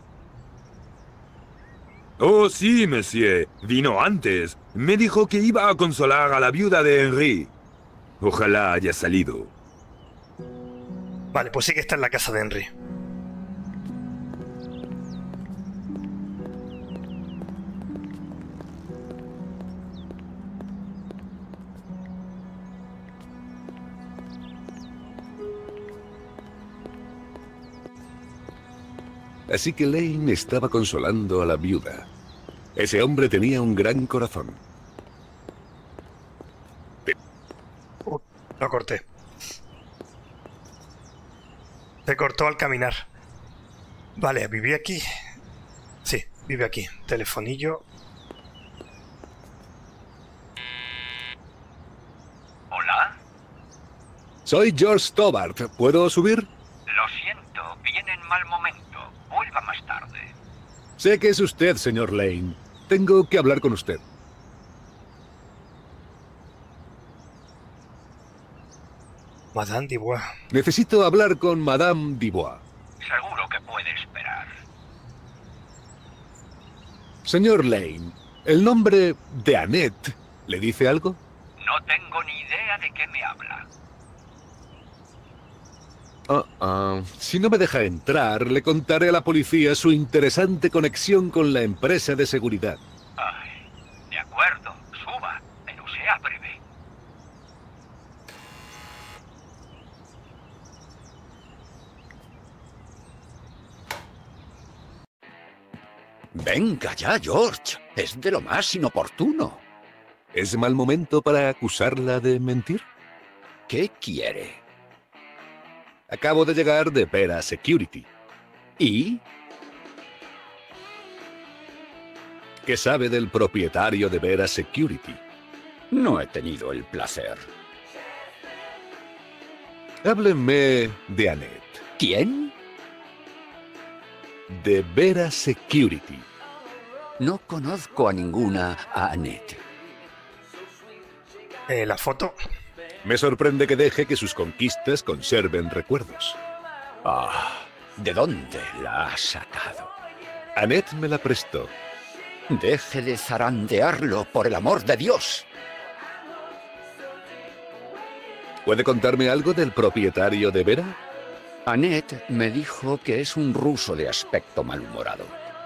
Oh, sí, monsieur. Vino antes. Me dijo que iba a consolar a la viuda de Henry. Ojalá haya salido. Vale, pues sí que está en la casa de Henry. Así que Lane estaba consolando a la viuda. Ese hombre tenía un gran corazón. Uh, lo corté. Se cortó al caminar. Vale, ¿viví aquí? Sí, vive aquí. Telefonillo. ¿Hola? Soy George Stobart. ¿Puedo subir? Lo siento, viene en mal momento. Vuelva más tarde. Sé que es usted, señor Lane. Tengo que hablar con usted. Madame Dubois. Necesito hablar con Madame Dubois. Seguro que puede esperar. Señor Lane, ¿el nombre de Annette le dice algo? No tengo ni idea de qué me habla. Ah, ah. Si no me deja entrar, le contaré a la policía su interesante conexión con la empresa de seguridad. Ay, de acuerdo, suba, pero sea breve. Venga ya, George. Es de lo más inoportuno. ¿Es mal momento para acusarla de mentir? ¿Qué quiere? Acabo de llegar de Vera Security. ¿Y? ¿Qué sabe del propietario de Vera Security? No he tenido el placer. Háblenme de Annette. ¿Quién? De Vera Security. No conozco a ninguna Annette. Eh, la foto. Me sorprende que deje que sus conquistas conserven recuerdos. Ah, ¿de dónde la ha sacado? Annette me la prestó. Deje de zarandearlo, por el amor de Dios. ¿Puede contarme algo del propietario de Vera? Annette me dijo que es un ruso de aspecto malhumorado.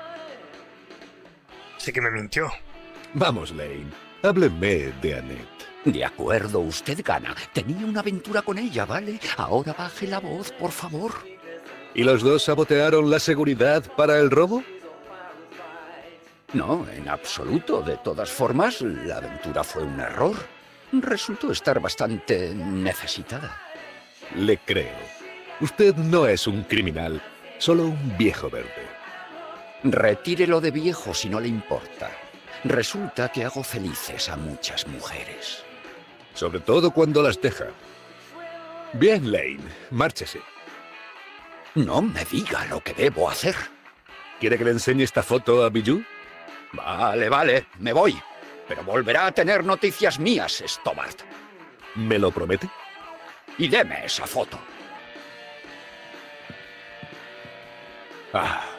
Sí que me mintió. Vamos, Lane. Háblenme de Annette. De acuerdo, usted gana. Tenía una aventura con ella, ¿vale? Ahora baje la voz, por favor. ¿Y los dos sabotearon la seguridad para el robo? No, en absoluto. De todas formas, la aventura fue un error. Resultó estar bastante necesitada. Le creo. Usted no es un criminal, solo un viejo verde. Retírelo de viejo si no le importa. Resulta que hago felices a muchas mujeres. Sobre todo cuando las deja. Bien, Lane, márchese. No me diga lo que debo hacer. ¿Quiere que le enseñe esta foto a Bijou? Vale, vale, me voy. Pero volverá a tener noticias mías, Stobart. ¿Me lo promete? Y deme esa foto. Ah.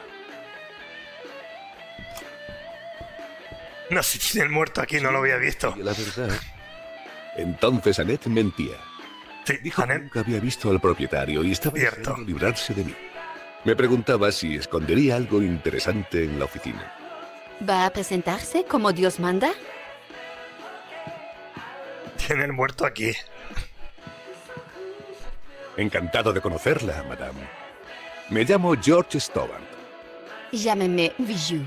No, si tiene el muerto aquí, no lo había visto. La verdad. Entonces Annette mentía. Sí, Dijo Annette. que nunca había visto al propietario y estaba Cierto. deseando librarse de mí. Me preguntaba si escondería algo interesante en la oficina. ¿Va a presentarse como Dios manda? Tiene el muerto aquí. Encantado de conocerla, madame. Me llamo George Stobart. Llámeme Bijou.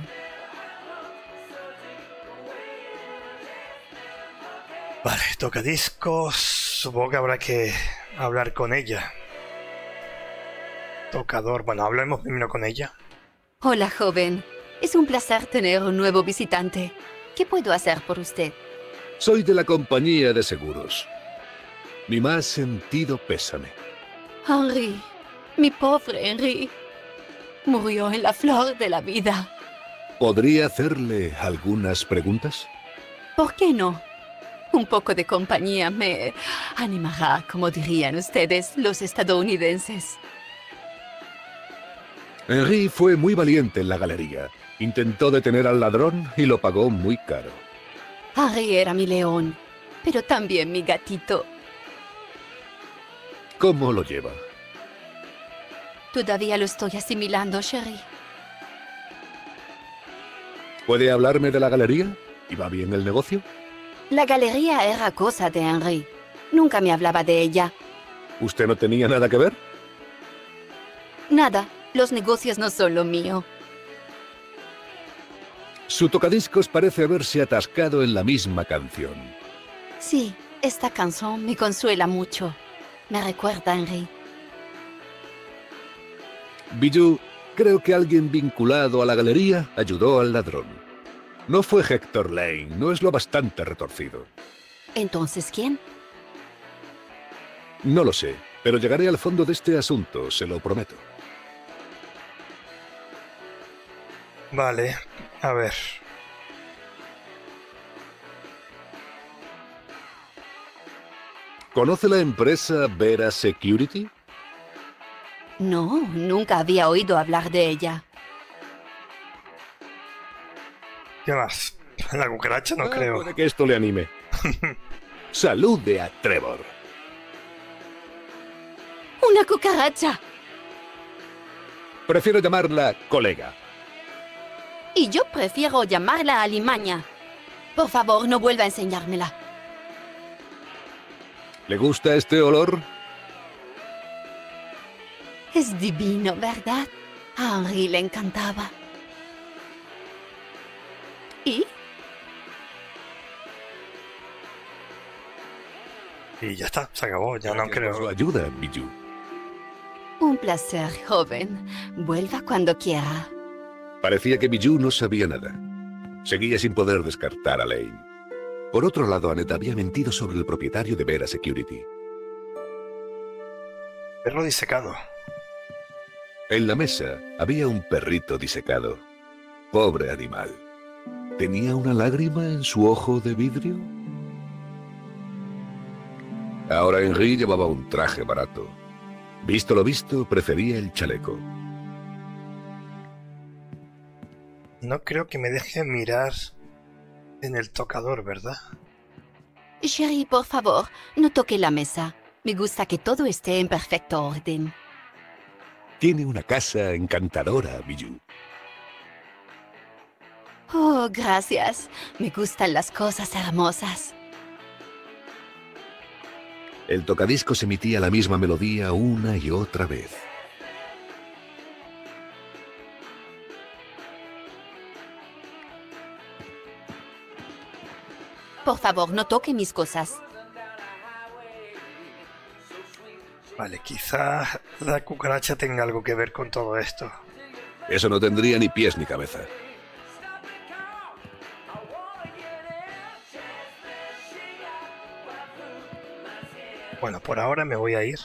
Vale, toca discos. Supongo que habrá que hablar con ella. Tocador. Bueno, hablemos primero con ella. Hola, joven. Es un placer tener un nuevo visitante. ¿Qué puedo hacer por usted? Soy de la compañía de seguros. Mi más sentido pésame. Henry. Mi pobre Henry. Murió en la flor de la vida. ¿Podría hacerle algunas preguntas? ¿Por qué no? Un poco de compañía me animará, como dirían ustedes, los estadounidenses. Henry fue muy valiente en la galería. Intentó detener al ladrón y lo pagó muy caro. Harry era mi león, pero también mi gatito. ¿Cómo lo lleva? Todavía lo estoy asimilando, Sherry. ¿Puede hablarme de la galería? ¿Iba bien el negocio? La galería era cosa de Henry. Nunca me hablaba de ella. ¿Usted no tenía nada que ver? Nada. Los negocios no son lo mío. Su tocadiscos parece haberse atascado en la misma canción. Sí, esta canción me consuela mucho. Me recuerda a Henry. Bijou, creo que alguien vinculado a la galería ayudó al ladrón. No fue Hector Lane, no es lo bastante retorcido. ¿Entonces quién? No lo sé, pero llegaré al fondo de este asunto, se lo prometo. Vale, a ver. ¿Conoce la empresa Vera Security? No, nunca había oído hablar de ella. ¿Qué más? La cucaracha no ah, creo. Puede que esto le anime. Salude a Trevor. ¡Una cucaracha! Prefiero llamarla colega. Y yo prefiero llamarla alimaña. Por favor, no vuelva a enseñármela. ¿Le gusta este olor? Es divino, ¿verdad? A Henry le encantaba. ¿Y? Y ya está, se acabó, ya no creo. Su ayuda, Bijou. Un placer, joven. Vuelva cuando quiera. Parecía que Bijou no sabía nada. Seguía sin poder descartar a Lane. Por otro lado, Annette había mentido sobre el propietario de Vera Security. Perro disecado. En la mesa había un perrito disecado. Pobre animal. ¿Tenía una lágrima en su ojo de vidrio? Ahora Henry llevaba un traje barato. Visto lo visto, prefería el chaleco. No creo que me deje mirar en el tocador, ¿verdad? Sherry, por favor, no toque la mesa. Me gusta que todo esté en perfecto orden. Tiene una casa encantadora, Bijou. Oh, gracias. Me gustan las cosas hermosas. El tocadiscos emitía la misma melodía una y otra vez. Por favor, no toque mis cosas. Vale, quizás la cucaracha tenga algo que ver con todo esto. Eso no tendría ni pies ni cabeza. Bueno, por ahora me voy a ir.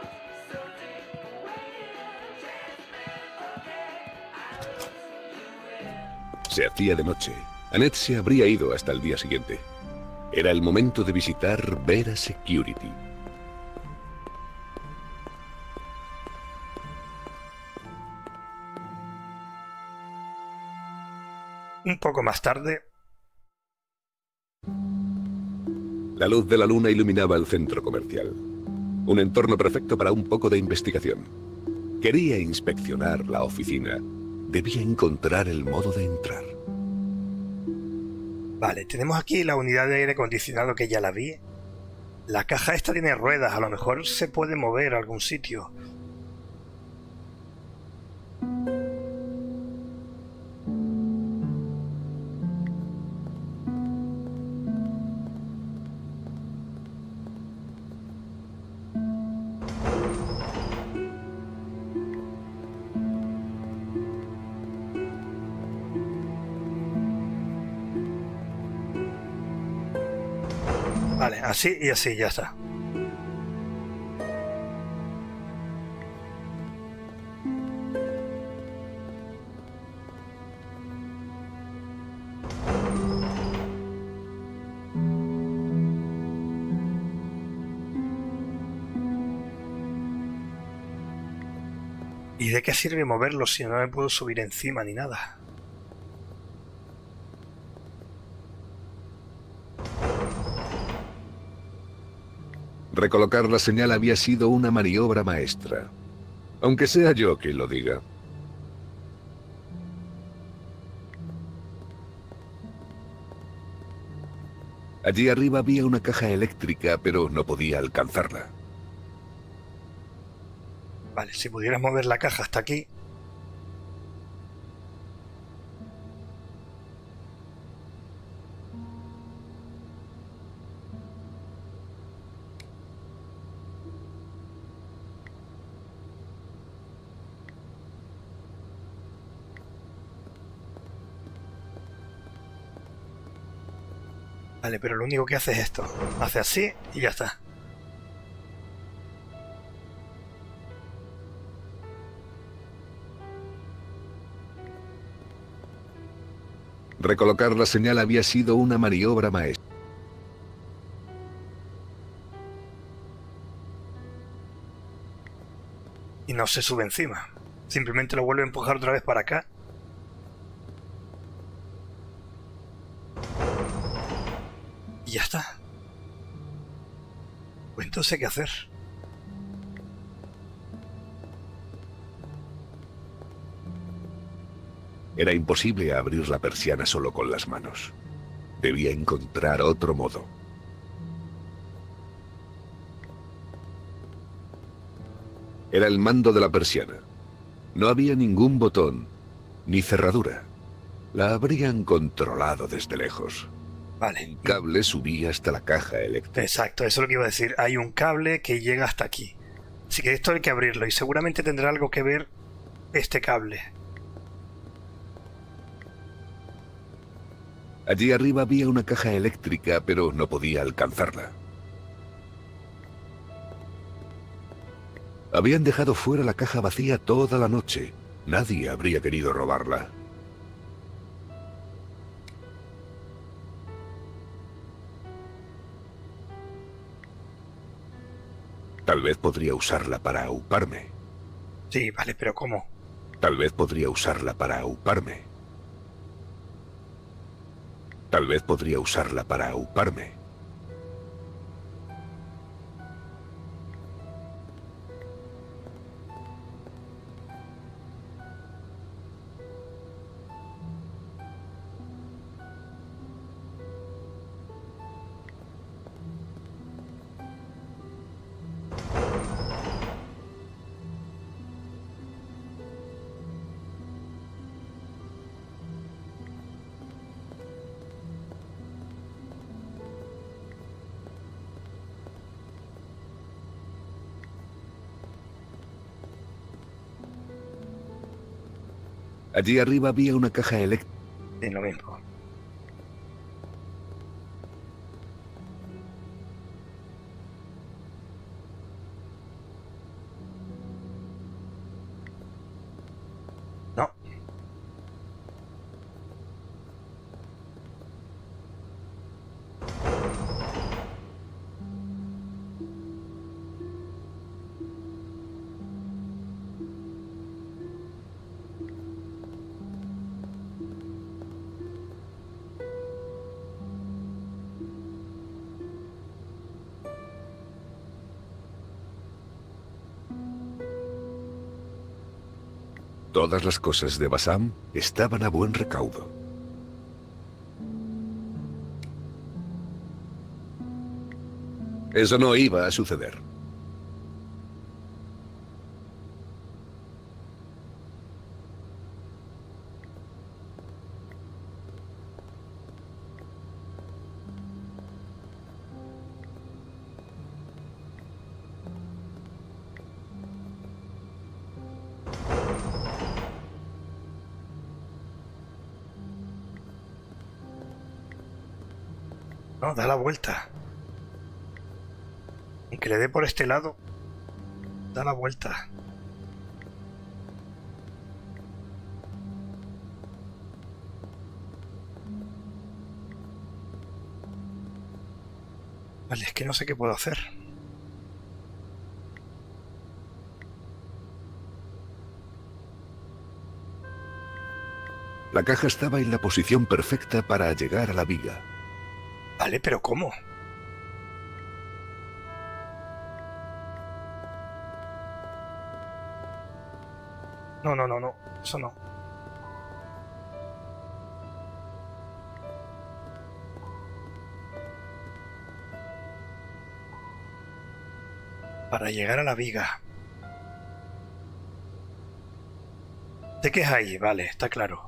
Se hacía de noche. Annette se habría ido hasta el día siguiente. Era el momento de visitar Vera Security. Un poco más tarde. La luz de la luna iluminaba el centro comercial. Un entorno perfecto para un poco de investigación. Quería inspeccionar la oficina. Debía encontrar el modo de entrar. Vale, tenemos aquí la unidad de aire acondicionado que ya la vi. La caja esta tiene ruedas, a lo mejor se puede mover a algún sitio. Vale, así y así, ya está. ¿Y de qué sirve moverlo si no me puedo subir encima ni nada? Recolocar la señal había sido una maniobra maestra. Aunque sea yo quien lo diga. Allí arriba había una caja eléctrica, pero no podía alcanzarla. Vale, si pudieras mover la caja hasta aquí. Vale, pero lo único que hace es esto. Hace así y ya está. Recolocar la señal había sido una maniobra maestra. Y no se sube encima. Simplemente lo vuelve a empujar otra vez para acá. Y ya está. Pues entonces, ¿qué hacer? Era imposible abrir la persiana solo con las manos. Debía encontrar otro modo. Era el mando de la persiana. No había ningún botón, ni cerradura. La habrían controlado desde lejos. Vale. El cable subía hasta la caja eléctrica. Exacto, eso es lo que iba a decir. Hay un cable que llega hasta aquí. Así que esto hay que abrirlo y seguramente tendrá algo que ver este cable. Allí arriba había una caja eléctrica, pero no podía alcanzarla. Habían dejado fuera la caja vacía toda la noche. Nadie habría querido robarla. Tal vez podría usarla para auparme. Sí, vale, pero ¿cómo? Tal vez podría usarla para auparme. Tal vez podría usarla para auparme. Allí arriba había una caja eléctrica. Sí, lo mismo. No. Todas las cosas de Bassam estaban a buen recaudo. Eso no iba a suceder. No, da la vuelta. Aunque le dé por este lado, da la vuelta. Vale, es que no sé qué puedo hacer. La caja estaba en la posición perfecta para llegar a la viga. Vale, pero ¿cómo? No, no, no, no. Eso no. Para llegar a la viga. ¿De qué es ahí? Vale, está claro.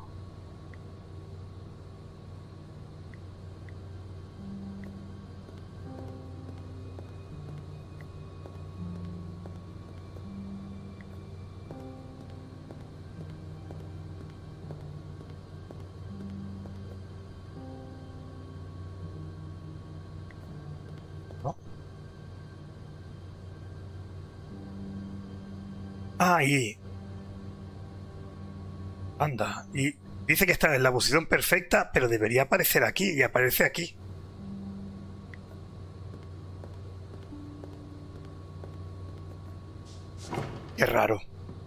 Ah, y... Anda, y dice que está en la posición perfecta, pero debería aparecer aquí, y aparece aquí. Qué raro.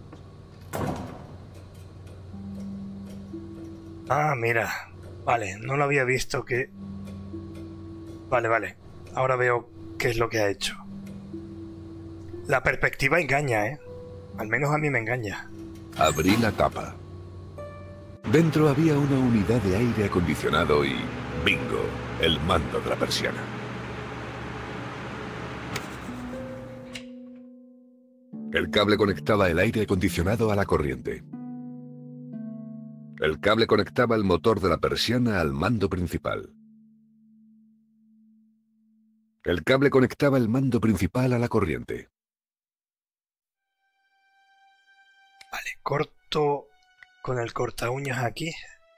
Ah, mira. Vale, no lo había visto que... Vale, vale. Ahora veo qué es lo que ha hecho. La perspectiva engaña, ¿eh? Al menos a mí me engaña. Abrí la tapa. Dentro había una unidad de aire acondicionado y... ¡bingo! El mando de la persiana. El cable conectaba el aire acondicionado a la corriente. El cable conectaba el motor de la persiana al mando principal. El cable conectaba el mando principal a la corriente. Vale, corto con el corta uñas aquí.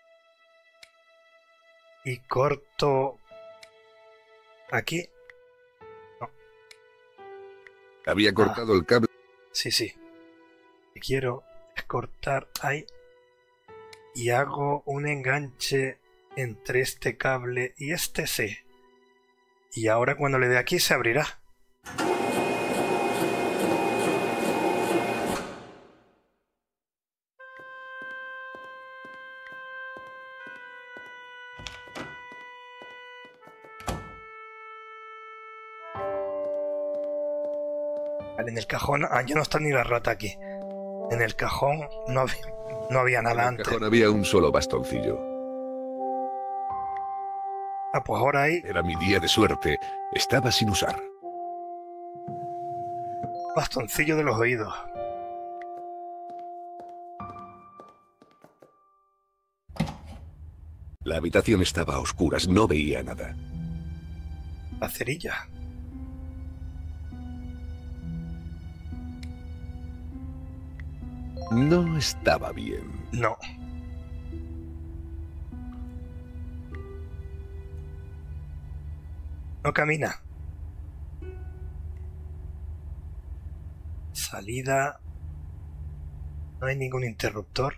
Y corto aquí. No. Había cortado ah. el cable. Sí, sí. Lo que quiero es cortar ahí. Y hago un enganche entre este cable y este C. Y ahora cuando le dé aquí se abrirá. Vale, en el cajón... Ah, ya no está ni la rata aquí. En el cajón no había, no había nada antes. En el cajón había un solo bastoncillo. Ah, pues ahora ahí... Era mi día de suerte. Estaba sin usar. Bastoncillo de los oídos. La habitación estaba a oscuras, no veía nada. La cerilla. No estaba bien. No. No camina. Salida. No hay ningún interruptor.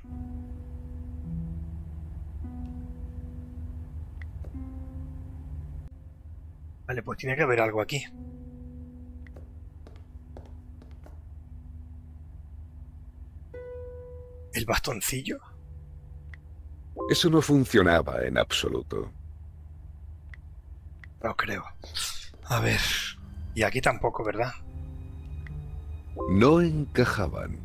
Vale, pues tiene que haber algo aquí. ¿El bastoncillo? Eso no funcionaba en absoluto. No creo. A ver... Y aquí tampoco, ¿verdad? No encajaban.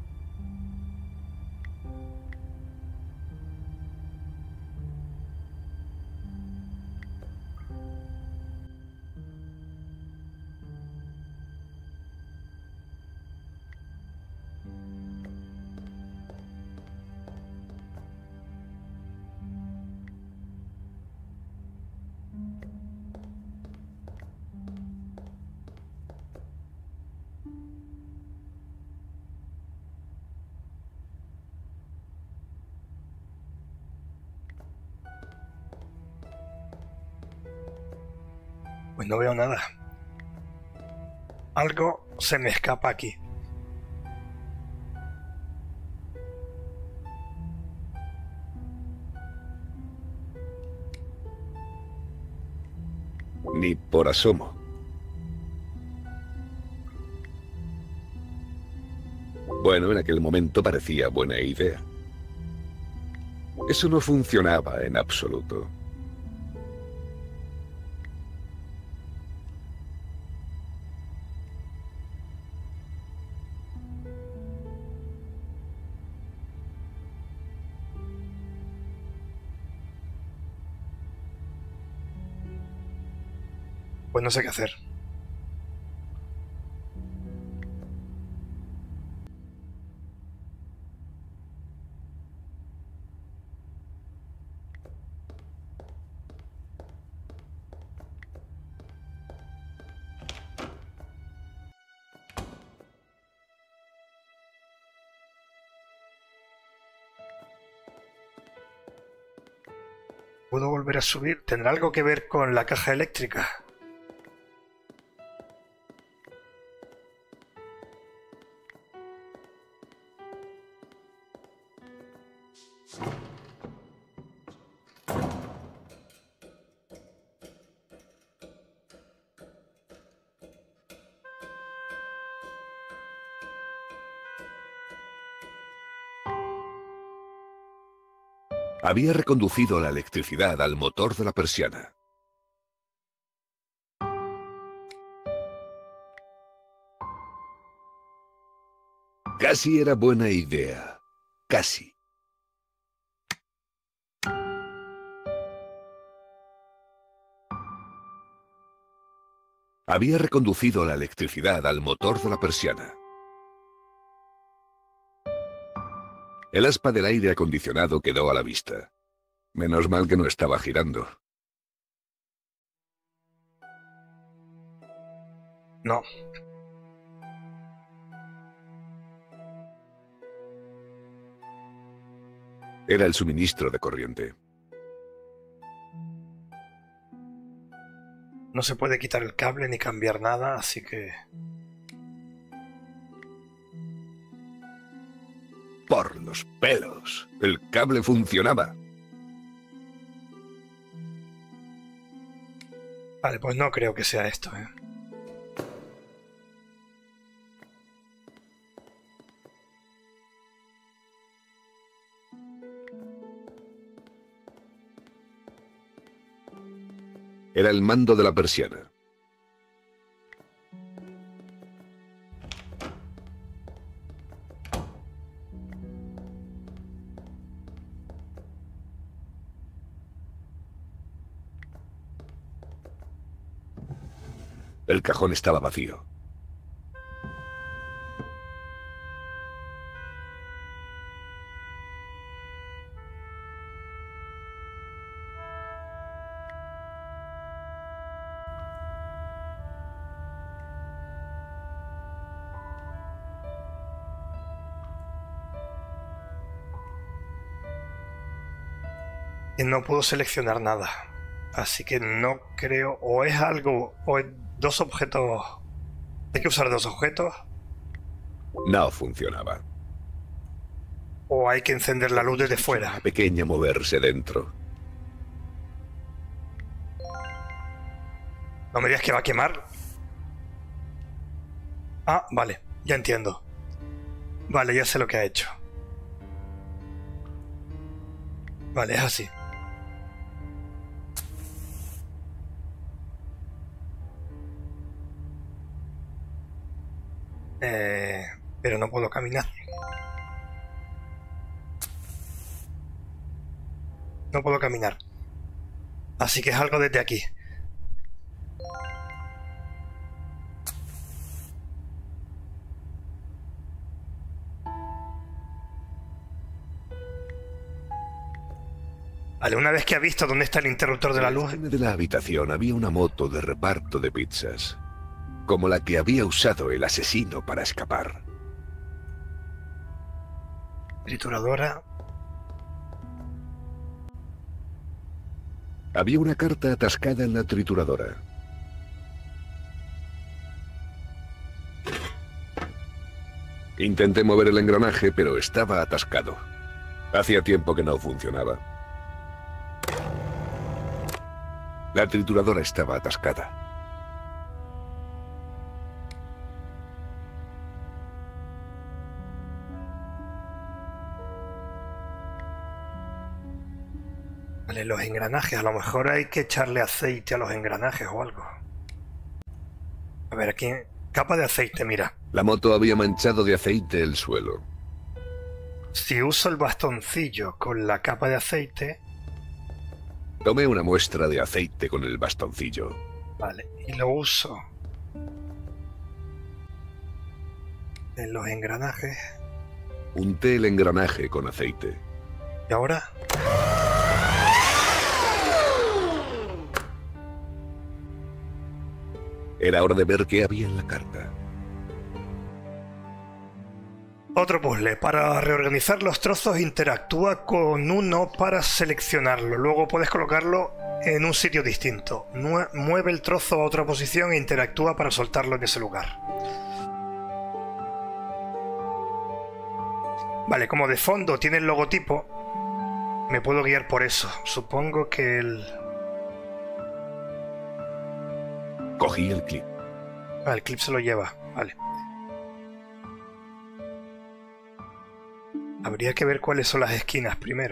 Pues no veo nada. Algo se me escapa aquí. Ni por asomo. Bueno, en aquel momento parecía buena idea. Eso no funcionaba en absoluto. Pues no sé qué hacer. ¿Puedo volver a subir? ¿Tendrá algo que ver con la caja eléctrica? Había reconducido la electricidad al motor de la persiana. Casi era buena idea. Casi. Había reconducido la electricidad al motor de la persiana. El aspa del aire acondicionado quedó a la vista. Menos mal que no estaba girando. No. Era el suministro de corriente. No se puede quitar el cable ni cambiar nada, así que... Por los pelos. El cable funcionaba. Vale, pues no creo que sea esto, ¿eh? Era el mando de la persiana. El cajón estaba vacío. Y no puedo seleccionar nada. Así que no creo... O es algo... O es dos objetos... ¿Hay que usar dos objetos? No funcionaba. ¿O hay que encender la luz desde fuera? Una pequeña moverse dentro. ¿No me digas que va a quemar? Ah, vale. Ya entiendo. Vale, ya sé lo que ha hecho. Vale, es así. Eh, pero no puedo caminar. No puedo caminar. Así que es algo desde aquí. Vale, una vez que ha visto dónde está el interruptor de la luz... En la esquina de la habitación había una moto de reparto de pizzas, como la que había usado el asesino para escapar. Trituradora... Había una carta atascada en la trituradora. Intenté mover el engranaje, pero estaba atascado. Hacía tiempo que no funcionaba. La trituradora estaba atascada. Vale, los engranajes. A lo mejor hay que echarle aceite a los engranajes o algo. A ver, aquí... Capa de aceite, mira. La moto había manchado de aceite el suelo. Si uso el bastoncillo con la capa de aceite... Tomé una muestra de aceite con el bastoncillo. Vale, y lo uso en los engranajes. Unté el engranaje con aceite. ¿Y ahora? Era hora de ver qué había en la carta. Otro puzzle. Para reorganizar los trozos interactúa con uno para seleccionarlo. Luego puedes colocarlo en un sitio distinto. Mueve el trozo a otra posición e interactúa para soltarlo en ese lugar. Vale, como de fondo tiene el logotipo, me puedo guiar por eso. Supongo que el... Cogí el clip. Ah, el clip se lo lleva. Vale. Habría que ver cuáles son las esquinas primero.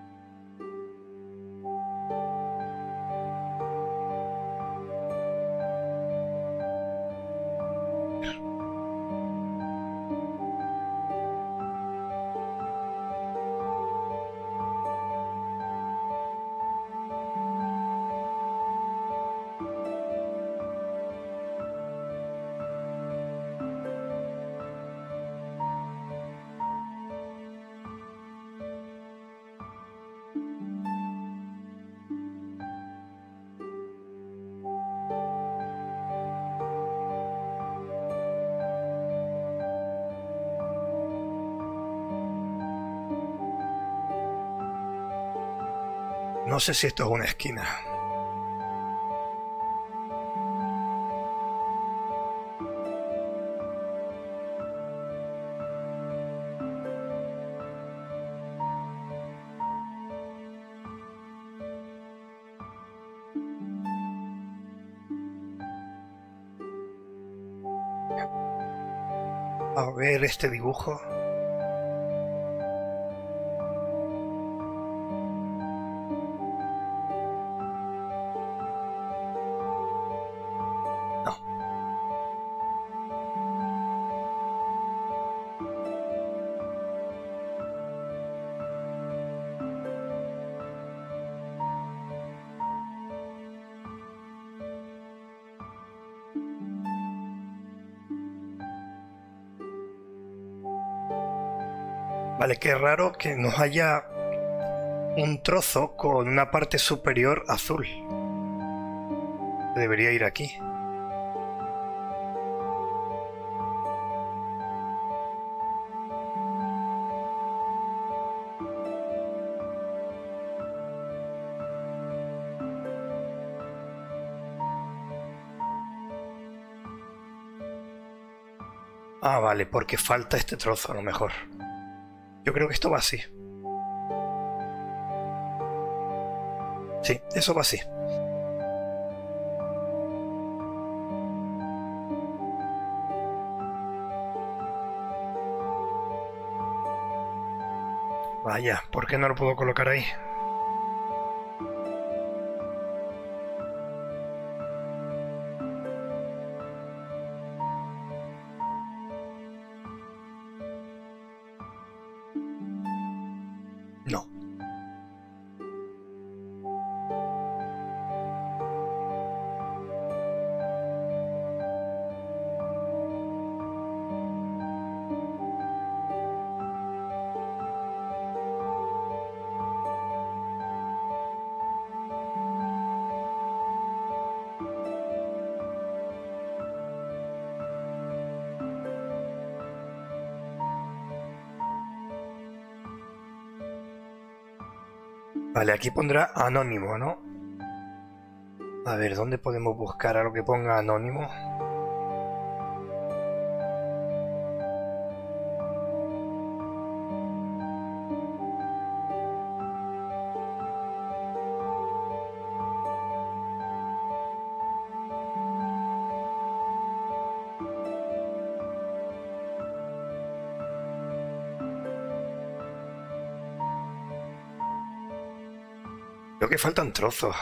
No sé si esto es una esquina. A ver este dibujo. Vale, qué raro que nos haya un trozo con una parte superior azul. Debería ir aquí. Ah, vale, porque falta este trozo a lo mejor. Yo creo que esto va así. Sí, eso va así. Vaya, ¿por qué no lo puedo colocar ahí? No. Vale, aquí pondrá anónimo, ¿no? A ver, ¿dónde podemos buscar algo que ponga anónimo? Creo que faltan trozos.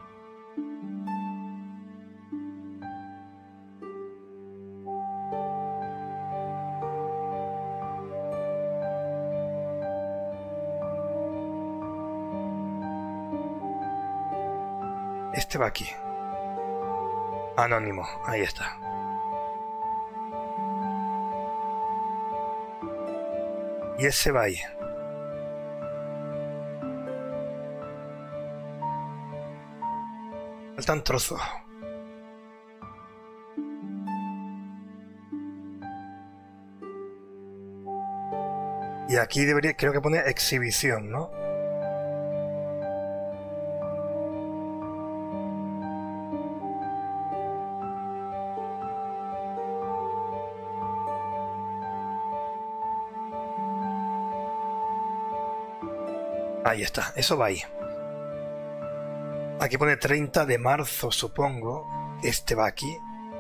Este va aquí. Anónimo, ahí está. Y ese va ahí. Faltan trozos. Y aquí debería, creo que pone exhibición, ¿no? Ahí está, eso va ahí. Aquí pone treinta de marzo, supongo. Este va aquí.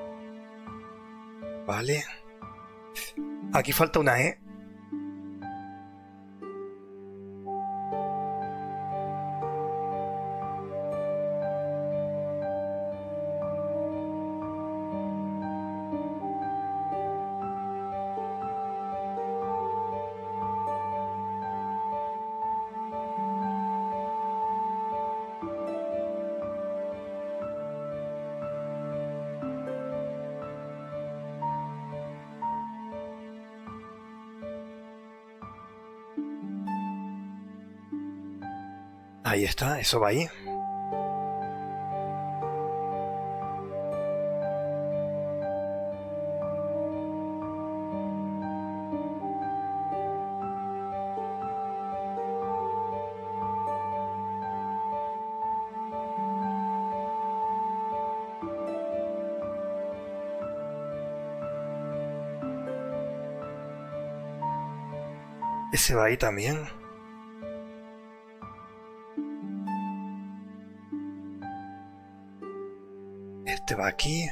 Vale. Aquí falta una E. Ahí está, eso va ahí. Ese va ahí también. Este va aquí.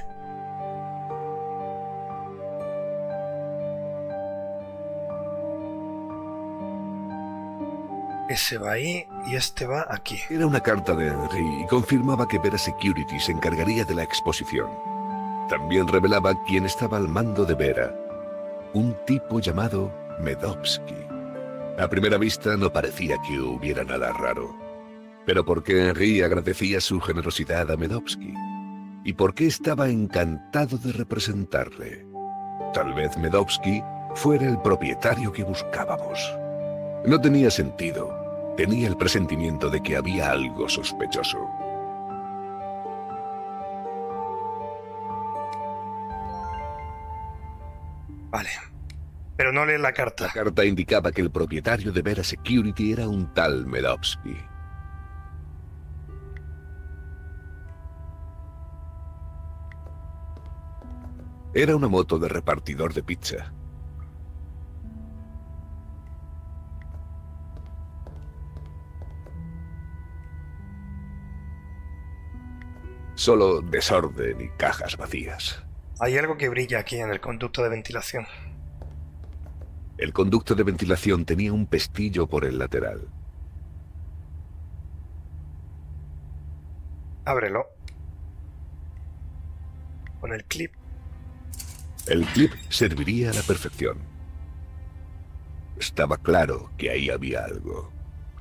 Ese va ahí y este va aquí. Era una carta de Henry y confirmaba que Vera Security se encargaría de la exposición. También revelaba quién estaba al mando de Vera. Un tipo llamado Medovsky. A primera vista no parecía que hubiera nada raro. Pero ¿por qué Henry agradecía su generosidad a Medovsky? ¿Y por qué estaba encantado de representarle? Tal vez Medovsky fuera el propietario que buscábamos. No tenía sentido. Tenía el presentimiento de que había algo sospechoso. Vale. Pero no lee la carta. La carta indicaba que el propietario de Vera Security era un tal Medovsky. Era una moto de repartidor de pizza. Solo desorden y cajas vacías. Hay algo que brilla aquí en el conducto de ventilación. El conducto de ventilación tenía un pestillo por el lateral. Ábrelo. Con el clip. El clip serviría a la perfección. Estaba claro que ahí había algo.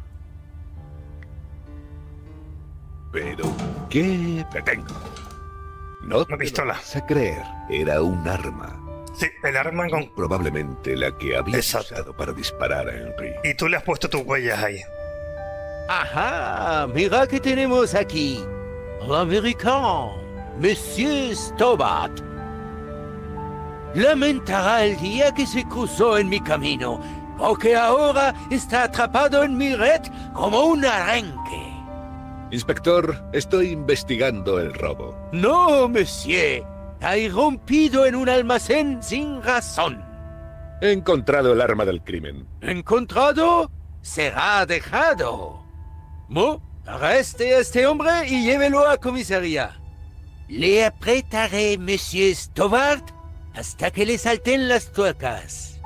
Pero, ¿qué detengo? No, una pistola. Vas a creer, era un arma. Sí, el arma con... Probablemente la que había Exacto. usado para disparar a Henry. Y tú le has puesto tus huellas ahí. Ajá, mira que tenemos aquí. L'Américain, Monsieur Stobart. Lamentará el día que se cruzó en mi camino, porque ahora está atrapado en mi red como un arenque. Inspector, estoy investigando el robo. No, monsieur. Ha irrumpido en un almacén sin razón. He encontrado el arma del crimen. ¿Encontrado? Será dejado. Mo, arreste a este hombre y llévelo a comisaría. Le apretaré, monsieur Stobart, hasta que le salten las tuercas.